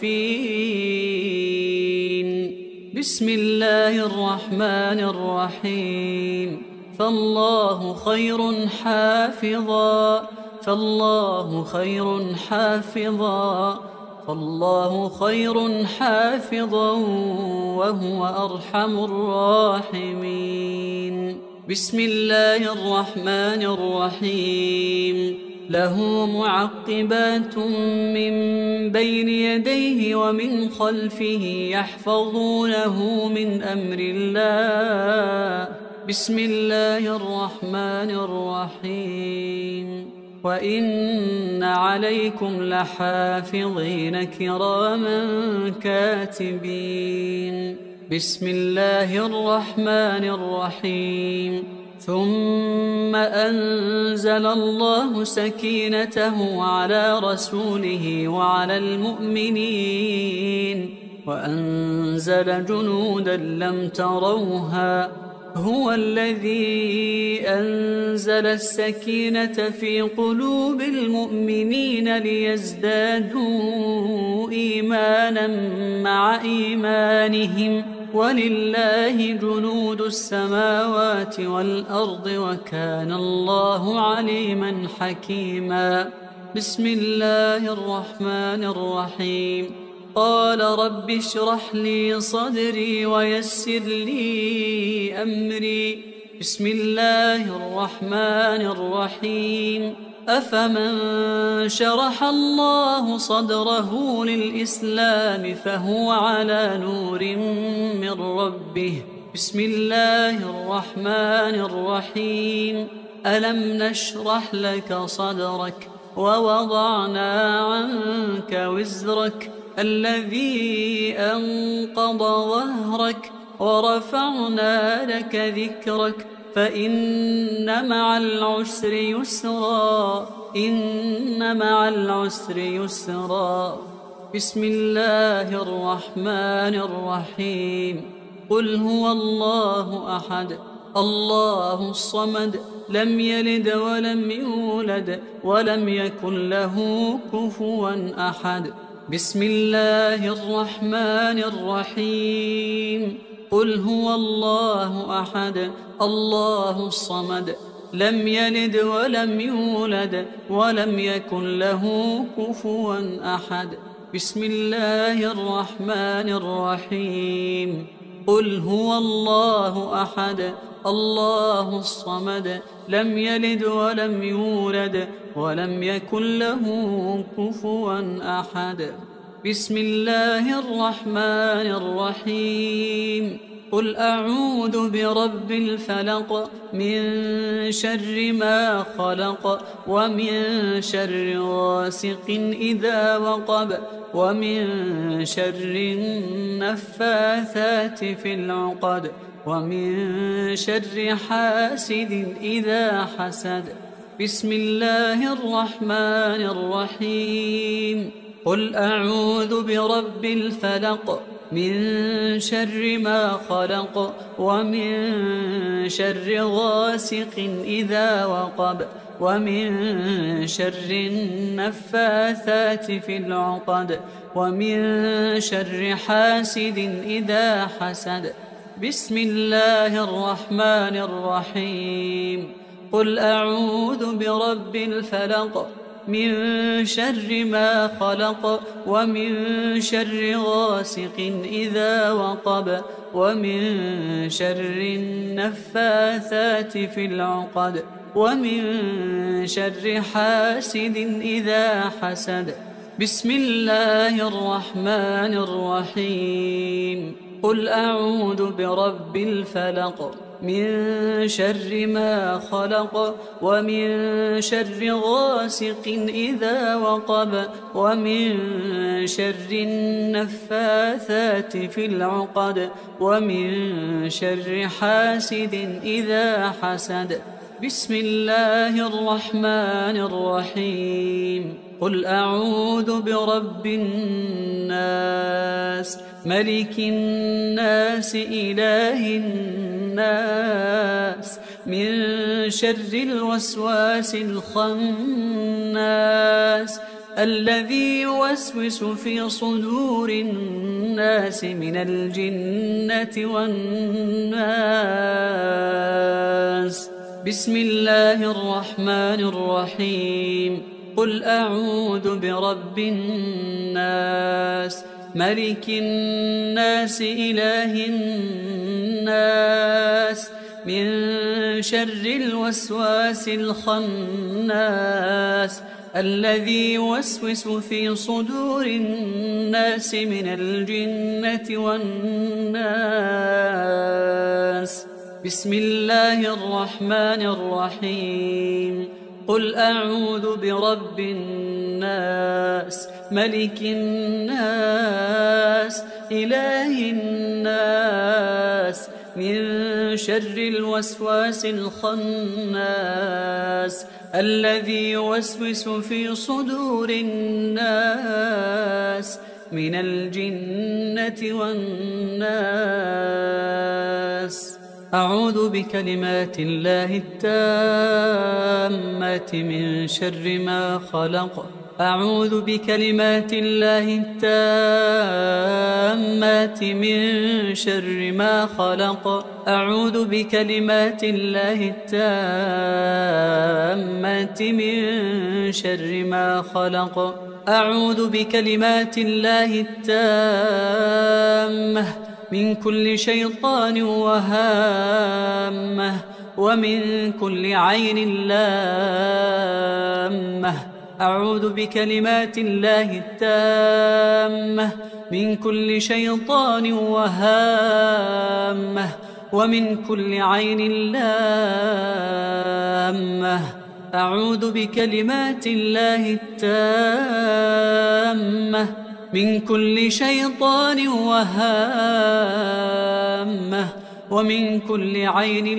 يشفين. بسم الله الرحمن الرحيم. فالله خير حافظا. فالله خير حافظا. فالله خير حافظا وهو أرحم الراحمين. بسم الله الرحمن الرحيم. له معقبات من بين يديه ومن خلفه يحفظونه من أمر الله. بسم الله الرحمن الرحيم. وإن عليكم لحافظين كراما كاتبين. بسم الله الرحمن الرحيم. ثم أنزل الله سكينته على رسوله وعلى المؤمنين وأنزل جنودا لم تروها. هو الذي أنزل السكينة في قلوب المؤمنين ليزدادوا إيمانا مع إيمانهم ولله جنود السماوات والأرض وكان الله عليما حكيما. بسم الله الرحمن الرحيم. قال رب اشرح لي صدري ويسر لي أمري. بسم الله الرحمن الرحيم. أفمن شرح الله صدره للإسلام فهو على نور من ربه. بسم الله الرحمن الرحيم. ألم نشرح لك صدرك ووضعنا عنك وزرك الذي أنقض ظهرك ورفعنا لك ذكرك فإن مع العسر يسرا. إن مع العسر يسرا. بسم الله الرحمن الرحيم. قل هو الله أحد الله الصمد لم يلد ولم يولد ولم يكن له كفوا أحد. بسم الله الرحمن الرحيم. قل هو الله أحد الله الصمد لم يلد ولم يولد ولم يكن له كفوا أحد. بسم الله الرحمن الرحيم. قل هو الله أحد الله الصمد لم يلد ولم يولد ولم يكن له كفوا أحد. بسم الله الرحمن الرحيم. قل أعوذ برب الفلق من شر ما خلق ومن شر غاسق إذا وقب ومن شر النفاثات في العقد ومن شر حاسد إذا حسد. بسم الله الرحمن الرحيم. قل أعوذ برب الفلق من شر ما خلق ومن شر غاسق إذا وقب ومن شر النفاثات في العقد ومن شر حاسد إذا حسد. بسم الله الرحمن الرحيم. قل أعوذ برب الفلق من شر ما خلق ومن شر غاسق إذا وقب ومن شر النفاثات في العقد ومن شر حاسد إذا حسد. بسم الله الرحمن الرحيم. قل أعوذ برب الفلق من شر ما خلق ومن شر غاسق إذا وقب ومن شر النفاثات في العقد ومن شر حاسد إذا حسد. بسم الله الرحمن الرحيم. قل أعوذ برب الناس ملك الناس إله الناس من شر الوسواس الخناس الذي يوسوس في صدور الناس من الجنة والناس. بسم الله الرحمن الرحيم. قل أعوذ برب الناس ملك الناس إله الناس من شر الوسواس الخناس الذي يوسوس في صدور الناس من الجنة والناس. بسم الله الرحمن الرحيم. قل أعوذ برب الناس ملك الناس إله الناس من شر الوسواس الخناس الذي يوسوس في صدور الناس من الجنة والناس. أعوذ بكلمات الله التامات من شر ما خلق. أعوذ بكلمات الله التامات من شر ما خلق. أعوذ بكلمات الله التامات من شر ما خلق. أعوذ بكلمات الله التامة من كل شيطان وهامة ومن كل عين لامة. أعوذ بكلمات الله التامة من كل شيطان وهامة ومن كل عين لامة. أعوذ بكلمات الله التامة من كل شيطان وهامة ومن كل عين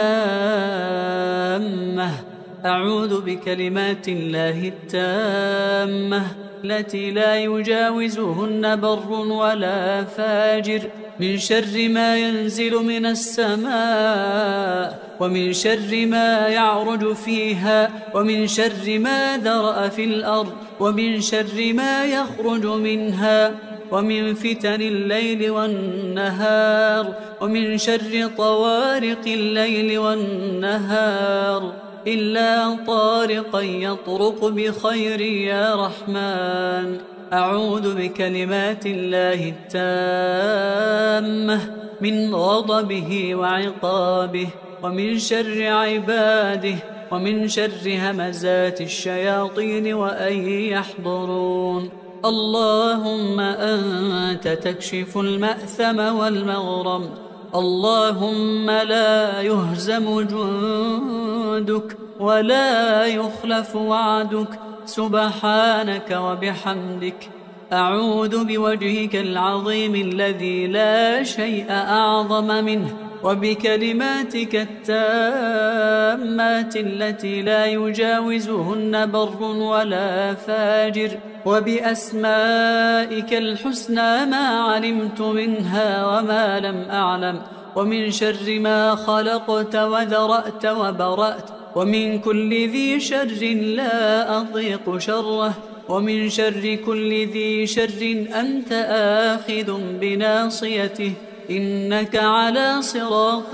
لامة. أعوذ بكلمات الله التامة التي لا يجاوزهن بر ولا فاجر من شر ما ينزل من السماء ومن شر ما يعرج فيها ومن شر ما ذرأ في الأرض ومن شر ما يخرج منها ومن فتن الليل والنهار ومن شر طوارق الليل والنهار إلا طارقا يطرق بخير يا رحمن. أعوذ بكلمات الله التامة من غضبه وعقابه ومن شر عباده ومن شر همزات الشياطين وأن يحضرون. اللهم أنت تكشف المأثم والمغرم. اللهم لا يهزم جندك ولا يخلف وعدك سبحانك وبحمدك. أعوذ بوجهك العظيم الذي لا شيء أعظم منه وبكلماتك التامات التي لا يجاوزهن بر ولا فاجر وبأسمائك الحسنى ما علمت منها وما لم أعلم ومن شر ما خلقت وذرأت وبرأت ومن كل ذي شر لا أضيق شره، ومن شر كل ذي شر أنت آخذ بناصيته، إنك على صراط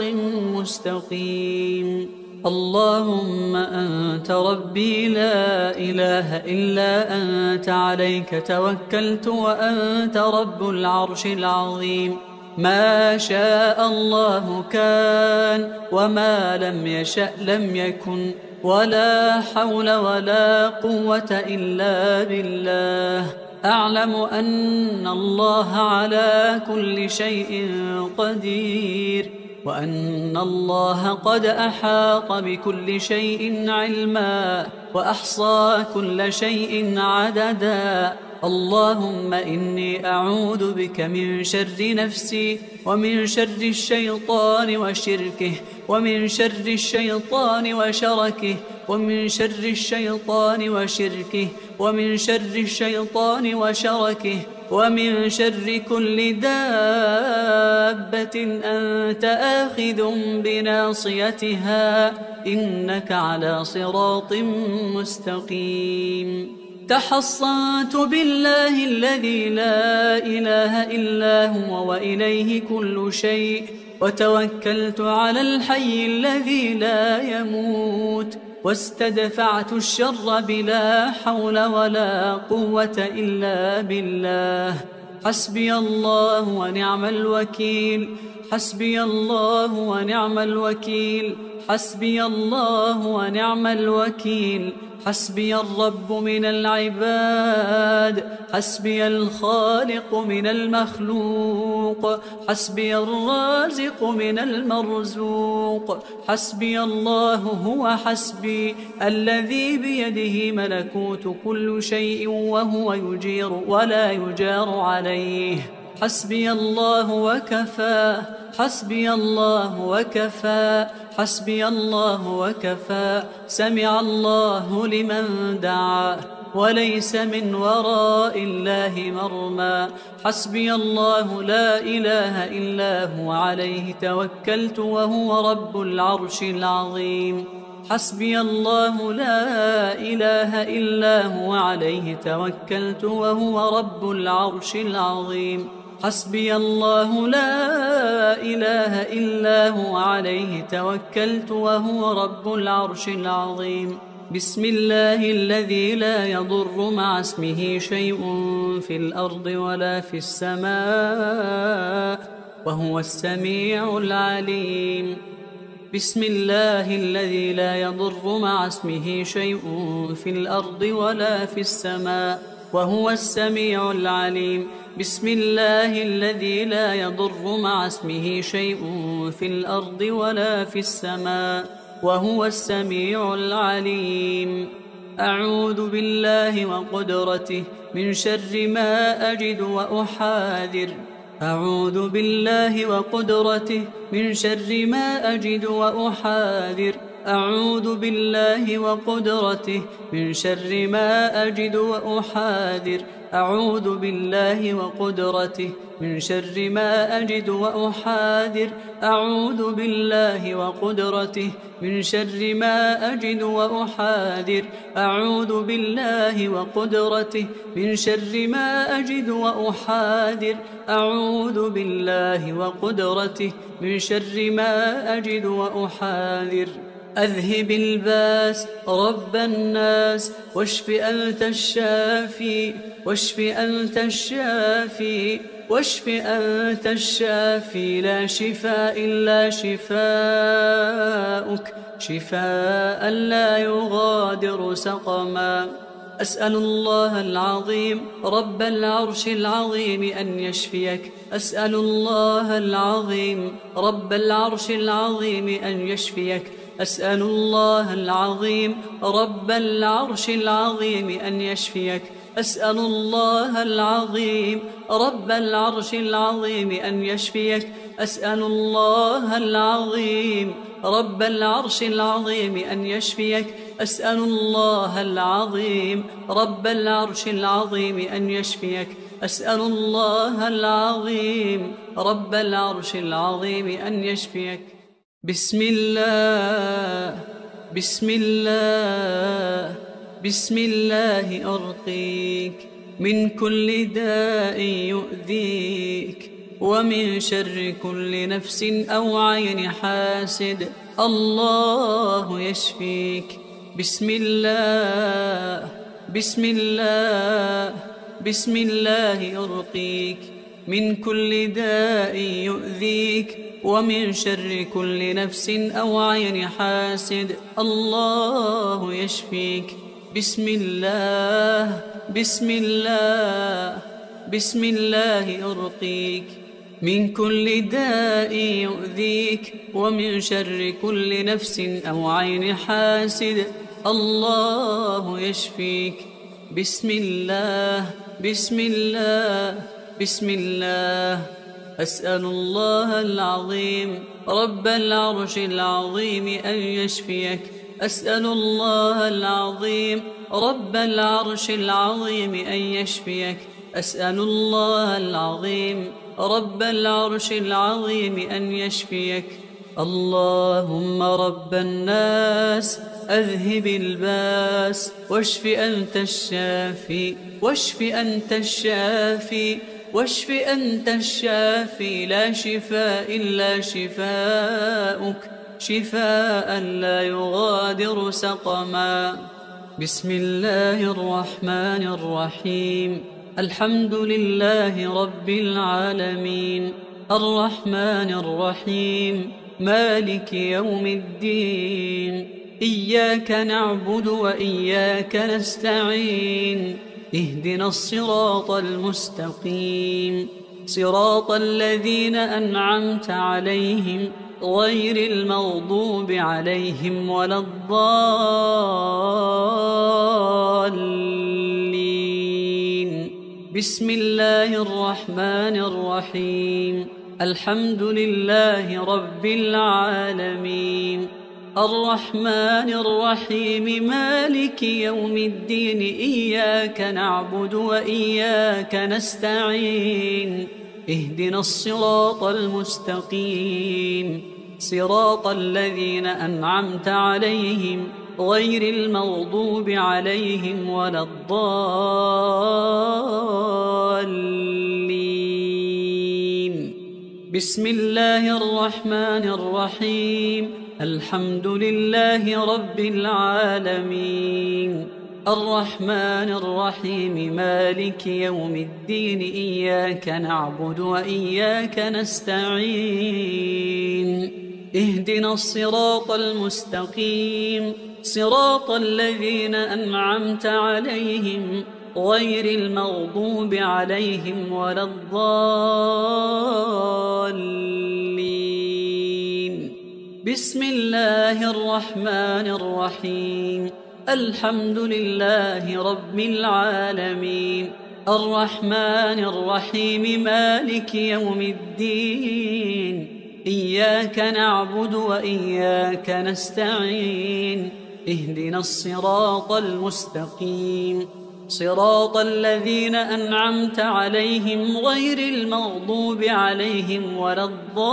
مستقيم. اللهم أنت ربي لا إله إلا أنت، عليك توكلت وأنت رب العرش العظيم. ما شاء الله كان، وما لم يشأ لم يكن، ولا حول ولا قوة إلا بالله. أعلم أن الله على كل شيء قدير، وأن الله قد أحاط بكل شيء علما، وأحصى كل شيء عددا. اللهم إني أعوذ بك من شر نفسي، ومن شر الشيطان وشركه، ومن شر الشيطان وشركه، ومن شر الشيطان وشركه، ومن شر الشيطان وشركه، ومن شر كل دابة أنت آخذ بناصيتها، إنك على صراط مستقيم. تحصنت بالله الذي لا إله إلا هو وإليه كل شيء، وتوكلت على الحي الذي لا يموت، واستدفعت الشر بلا حول ولا قوة إلا بالله. حسبي الله ونعم الوكيل، حسبي الله ونعم الوكيل، حسبي الله ونعم الوكيل. حسبي الرب من العباد، حسبي الخالق من المخلوق، حسبي الرازق من المرزوق. حسبي الله هو حسبي، الذي بيده ملكوت كل شيء، وهو يجير ولا يجار عليه. حسبي الله وكفى، حسبي الله وكفى، حسبي الله وكفى. سمع الله لمن دعا، وليس من وراء الله مرمى. حسبي الله لا إله إلا هو، عليه توكلت وهو رب العرش العظيم. حسبي الله لا إله إلا هو، عليه توكلت وهو رب العرش العظيم. حسبي الله لا إله إلا هو، عليه توكلت وهو رب العرش العظيم. بسم الله الذي لا يضر مع اسمه شيء في الأرض ولا في السماء، وهو السميع العليم. بسم الله الذي لا يضر مع اسمه شيء في الأرض ولا في السماء، وهو السميع العليم. بسم الله الذي لا يضر مع اسمه شيء في الأرض ولا في السماء، وهو السميع العليم. أعوذ بالله وقدرته من شر ما أجد وأحاذر. أعوذ بالله وقدرته من شر ما أجد وأحاذر. أعوذ بالله وقدرته من شر ما أجد وأحاذر. أعوذ بالله وقدرته من شر ما أجد وأحاذر. أعوذ بالله وقدرته من شر ما أجد وأحاذر. أعوذ بالله وقدرته من شر ما أجد وأحاذر. أعوذ بالله وقدرته من شر ما أجد وأحاذر. أذهب الباس رب الناس، واشف أنت الشافي، واشف أنت الشافي، واشف أنت الشافي. لا شفاء إلا شفاؤك، شفاء لا يغادر سقما. أسأل الله العظيم رب العرش العظيم أن يشفيك. أسأل الله العظيم رب العرش العظيم أن يشفيك. أسأل الله العظيم رب العرش العظيم أن يشفيك. أسأل الله العظيم رب العرش العظيم أن يشفيك. أسأل الله العظيم رب العرش العظيم أن يشفيك. أسأل الله العظيم رب العرش العظيم أن يشفيك. أسأل الله العظيم رب العرش العظيم أن يشفيك. بسم الله بسم الله بسم الله أرقيك من كل داء يؤذيك ومن شر كل نفس أو عين حاسد الله يشفيك بسم الله بسم الله بسم الله أرقيك من كل داء يؤذيك ومن شر كل نفس أو عين حاسد الله يشفيك بسم الله بسم الله بسم الله أرقيك من كل داء يؤذيك ومن شر كل نفس أو عين حاسد الله يشفيك بسم الله بسم الله بسم الله أسأل الله العظيم رب العرش العظيم أن يشفيك أسأل الله العظيم رب العرش العظيم أن يشفيك أسأل الله العظيم رب العرش العظيم أن يشفيك اللهم رب الناس أذهب الباس واشف أنت الشافي واشف أنت الشافي واشف أنت الشافي لا شفاء إلا شفاؤك شفاء لا يغادر سقما بسم الله الرحمن الرحيم الحمد لله رب العالمين الرحمن الرحيم مالك يوم الدين إياك نعبد وإياك نستعين اهدنا الصراط المستقيم صراط الذين أنعمت عليهم غير المغضوب عليهم ولا الضالين بسم الله الرحمن الرحيم الحمد لله رب العالمين الرحمن الرحيم مالك يوم الدين إياك نعبد وإياك نستعين اهدنا الصراط المستقيم صراط الذين أنعمت عليهم غير المغضوب عليهم ولا الضالين بسم الله الرحمن الرحيم الحمد لله رب العالمين الرحمن الرحيم مالك يوم الدين إياك نعبد وإياك نستعين اهدنا الصراط المستقيم صراط الذين أنعمت عليهم غير المغضوب عليهم ولا الضالين بسم الله الرحمن الرحيم الحمد لله رب العالمين الرحمن الرحيم مالك يوم الدين إياك نعبد وإياك نستعين اهدنا الصراط المستقيم صراط الذين أنعمت عليهم غير المغضوب عليهم ولا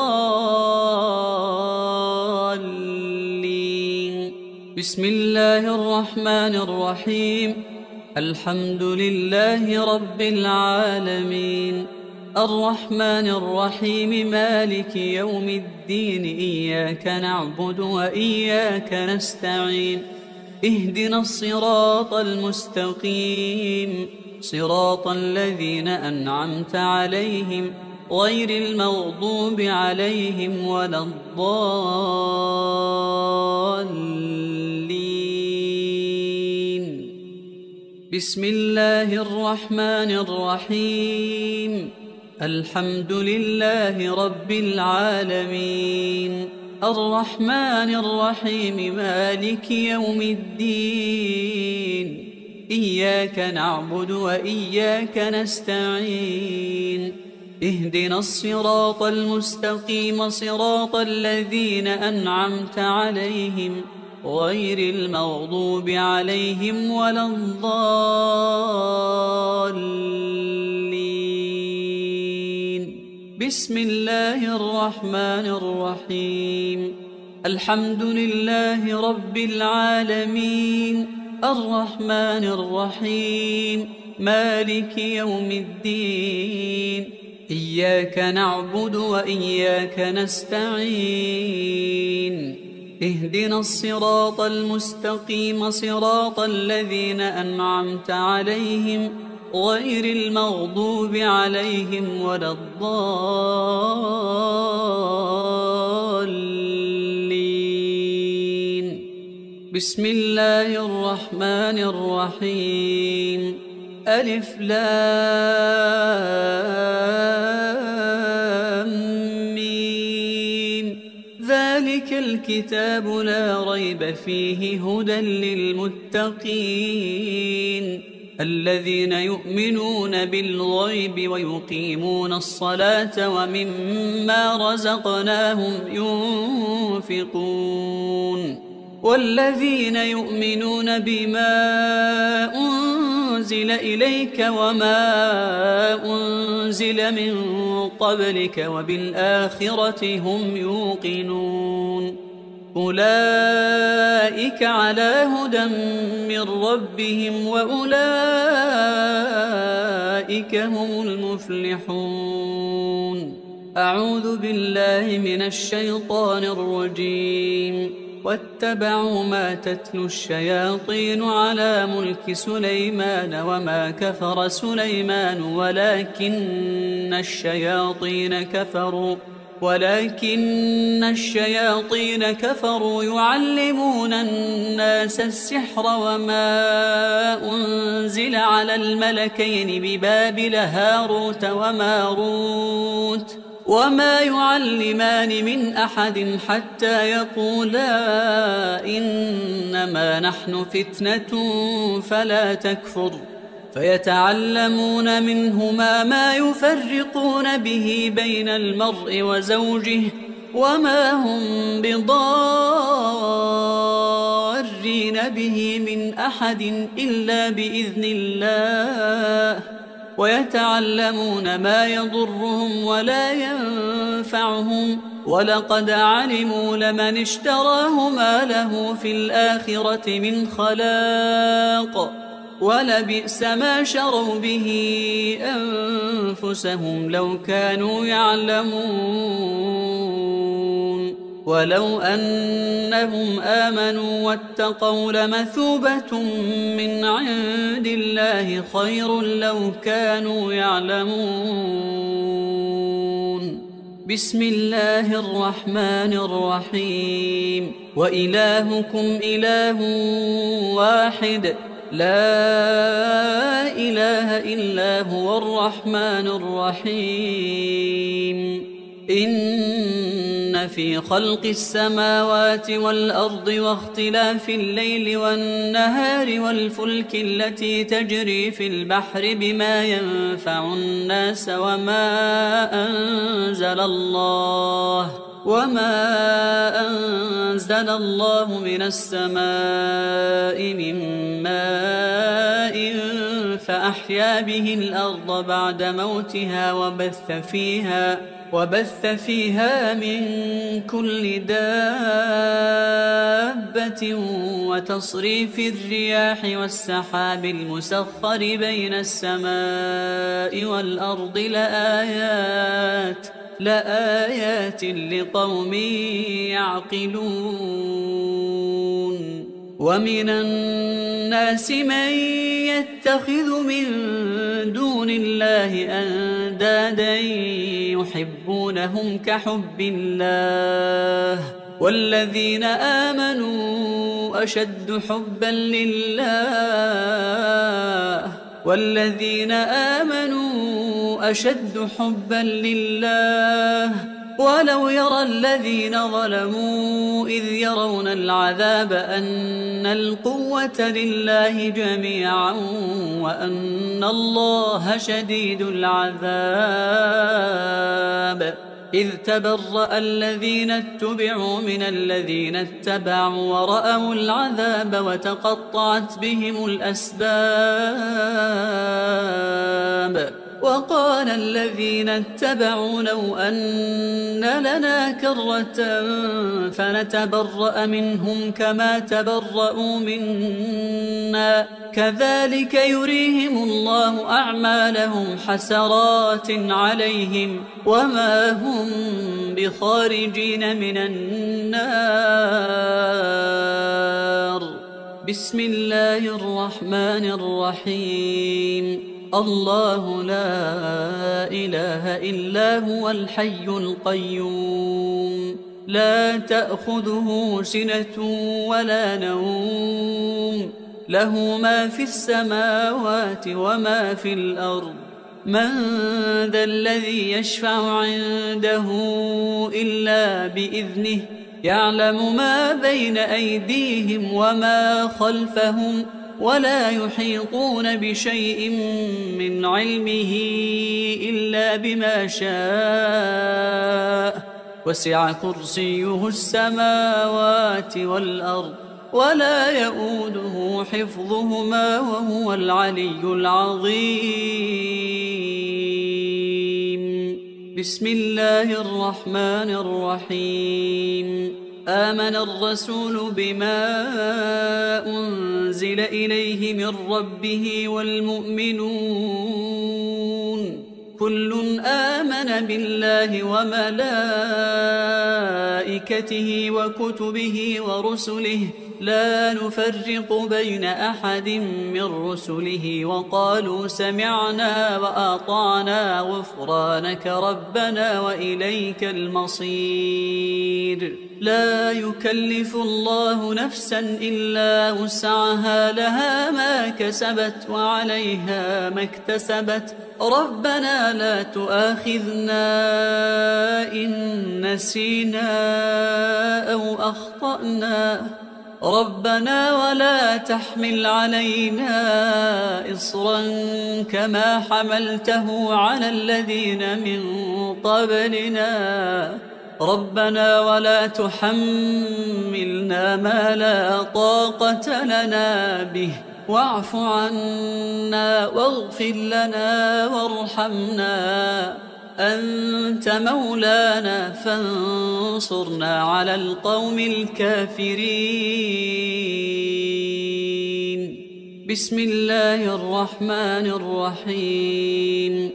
الضالين بسم الله الرحمن الرحيم الحمد لله رب العالمين الرحمن الرحيم مالك يوم الدين إياك نعبد وإياك نستعين اهدنا الصراط المستقيم صراط الذين أنعمت عليهم غير المغضوب عليهم ولا الضالين بسم الله الرحمن الرحيم الحمد لله رب العالمين الرحمن الرحيم مالك يوم الدين إياك نعبد وإياك نستعين اهدنا الصراط المستقيم صراط الذين أنعمت عليهم غير المغضوب عليهم ولا الضالين بسم الله الرحمن الرحيم الحمد لله رب العالمين الرحمن الرحيم مالك يوم الدين إياك نعبد وإياك نستعين اهدنا الصراط المستقيم صراط الذين أنعمت عليهم غير المغضوب عليهم ولا الضالين. بسم الله الرحمن الرحيم ألف لام ميم ذلك الكتاب لا ريب فيه هدى للمتقين الذين يؤمنون بالغيب ويقيمون الصلاة ومما رزقناهم ينفقون والذين يؤمنون بما أنزل إليك وما أنزل من قبلك وبالآخرة هم يوقنون أولئك على هدى من ربهم وأولئك هم المفلحون. أعوذ بالله من الشيطان الرجيم واتبعوا ما تتلو الشياطين على ملك سليمان وما كفر سليمان ولكن الشياطين كفروا يعلمون الناس السحر وما أنزل على الملكين ببابل هاروت وماروت وما يعلمان من أحد حتى يقولا إنما نحن فتنة فلا تكفر فيتعلمون منهما ما يفرقون به بين المرء وزوجه وما هم بضارين به من أحد إلا بإذن الله ويتعلمون ما يضرهم ولا ينفعهم ولقد علموا لمن اشتراه ما له في الآخرة من خلاق ولبئس ما شروا به أنفسهم لو كانوا يعلمون ولو أنهم آمنوا واتقوا لمثوبة من عند الله خير لو كانوا يعلمون. بسم الله الرحمن الرحيم وإلهكم إله واحد لا إله إلا هو الرحمن الرحيم. إن في خلق السماوات والأرض واختلاف الليل والنهار والفلك التي تجري في البحر بما ينفع الناس وما أنزل الله من السماء من ماء فأحيا به الأرض بعد موتها وبث فيها من كل دابة وتصريف الرياح والسحاب المسخر بين السماء والأرض لآيات لقوم يعقلون. ومن الناس من يتخذ من دون الله أندادا يحبونهم كحب الله والذين آمنوا أشد حبا لله ولو يرى الذين ظلموا إذ يرون العذاب أن القوة لله جميعا وأن الله شديد العذاب. إذ تبرأ الذين اتبعوا من الذين اتبعوا ورأوا العذاب وتقطعت بهم الأسباب. وقال الذين اتبعوا لو أن لنا كرة فنتبرأ منهم كما تبرأوا منا كذلك يريهم الله أعمالهم حسرات عليهم وما هم بخارجين من النار. بسم الله الرحمن الرحيم. الله لا إله إلا هو الحي القيوم لا تأخذه سنة ولا نوم له ما في السماوات وما في الأرض من ذا الذي يشفع عنده إلا بإذنه يعلم ما بين أيديهم وما خلفهم ولا يحيطون بشيء من علمه إلا بما شاء وسع كرسيه السماوات والأرض ولا يؤوده حفظهما وهو العلي العظيم. بسم الله الرحمن الرحيم. آمن الرسول بما أنزل إليه من ربه والمؤمنون كل آمن بالله وملائكته وكتبه ورسله لا نفرق بين أحد من رسله وقالوا سمعنا وأطعنا غفرانك ربنا وإليك المصير. لا يكلف الله نفسا إلا وسعها لها ما كسبت وعليها ما اكتسبت ربنا لا تؤاخذنا إن نسينا أو أخطأنا ربنا ولا تحمل علينا إصرا كما حملته على الذين من قبلنا ربنا ولا تحملنا ما لا طاقة لنا به واعف عنا واغفر لنا وارحمنا أنت مولانا فانصرنا على القوم الكافرين. بسم الله الرحمن الرحيم.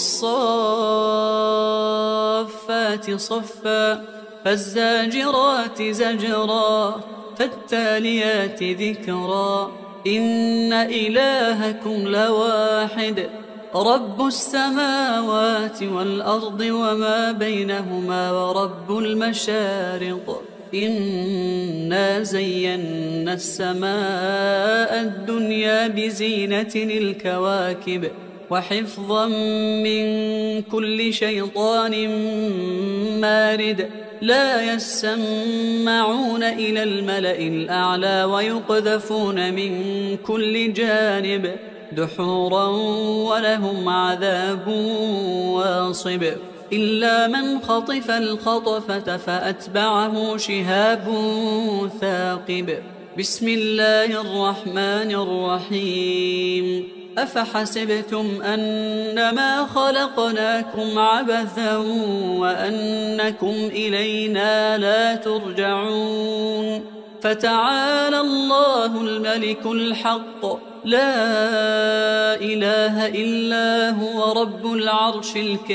والصافات صفا فالزاجرات زجرا فالتاليات ذكرا إن إلهكم لواحد رب السماوات والأرض وما بينهما ورب المشارق إنا زينا السماء الدنيا بزينة الكواكب وحفظا من كل شيطان مارد لا يسمعون إلى الملأ الأعلى ويقذفون من كل جانب دحورا ولهم عذاب واصب إلا من خطف الخطفة فأتبعه شهاب ثاقب. بسم الله الرحمن الرحيم. أفحسبتم أنما خلقناكم عبثا وأنكم إلينا لا ترجعون فتعالى الله الملك الحق لا إله إلا هو رب العرش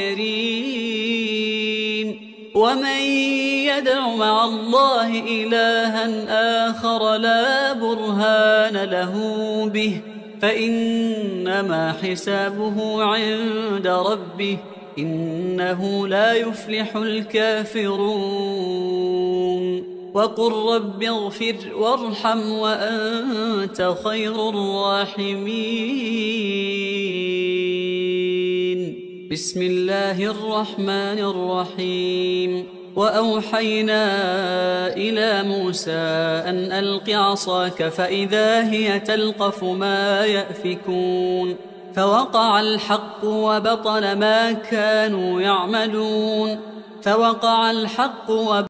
الكريم. ومن يدع مع الله إلها آخر لا برهان له به فإنما حسابه عند ربه إنه لا يفلح الكافرون. وقل رب اغفر وارحم وأنت خير الراحمين. بسم الله الرحمن الرحيم. وأوحينا إلى موسى أن ألق عصاك فإذا هي تلقف ما يأفكون فوقع الحق وبطل ما كانوا يعملون